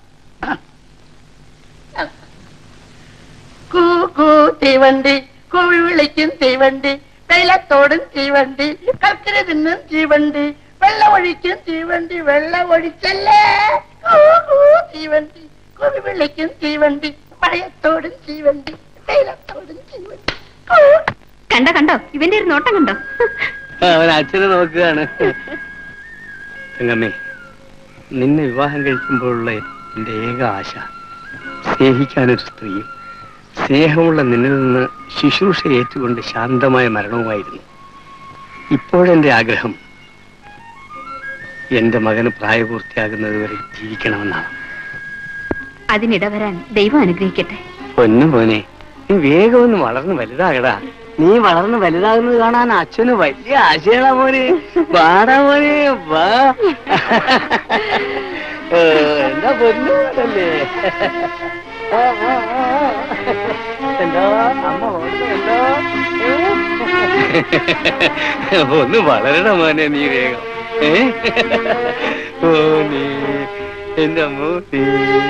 കൂക്കൂ തീവണ്ടി, കൂവി വിളിക്കും തീവണ്ടി, വെള്ളത്തോടും തീവണ്ടി, കർക്കിര തിന്നും തീവണ്ടി, വെള്ളമൊഴിക്കും തീവണ്ടി, വെള്ളമൊഴിച്ചല്ലേ. കൂക്കൂ തീവണ്ടി, കൂവി വിളിക്കും തീവണ്ടി, മഴയത്തോടും തീവണ്ടി, വെള്ളത്തോടും തീവണ്ടി. കണ്ടോ കണ്ടോ, ഇവന്റെ ഒരു നോട്ടം കണ്ടോ? അവൻ അച്ഛനെ നോക്കുകയാണ്. തങ്കമ്മേ, നിന്നെ വിവാഹം കഴിക്കുമ്പോഴുള്ള എന്റെ ഏക ആശ സ്നേഹിക്കാനൊരു സ്ത്രീയും സ്നേഹമുള്ള നിന്നിൽ നിന്ന് ശുശ്രൂഷ ഏറ്റുകൊണ്ട് ശാന്തമായ മരണവുമായിരുന്നു. ഇപ്പോഴെന്റെ ആഗ്രഹം എന്റെ മകന് പ്രായപൂർത്തിയാകുന്നതുവരെ ജീവിക്കണമെന്നാണ്. അതിനിടവരാൻ ദൈവം അനുഗ്രഹിക്കട്ടെ. പൊന്നു മോനെ, നീ വേഗം ഒന്ന് വളർന്ന് വലുതാകടാ. നീ വളർന്ന് വലുതാകുന്നത് കാണാൻ അച്ഛന് വലിയ ആശയടാ മോനെ. വാടാ മോനെ, വാ. എന്താ പൊന്നു മോനല്ലേ? എന്തോ അമ്മ എന്തോ ഒന്ന് വളരണ മോനെ നീ വേഗം. മോനെ, എന്റെ മോനെ.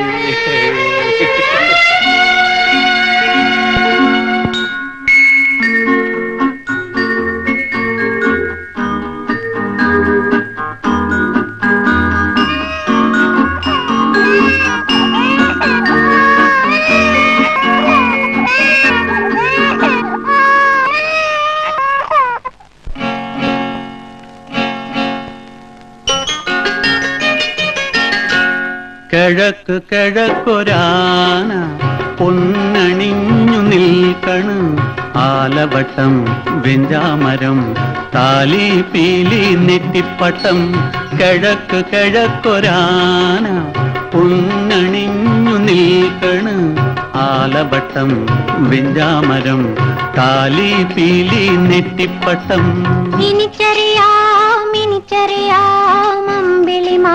കിഴക്ക് കിഴക്കൊരാന പൊന്നണിഞ്ഞു നിൽക്കണ്, ആലവട്ടം വെഞ്ചാമരം താലി പീലി നെറ്റിപ്പട്ടം. കിഴക്ക് കിഴക്കൊരാന പൊന്നണിഞ്ഞു നിൽക്കണ്, ആലവട്ടം വെഞ്ചാമരം താലി പീലി നെറ്റിപ്പട്ടം. എനിക്കറിയാം എനിക്കറിയാം അമ്പിളിമാ,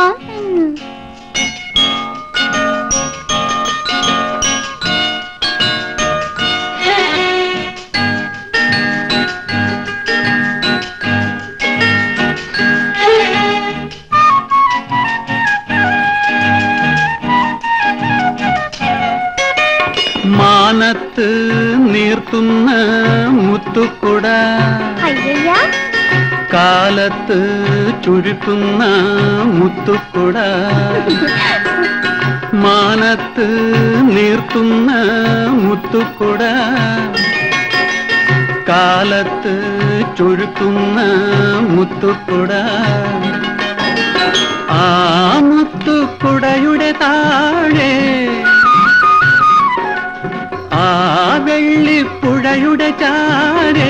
മാനത്ത് നീർത്തുന്ന മുത്തുക്കുട, കാലത്ത് ചുരുക്കുന്ന മുത്തുക്കുട. മാനത്ത് നീർത്തുന്ന മുത്തുക്കുട, കാലത്ത് ചുരുക്കുന്ന മുത്തുക്കുട. ആ മുത്തുക്കുടയുടെ താഴെ ആ വെള്ളിപ്പുഴയുടെ ചാരെ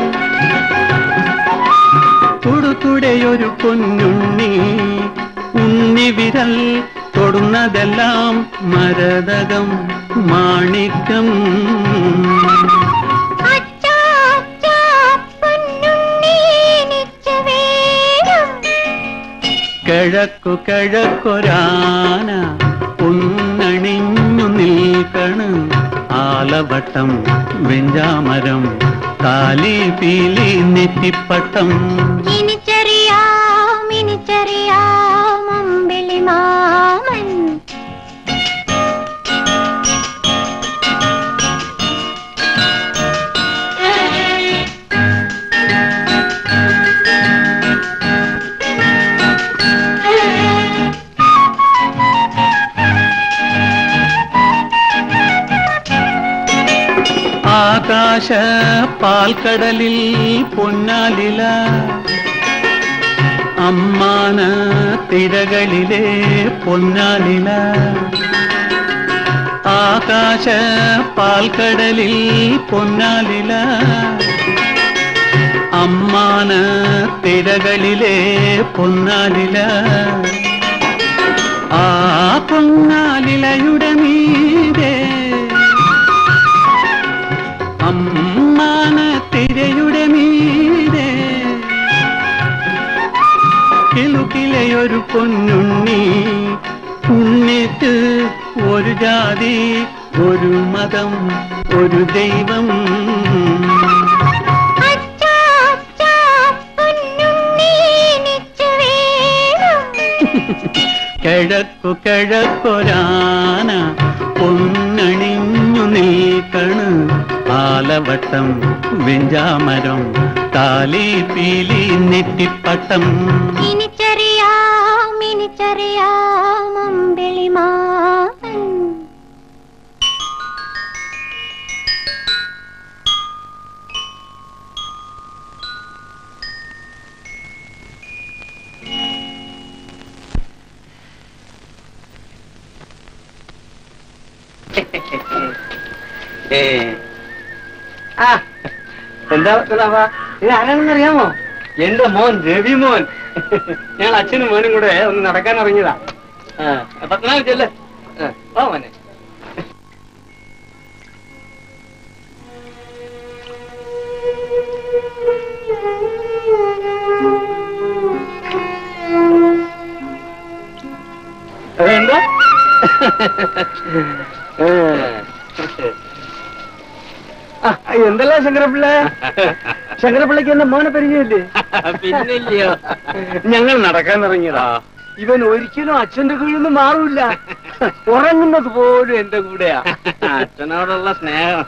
തുടുതുടയൊരു പൊന്നുണ്ണി, ഉണ്ണി വിരൽ തൊടുന്നതെല്ലാം മരതകം മാണിക്യം. കിഴക്കു കിഴക്കൊരാന നിൽക്കണ് ആലവട്ടം വെഞ്ചാമരം കാലി പീലി നെറ്റിപ്പട്ടം ഇനിച്ചറിയാം അമ്പിളി മാമൻ ആകാശ പാൽക്കടലിൽ പൊന്നാലില അമ്മാന തിരകളിലെ പൊന്നാലില ആകാശ പാൽക്കടലിൽ പൊന്നാലില അമ്മാന തിരകളിലെ പൊന്നാലില ആ പൊന്നാലിലയുടെ മീതെ അമ്മാന തിരയുടെ മീതെ കിലുക്കിലെയൊരു പൊന്നുണ്ണി ഉണ്ണിക്ക് ഒരു ജാതി ഒരു മതം ഒരു ദൈവം കിഴക്കു കിഴക്കൊരാന പൊന്നണിഞ്ഞു നിൽക്കണ് ആലവട്ടം വെഞ്ചാമരം കാലി പീലി നെറ്റിപ്പട്ടം ഇനിച്ചറിയാം അമ്പിളി മാമൻ എന്താ ഇത് ആരാണെന്ന് അറിയാമോ? എന്റെ മോൻ രവി മോൻ. ഞങ്ങൾ അച്ഛനും മോനും കൂടെ ഒന്ന് നടക്കാൻ ഇറങ്ങിയതാ. പത്മനാഭൻ ചെല്ല്. വാ മോനെ. എന്താ എന്തല്ല ശങ്കരപ്പിള്ള? ശങ്കരപ്പിള്ളക്ക് എന്റെ മോനെ പരിചയമില്ലേ? പിന്നില്ലയോ? ഞങ്ങൾ നടക്കാൻ ഇറങ്ങിയതാ. ഇവൻ ഒരിക്കലും അച്ഛന്റെ കീഴിൽ നിന്ന് മാറൂല. ഉറങ്ങുന്നത് പോലും എന്റെ കൂടെയാ. അച്ഛനോടുള്ള സ്നേഹം.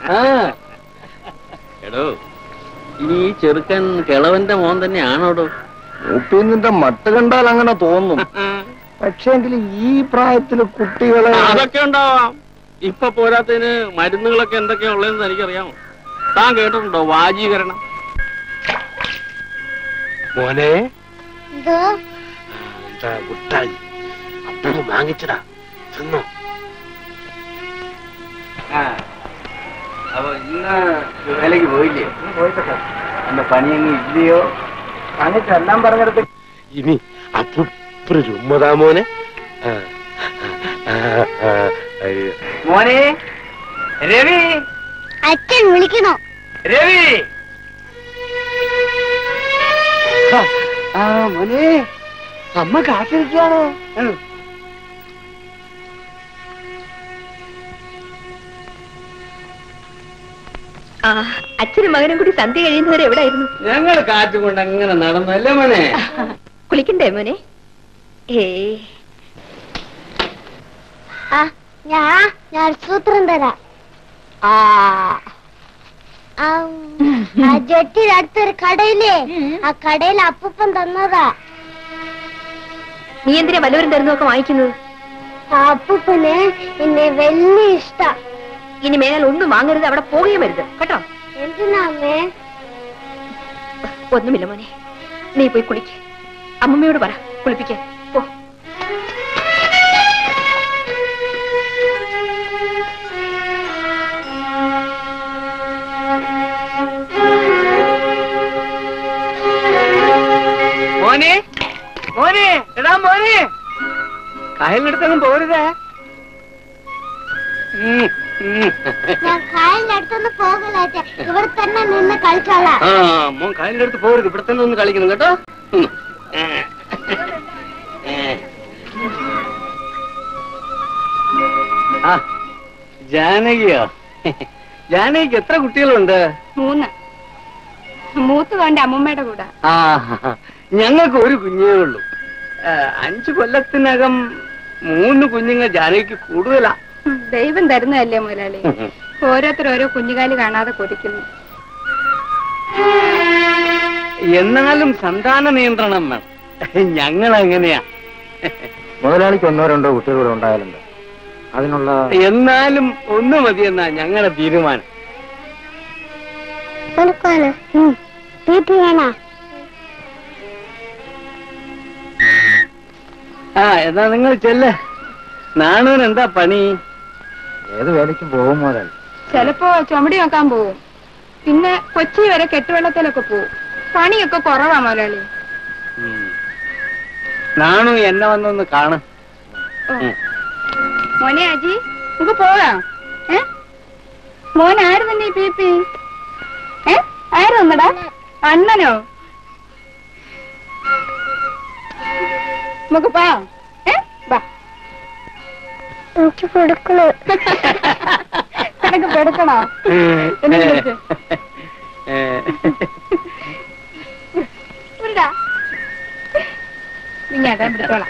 എടോ, ഇനി ഈ ചെറുക്കൻ കിളവന്റെ മോൻ തന്നെയാണോടോ? നിന്റെ മട്ട് കണ്ടാൽ അങ്ങനെ തോന്നും. പക്ഷേങ്കിൽ ഈ പ്രായത്തില് കുട്ടികളെ അതൊക്കെ ഉണ്ടാവാം. ഇപ്പൊ പോരാത്തതിന് മരുന്നുകളൊക്കെ എന്തൊക്കെയാ ഉള്ളതെന്ന് എനിക്കറിയാമോ? താൻ കേട്ടിട്ടുണ്ടോ വാജീകരണം? മോനെ എന്തോ എന്താ മുട്ടായി അപ്പനും വാങ്ങിച്ചടാ, തിന്നോ. അപ്പൊ ഇന്ന് വേലക്ക് പോയില്ലേ? പോയിട്ടെ. എന്റെ പണിയൊന്നും ഇല്ലയോ? പണി ചെല്ലാൻ പറഞ്ഞെടുത്ത് ഇനി അപ്പുറ ചുമ്മതാ മോനെ. മോനെ രവി, അച്ഛൻ വിളിക്കണോ? രവി. മോനെ, അമ്മ കാത്തിരിക്കാണ്. അച്ഛനും മകനും കൂടി സന്ധ്യ കഴിയുന്നവരെ എവിടായിരുന്നു? ഞങ്ങൾ കാറ്റുകൊണ്ട് അങ്ങനെ നടന്നല്ലേ മോനെ? കുളിക്കണ്ടേ മോനെ? ഞാൻ സൂത്രം തരാം. ആ ജെട്ടിയുടെ അടുത്തൊരു കടയില്ലേ, ആ കടയിൽ അപ്പൂപ്പൻ തന്നതാ. നീ എന്തിനാ വല്ലവരും തരുന്നൊക്കെ വാങ്ങിക്കുന്നത്? ആ അപ്പൂപ്പന് എന്നെ വലിയ ഇഷ്ട. ഇനി മേലാൽ ഒന്നും വാങ്ങരുത്, അവിടെ പോവുകയും വരുത് കേട്ടോ. എന്തിനാമേ? ഒന്നുമില്ല മോനെ, നീ പോയി കുളിക്ക. അമ്മമ്മയോട് പറ കുളിപ്പിക്കാൻ. പോ. മോനെ, മോനെ, എടാ മോനെ, കായലിനടുത്തൊന്നും പോരുതേ. ഞാൻ കായലിന്റെ അടുത്തൊന്നും പോകല, ഇവിടെ തന്നെ നിന്ന് കളിച്ചോളാം. മോൻ കായലിന്റെ അടുത്ത് പോരുത്, ഇവിടെ തന്നെ ഒന്ന് കളിക്കണം കേട്ടോ. ജാനകിയോ? ജാനകിക്ക് എത്ര കുട്ടികളുണ്ട്? 3. മൂത്ത് കണ്ട അമ്മൂമ്മയുടെ കൂടെ. ആ, ഞങ്ങൾക്ക് ഒരു കുഞ്ഞേ ഉള്ളൂ. 5 കൊല്ലത്തിനകം 3 കുഞ്ഞുങ്ങൾ ജാനകിക്ക് കൂടുതലാ. ദൈവം തരുന്നതല്ലേ മുതലാളി. ഓരോരുത്തർ ഓരോ കുഞ്ഞുകാലി കാണാതെ കൊതിക്കുന്നു. എന്നാലും സന്താന നിയന്ത്രണം വേണം. ഞങ്ങൾ എങ്ങനെയാ? മുതലാളിക്ക് 1-2 കുട്ടികൾ ഉണ്ടായാലുണ്ട്. അതിനുള്ള എന്നാലും ഒന്ന് മതിയെന്നാ ഞങ്ങളുടെ തീരുമാനം. എന്നാ നിങ്ങൾ ചെല്ല്. നാണൂന് എന്താ പണി? ഏത് വേലയ്ക്കും പോകും മുതലാളി. ചിലപ്പോ ചുമടി നോക്കാൻ പോവും. പിന്നെ കൊച്ചി വരെ കെട്ടുവെള്ളത്തിലൊക്കെ പോവും. പണിയൊക്കെ കുറവാ മുതലാളി. നാണു എന്നെ വന്നൊന്ന് കാണും. മോനെ അജി, നമുക്ക് പോകാം. മോനായിരുന്നു ഈ പി ആയിരുന്നടാ? അണ്ണനോ? നമുക്ക് പോവാം. എനിക്ക് കൊടുക്കണോ? നിനക്ക് കൊടുക്കണോ? ഞാൻ പിടിച്ചോളാം.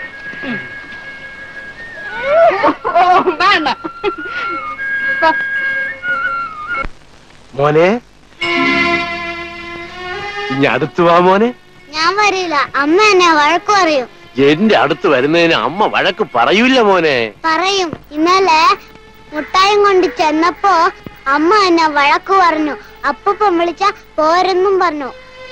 മോനെ, ഇനി അടുത്ത് വാ മോനെ. ഞാൻ വരില്ല, അമ്മ എന്നെ വഴക്ക് പറയും. എന്റെ അടുത്ത് വരുന്നതിന് അമ്മ വഴക്ക് പറയൂല മോനെ. പറയും. ഇന്നലെ മുട്ടായും കൊണ്ട് ചെന്നപ്പോ അമ്മ എന്നെ വഴക്ക് പറഞ്ഞു. അപ്പം വിളിച്ച പോരെന്നും പറഞ്ഞു.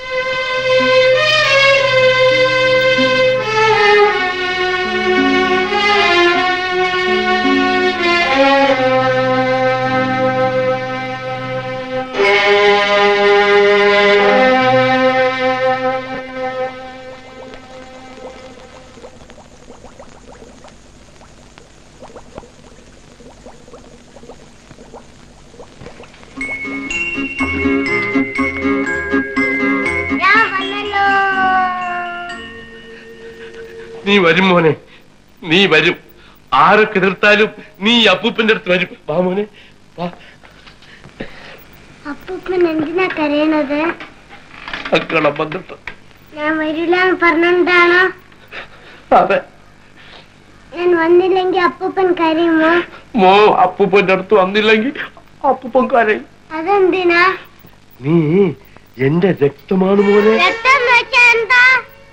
നീ വരും മോനെ, നീ വരും. ആരൊക്കെ എതിർത്താലും നീ അപ്പൂപ്പന്റെ അടുത്ത് വരും. വാ മോനെ, വാ. അപ്പൂപ്പൻ എന്തിനാ കരയണത്? മക്കളെ വന്നിട്ട് ഞാൻ വരില്ല പറഞ്ഞിട്ടാണോ? അതെ. ഞാൻ വന്നില്ലെങ്കിൽ അപ്പൂപ്പൻ കരയുമോ? മോ അപ്പൂപ്പന്റെ അടുത്ത് വന്നില്ലെങ്കിൽ അപ്പൂപ്പൻ കരയും. അതെന്തിനാ? നീ എന്റെ രക്തമാണ് മോനെ. രക്തം വെച്ചാ എന്താ?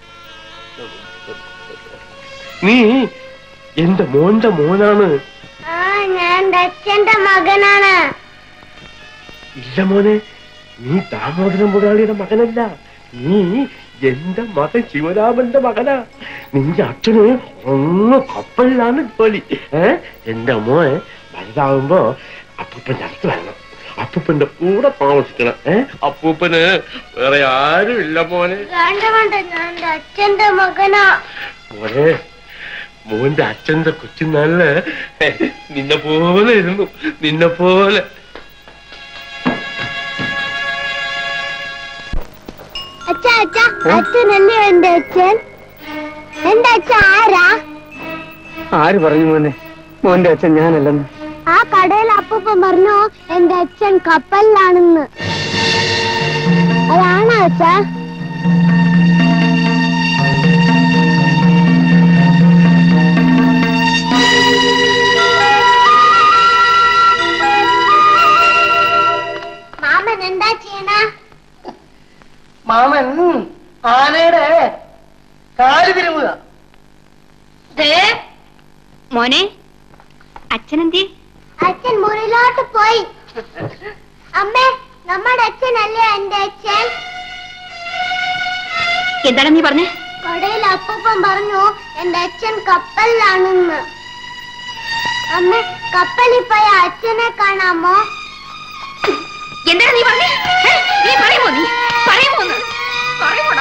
നീ എന്റെ മോന്റെ മോനാണ്. ഞാൻ അച്ഛന്റെ മകനാണ്. ഇല്ല മോനെ, നീ ദാമോദരൻ മുതലാളിയുടെ മകനല്ല. നീ എന്റെ മകൻ ശിവരാമന്റെ മകനാ. നിന്റെ അച്ഛന് ഒന്ന് കപ്പലിലാണ് ജോലി. എന്റെ മോനെ വലുതാവുമ്പോ അപ്പൂപ്പന്റെ അടുത്ത് വരണം. അപ്പൂപ്പന്റെ കൂടെ താമസിക്കണം. അപ്പൂപ്പന് വേറെ ആരും ഇല്ല മോനെ. ഞാൻ അച്ഛന്റെ മകനാ. മോനെ, മോന്റെ അച്ഛന്റെ കൊച്ചുനാളില് നിന്നെ പോലെ ഇരുന്നു, നിന്നെ പോലെ. അച്ഛനല്ലേ എന്റെ അച്ഛൻ? എന്റെ അച്ഛൻ ആരാ? ആര് പറഞ്ഞു മോനെ മോന്റെ അച്ഛൻ ഞാനല്ലെന്ന്? ആ കടയിൽ അപ്പൂപ്പൻ പറഞ്ഞു എന്റെ അച്ഛൻ കപ്പലിലാണെന്ന്. അതാണോ അച്ഛാ? മാമൻ എന്താ ചെയ്യണ? മാമൻ ആനയുടെ കാല് തിരുമുക. മോനെ, അച്ഛനെന്തി? അച്ഛൻ മുറിയിലോട്ട് പോയി. അമ്മേ, നമ്മുടെ അച്ഛനല്ലേ എന്റെ അച്ഛൻ? എന്താണ് നീ പറഞ്ഞേ? കടയിൽ അപ്പൂപ്പൻ പറഞ്ഞു എന്റെ അച്ഛൻ കപ്പലിലാണെന്ന്. അമ്മ, കപ്പലിൽ പോയ അച്ഛനെ കാണാമോ? എന്താണ് നീ പറഞ്ഞേ? നീ പറയുമോ? നീ പറയുമോ? പറയുമോടാ?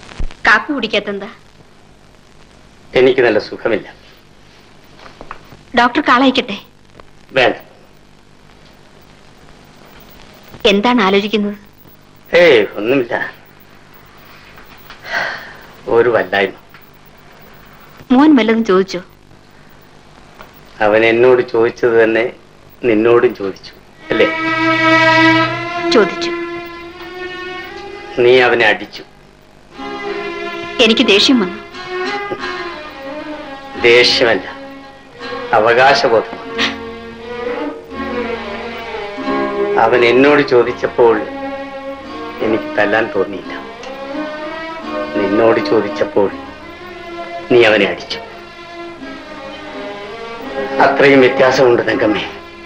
കാപ്പി കുടിക്കാത്തെന്താ? എനിക്ക് നല്ല സുഖമില്ല. ഡോക്ടർക്ക് ആളയക്കട്ടെ? വേണ്ട. എന്താണ് ആലോചിക്കുന്നത്? ഒന്നുമില്ല, ഒരു വല്ലായ്മ. മോൻ വല്ലതും ചോദിച്ചോ? അവൻ എന്നോട് ചോദിച്ചത് തന്നെ നിന്നോടും ചോദിച്ചു അല്ലേ? ചോദിച്ചു. നീ അവനെ അടിച്ചു. എനിക്ക് ദേഷ്യം വന്നു. ദേഷ്യമല്ല, അവകാശബോധം. അവൻ എന്നോട് ചോദിച്ചപ്പോൾ എനിക്ക് തല്ലാൻ തോന്നിയില്ല. നിന്നോട് ചോദിച്ചപ്പോൾ നീ അവനെ അടിച്ചു. അത്രയും വ്യത്യാസമുണ്ട് തങ്കമ്മേ.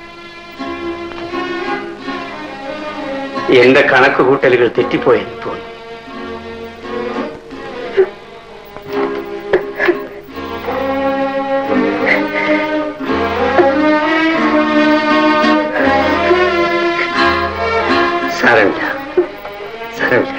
എന്റെ കണക്കുകൂട്ടലുകൾ തെറ്റിപ്പോയെന്ന് തോന്നി. സാരമില്ല, സാരമില്ല.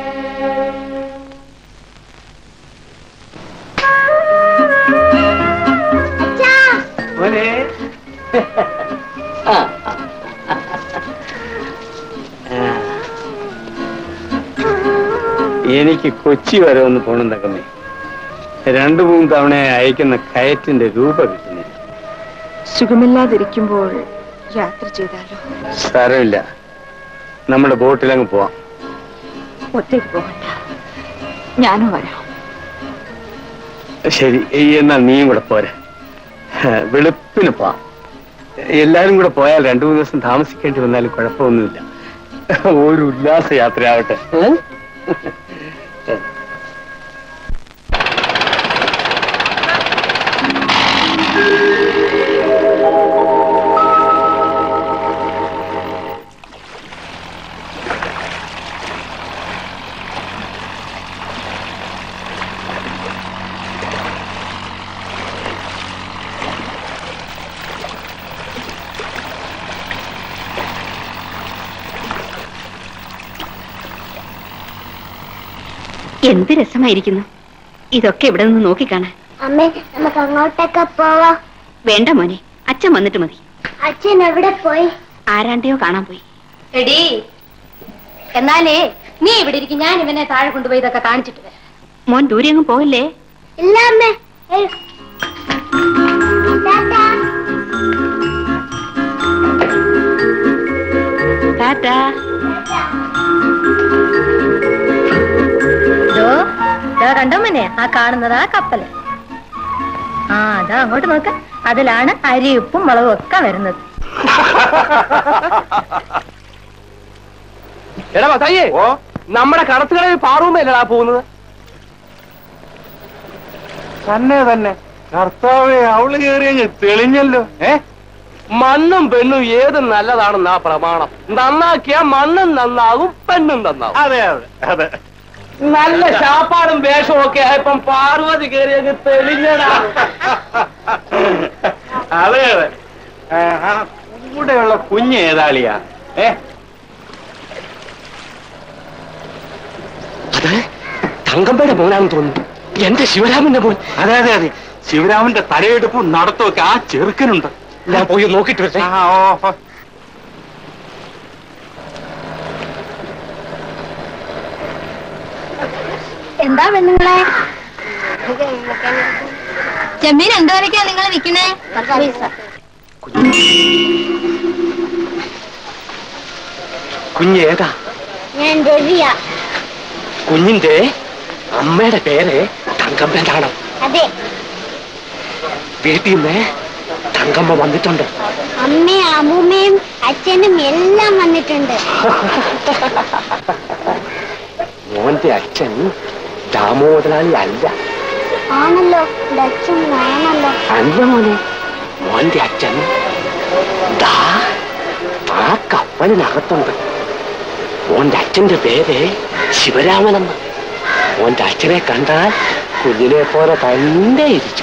എനിക്ക് കൊച്ചി വരെ ഒന്ന് പോണം തക്കമ്മേ. 2-3 തവണ അയക്കുന്ന കയറ്റിന്റെ രൂപ കിട്ടുന്നില്ല. സുഖമില്ലാതിരിക്കുമ്പോൾ യാത്ര ചെയ്താലോ? സാരമില്ല, നമ്മുടെ ബോട്ടിലങ്ങ് പോവാം. ഒറ്റയ്ക്ക് പോകണ്ട, ഞാനും വരാം. ശരി, എന്നാൽ നീയും കൂടെ പോരെ. വെളുപ്പിന് പോവാം. എല്ലാരും കൂടെ പോയാൽ 2-3 ദിവസം താമസിക്കേണ്ടി വന്നാലും കുഴപ്പമൊന്നുമില്ല. ഒരു ഉല്ലാസ യാത്രയാവട്ടെ. എന്ത് രസമായിരിക്കുന്നു ഇതൊക്കെ ഇവിടെ നിന്ന് നോക്കിക്കാണാൻ. അമ്മേ, നമുക്ക് അങ്ങോട്ടൊക്കെ പോവാ. വേണ്ട മോനെ, അച്ഛൻ വന്നിട്ട് മതി. അച്ഛൻ എവിടെ പോയി? ആരാണ്ടെയോ കാണാൻ പോയി. എടീ, എന്നാലേ നീ ഇവിടെ ഇരിക്കും, ഞാൻ ഇവനെ താഴെ കൊണ്ടുപോയി ഇതൊക്കെ കാണിച്ചിട്ട് വരാം. മോൻ ദൂരെ അങ്ങ് പോകല്ലേ? ഇല്ല അമ്മേ. ടാറ്റാ. കണ്ടോ മോനെ, ആ കാണുന്നതാ കപ്പല്. അതാ അങ്ങോട്ട് നോക്ക, അതിലാണ് അരി ഉപ്പും മുളകും ഒക്കെ വരുന്നത്. എടാ മത്തായിയേ, നമ്മുടെ കടത്തുകളിൽ പാറൂമല്ലടാ പോകുന്നത്. തന്നെ കർത്താവേ, അവള് കയറി തെളിഞ്ഞല്ലോ. മണ്ണും പെണ്ണും ഏത് നല്ലതാണെന്നാ പ്രമാണം. നന്നാക്കിയാ മണ്ണും നന്നാകും, പെണ്ണും നന്നാകും. അതെ അതെ അതെ. നല്ല ശാപ്പാടും വേഷവും ഒക്കെ ആയപ്പം പാർവതി കയറി തെളിഞ്ഞടാ. അതെ അതെ. കൂടെയുള്ള കുഞ്ഞ് ഏതാളിയാ? അത് തങ്കമ്മയുടെ മോനാണെന്ന് തോന്നുന്നു. എന്റെ ശിവരാമന്റെ മോൻ. അതെ അതെ അതെ, ശിവരാമന്റെ തലയെടുപ്പും നടത്തുമൊക്കെ ആ ചെറുക്കനുണ്ട്. ഞാൻ പോയി നോക്കിട്ട് വരട്ടെ. എന്താ പെണ്ണുങ്ങളെ? ചെമ്മീൻ എന്ത് വരയ്ക്കാ നിങ്ങൾ വിൽക്കണേ? കുഞ്ഞ് ഏതാ? ഞാൻ രവിയ. കുഞ്ഞിന്റെ അമ്മയുടെ പേര് തങ്കമ്മനാണ്. അതെ. വീട്ടിൽ നിന്ന് തങ്കമ്മ വന്നിട്ടുണ്ട്. അമ്മയും അമ്മൂമ്മയും അച്ഛനും എല്ലാം വന്നിട്ടുണ്ട്. മോന്റെ അച്ഛൻ ദാമോദരാളി അല്ല. ആണല്ലോ, അച്ഛൻ ആണല്ലോ. അല്ല മോനെ, മോന്റെ അച്ഛൻ ദാ ആ കപ്പലിനകത്തുണ്ട്. മോന്റെ അച്ഛന്റെ പേര് ശിവരാമനെന്ന്. മോന്റെ അച്ഛനെ കണ്ടാൽ കുഞ്ഞിനെ പോലെ തന്നെ ഇരിക്കും.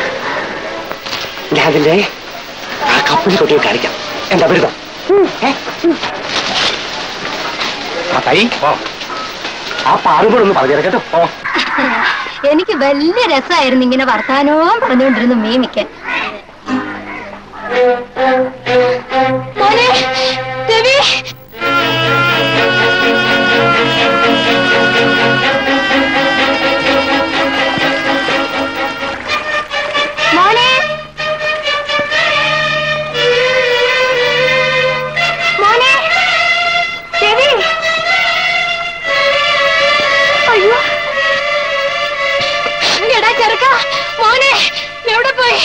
ഞാൻ അതിന്റെ ആ കപ്പലിൽ കൊണ്ടുപോയി കാണിക്കാം. എന്താ വരുന്നോ? ആ പാറുകളൊന്ന് പറഞ്ഞു കേട്ടോ. എനിക്ക് വലിയ രസമായിരുന്നു ഇങ്ങനെ വർത്താനവും പറഞ്ഞുകൊണ്ടിരുന്നു മീമിക്കാൻ. മോനെ രവി മോനെ മോനെ രവി അയ്യോ എടാ ചെറുക്ക മോനെ എവിടെ പോയി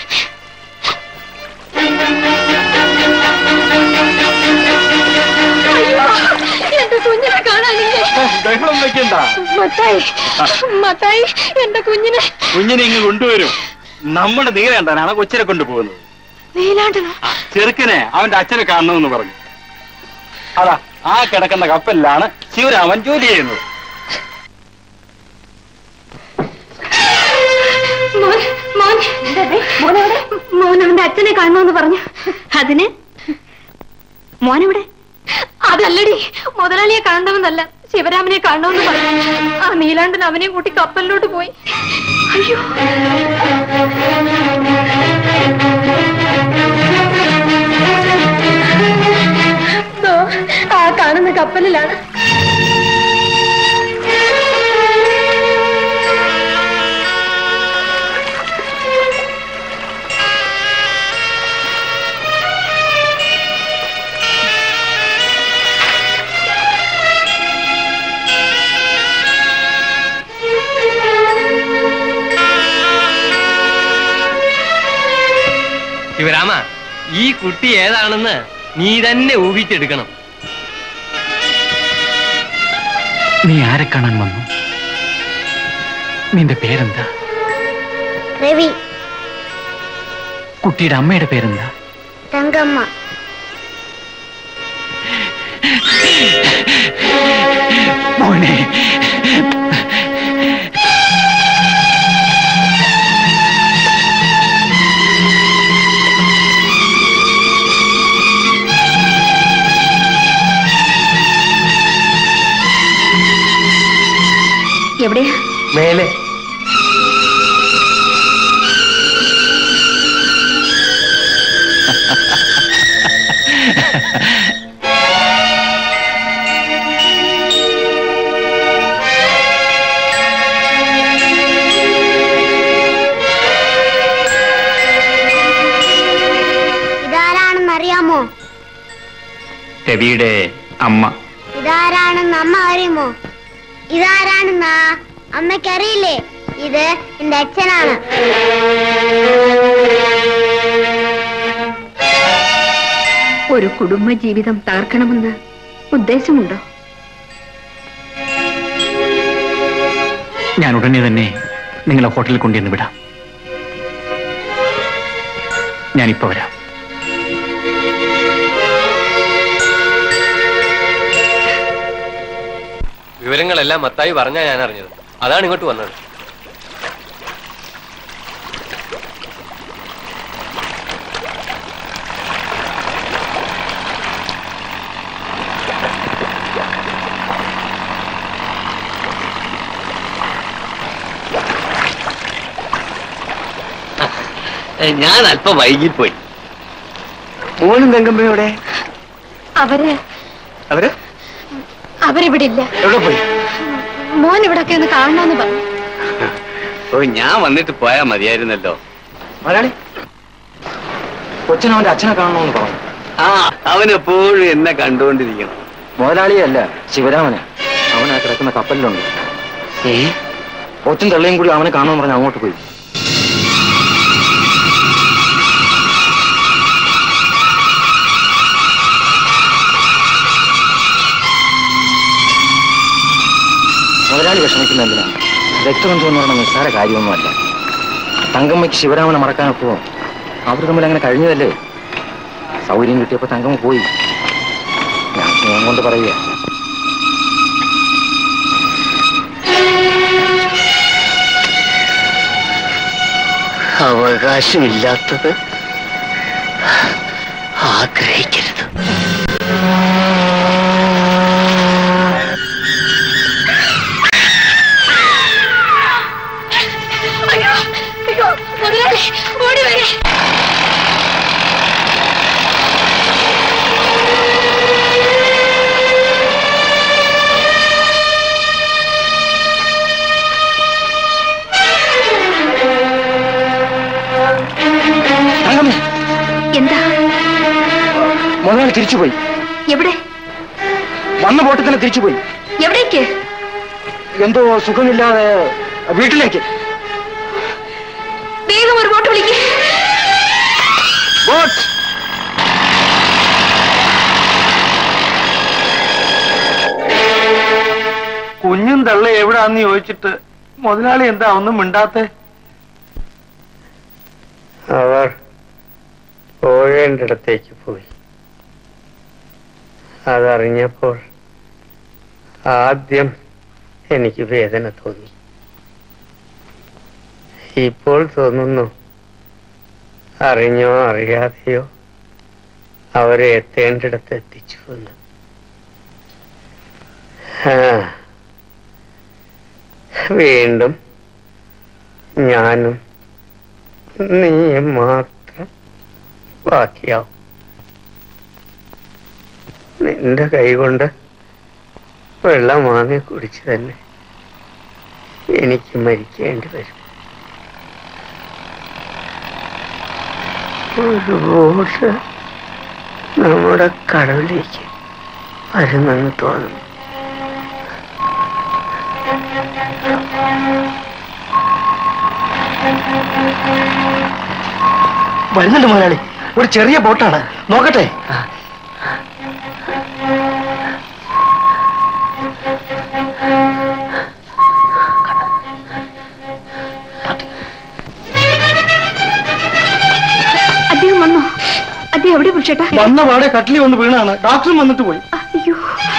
അയ്യോ എന്റെ കുഞ്ഞിനെ കാണാനില്ലേ ബഹളം വെക്കണ്ട മത്തായി എന്റെ കുഞ്ഞിനെ ഇങ്ങ് കൊണ്ടുവരും. നമ്മുടെ നീലകണ്ഠനാണ് കൊച്ചിനെ കൊണ്ടുപോകുന്നത്. നീലാണ്ടനോ? ചെറുക്കനെ അവന്റെ അച്ഛനെ കാണണമെന്ന് പറഞ്ഞു. അതാ ആ കിടക്കുന്ന കപ്പലിലാണ് ശിവരാമൻ ജോലി ചെയ്യുന്നത്. മോനവന്റെ അച്ഛനെ കാണണമെന്ന് പറഞ്ഞു. അതിന് മോനെവിടെ? അതല്ലടി, മുതലാളിയെ കാണണമെന്നല്ല, ശിവരാമനെ കാണണമെന്ന് പറഞ്ഞു. ആ നീലാണ്ടൻ അവനെ കൂട്ടി കപ്പലിലോട്ട് പോയി. അയ്യോ, ആ കാണുന്ന കപ്പലിലാണ്. ശിവരാമ, ഈ കുട്ടി ഏതാണെന്ന് നീ തന്നെ ഊഹിച്ചെടുക്കണം. നീ ആരെ കാണാൻ വന്നു? നിന്റെ പേരെന്താ? രവി. കുട്ടിയുടെ അമ്മയുടെ പേരെന്താ? തങ്കമ്മ. മോനെ, എവിടെയാ? മേലെ. ഇതാരാണെന്നറിയാമോ? രവിയുടെ അമ്മ. ഇതാരാണെന്ന് അമ്മ അറിയുമോ? ഇതാരാണെന്നാ അമ്മയ്ക്കറിയില്ലേ? ഇത് എന്റെ അച്ഛനാണ്. ഒരു കുടുംബ ജീവിതം തകർക്കണമെന്ന് ഉദ്ദേശമുണ്ടോ? ഞാൻ ഉടനെ തന്നെ നിങ്ങളെ ഹോട്ടലിൽ കൊണ്ടുവന്ന് വിടാം. ഞാനിപ്പോ വരാം. വിവരങ്ങളെല്ലാം മത്തായി പറഞ്ഞാ ഞാൻ അറിഞ്ഞത്. അതാണ് ഇങ്ങോട്ട് വന്നത്. ഞാൻ അല്പം വൈകിപ്പോയി. മോനും തങ്കമ്മയോടെ? അവരിവിടെ ഇല്ല. എവിടെ പോയി? മോൻ ഇവിടൊക്കെ ഒന്ന് കാണണമെന്ന് പറഞ്ഞു. ഓ, ഞാൻ വന്നിട്ട് പോയാ മതിയായിരുന്നല്ലോ. മലയാളി കൊച്ചിനവന്റെ അച്ഛനെ കാണണമെന്ന് പറഞ്ഞു. ആ, അവനെപ്പോഴും എന്നെ കണ്ടുകൊണ്ടിരിക്കണം. മുതലാളിയല്ല, ശിവരാമന്. അവനാ കിടക്കുന്ന കപ്പലിലുണ്ട്. കൊച്ചും തള്ളിയും കൂടി അവനെ കാണണമെന്ന് പറഞ്ഞ് അങ്ങോട്ട് പോയി. മുതലാളി വിഷമിക്കുന്ന എന്തിനാണ്? രക്തബന്ധം എന്ന് പറഞ്ഞ നിസ്സാര കാര്യമൊന്നുമല്ല. തങ്കമ്മയ്ക്ക് ശിവരാമനെ മറക്കാനൊപ്പോ അവർ തമ്മിൽ അങ്ങനെ കഴിഞ്ഞതല്ലേ. സൗകര്യം കിട്ടിയപ്പോ തങ്കമ്മ പോയി. ഞാൻ സ്നേഹം കൊണ്ട് പറയുക. അവകാശമില്ലാത്തത് ആഗ്രഹിക്കരുത്. മുതലാളി ഓടി വരെ. തിരിച്ചുപോയി. എവിടെ? വന്ന ബോട്ടിൽ തന്നെ തിരിച്ചുപോയി. എവിടേക്ക്? എന്തോ സുഖമില്ലാതെ വീട്ടിലേക്ക്. വേഗം ഒരു ബോട്ട് വിളിക്ക്. ബോട്ട് കുഞ്ഞും തള്ള എവിടാന്ന് ചോദിച്ചിട്ട് മുതലാളി എന്താ ഒന്നും മിണ്ടാത്തെ? അവർ പോകേണ്ടിടത്തേക്ക് പോയി. അതറിഞ്ഞപ്പോൾ ആദ്യം എനിക്ക് വേദന തോന്നി. ഇപ്പോൾ തോന്നുന്നു അറിഞ്ഞോ അറിയാതെയോ അവരെ എത്തേണ്ടിടത്ത് എത്തിച്ചു എന്ന്. വീണ്ടും ഞാനും നീയും മാത്രം ബാക്കിയാവും. നിന്റെ കൈകൊണ്ട് വെള്ളം വാങ്ങി കുടിച്ച് തന്നെ എനിക്ക് മരിക്കേണ്ടി വരും. ഒരു ബോട്ട് നമ്മുടെ കടവിലേക്ക് വരുന്നെന്ന് തോന്നുന്നു. വരുന്നുണ്ട് മുതലാളി. ഒരു ചെറിയ ബോട്ടാണ്, നോക്കട്ടെ. അദ്ദേഹം വന്നോ? അദ്ദേഹം എവിടെ പുരുഷേട്ടാ? വന്ന പാടെ കട്ടിലി വന്ന് വീണാണ്. ഡോക്ടറും വന്നിട്ട് പോയി. അയ്യോ,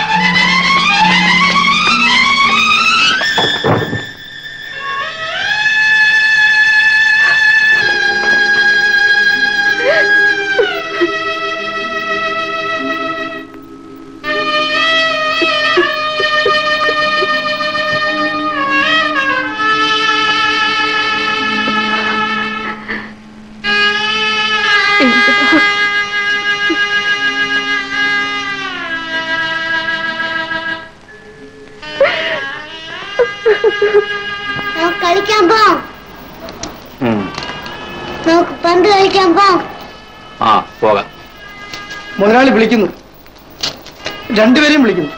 കളിക്കാൻ പോവാം. നമുക്ക് പന്ത് കളിക്കാൻ പോവാം. പോകാം. മുതലാളി വിളിക്കുന്നു, രണ്ടുപേരെയും വിളിക്കുന്നു.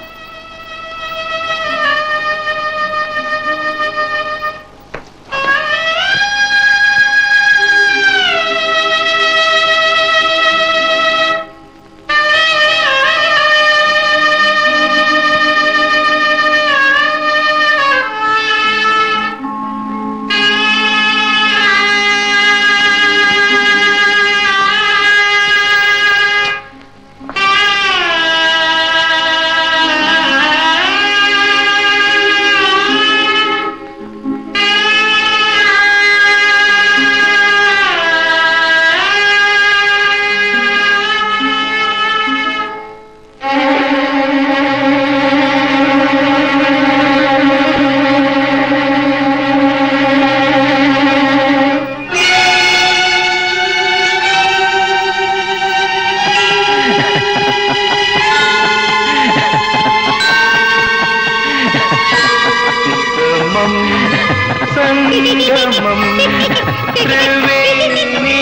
സംഗമം ത്രിവേണി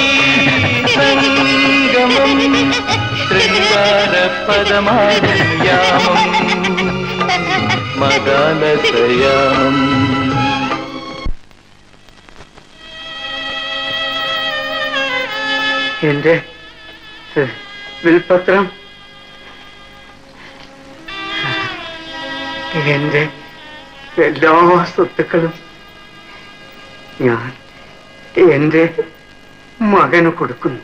സംഗമം ശൃംഗാരപദമാകും യാമം മദാലസയാമം. എന്റെ വിൽപത്രം, എന്റെ എല്ലാ സ്വത്തുക്കളും ഞാൻ എന്റെ മകന് കൊടുക്കുന്നു.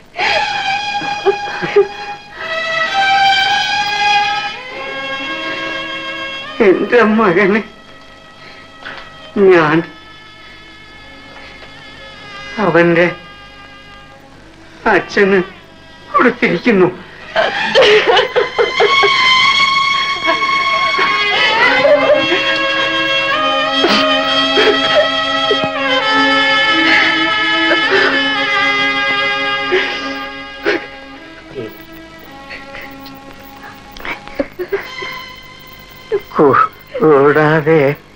എന്റെ മകന് ഞാൻ അവന്റെ അച്ഛന് കൊടുത്തിരിക്കുന്നു. കൂടാതെ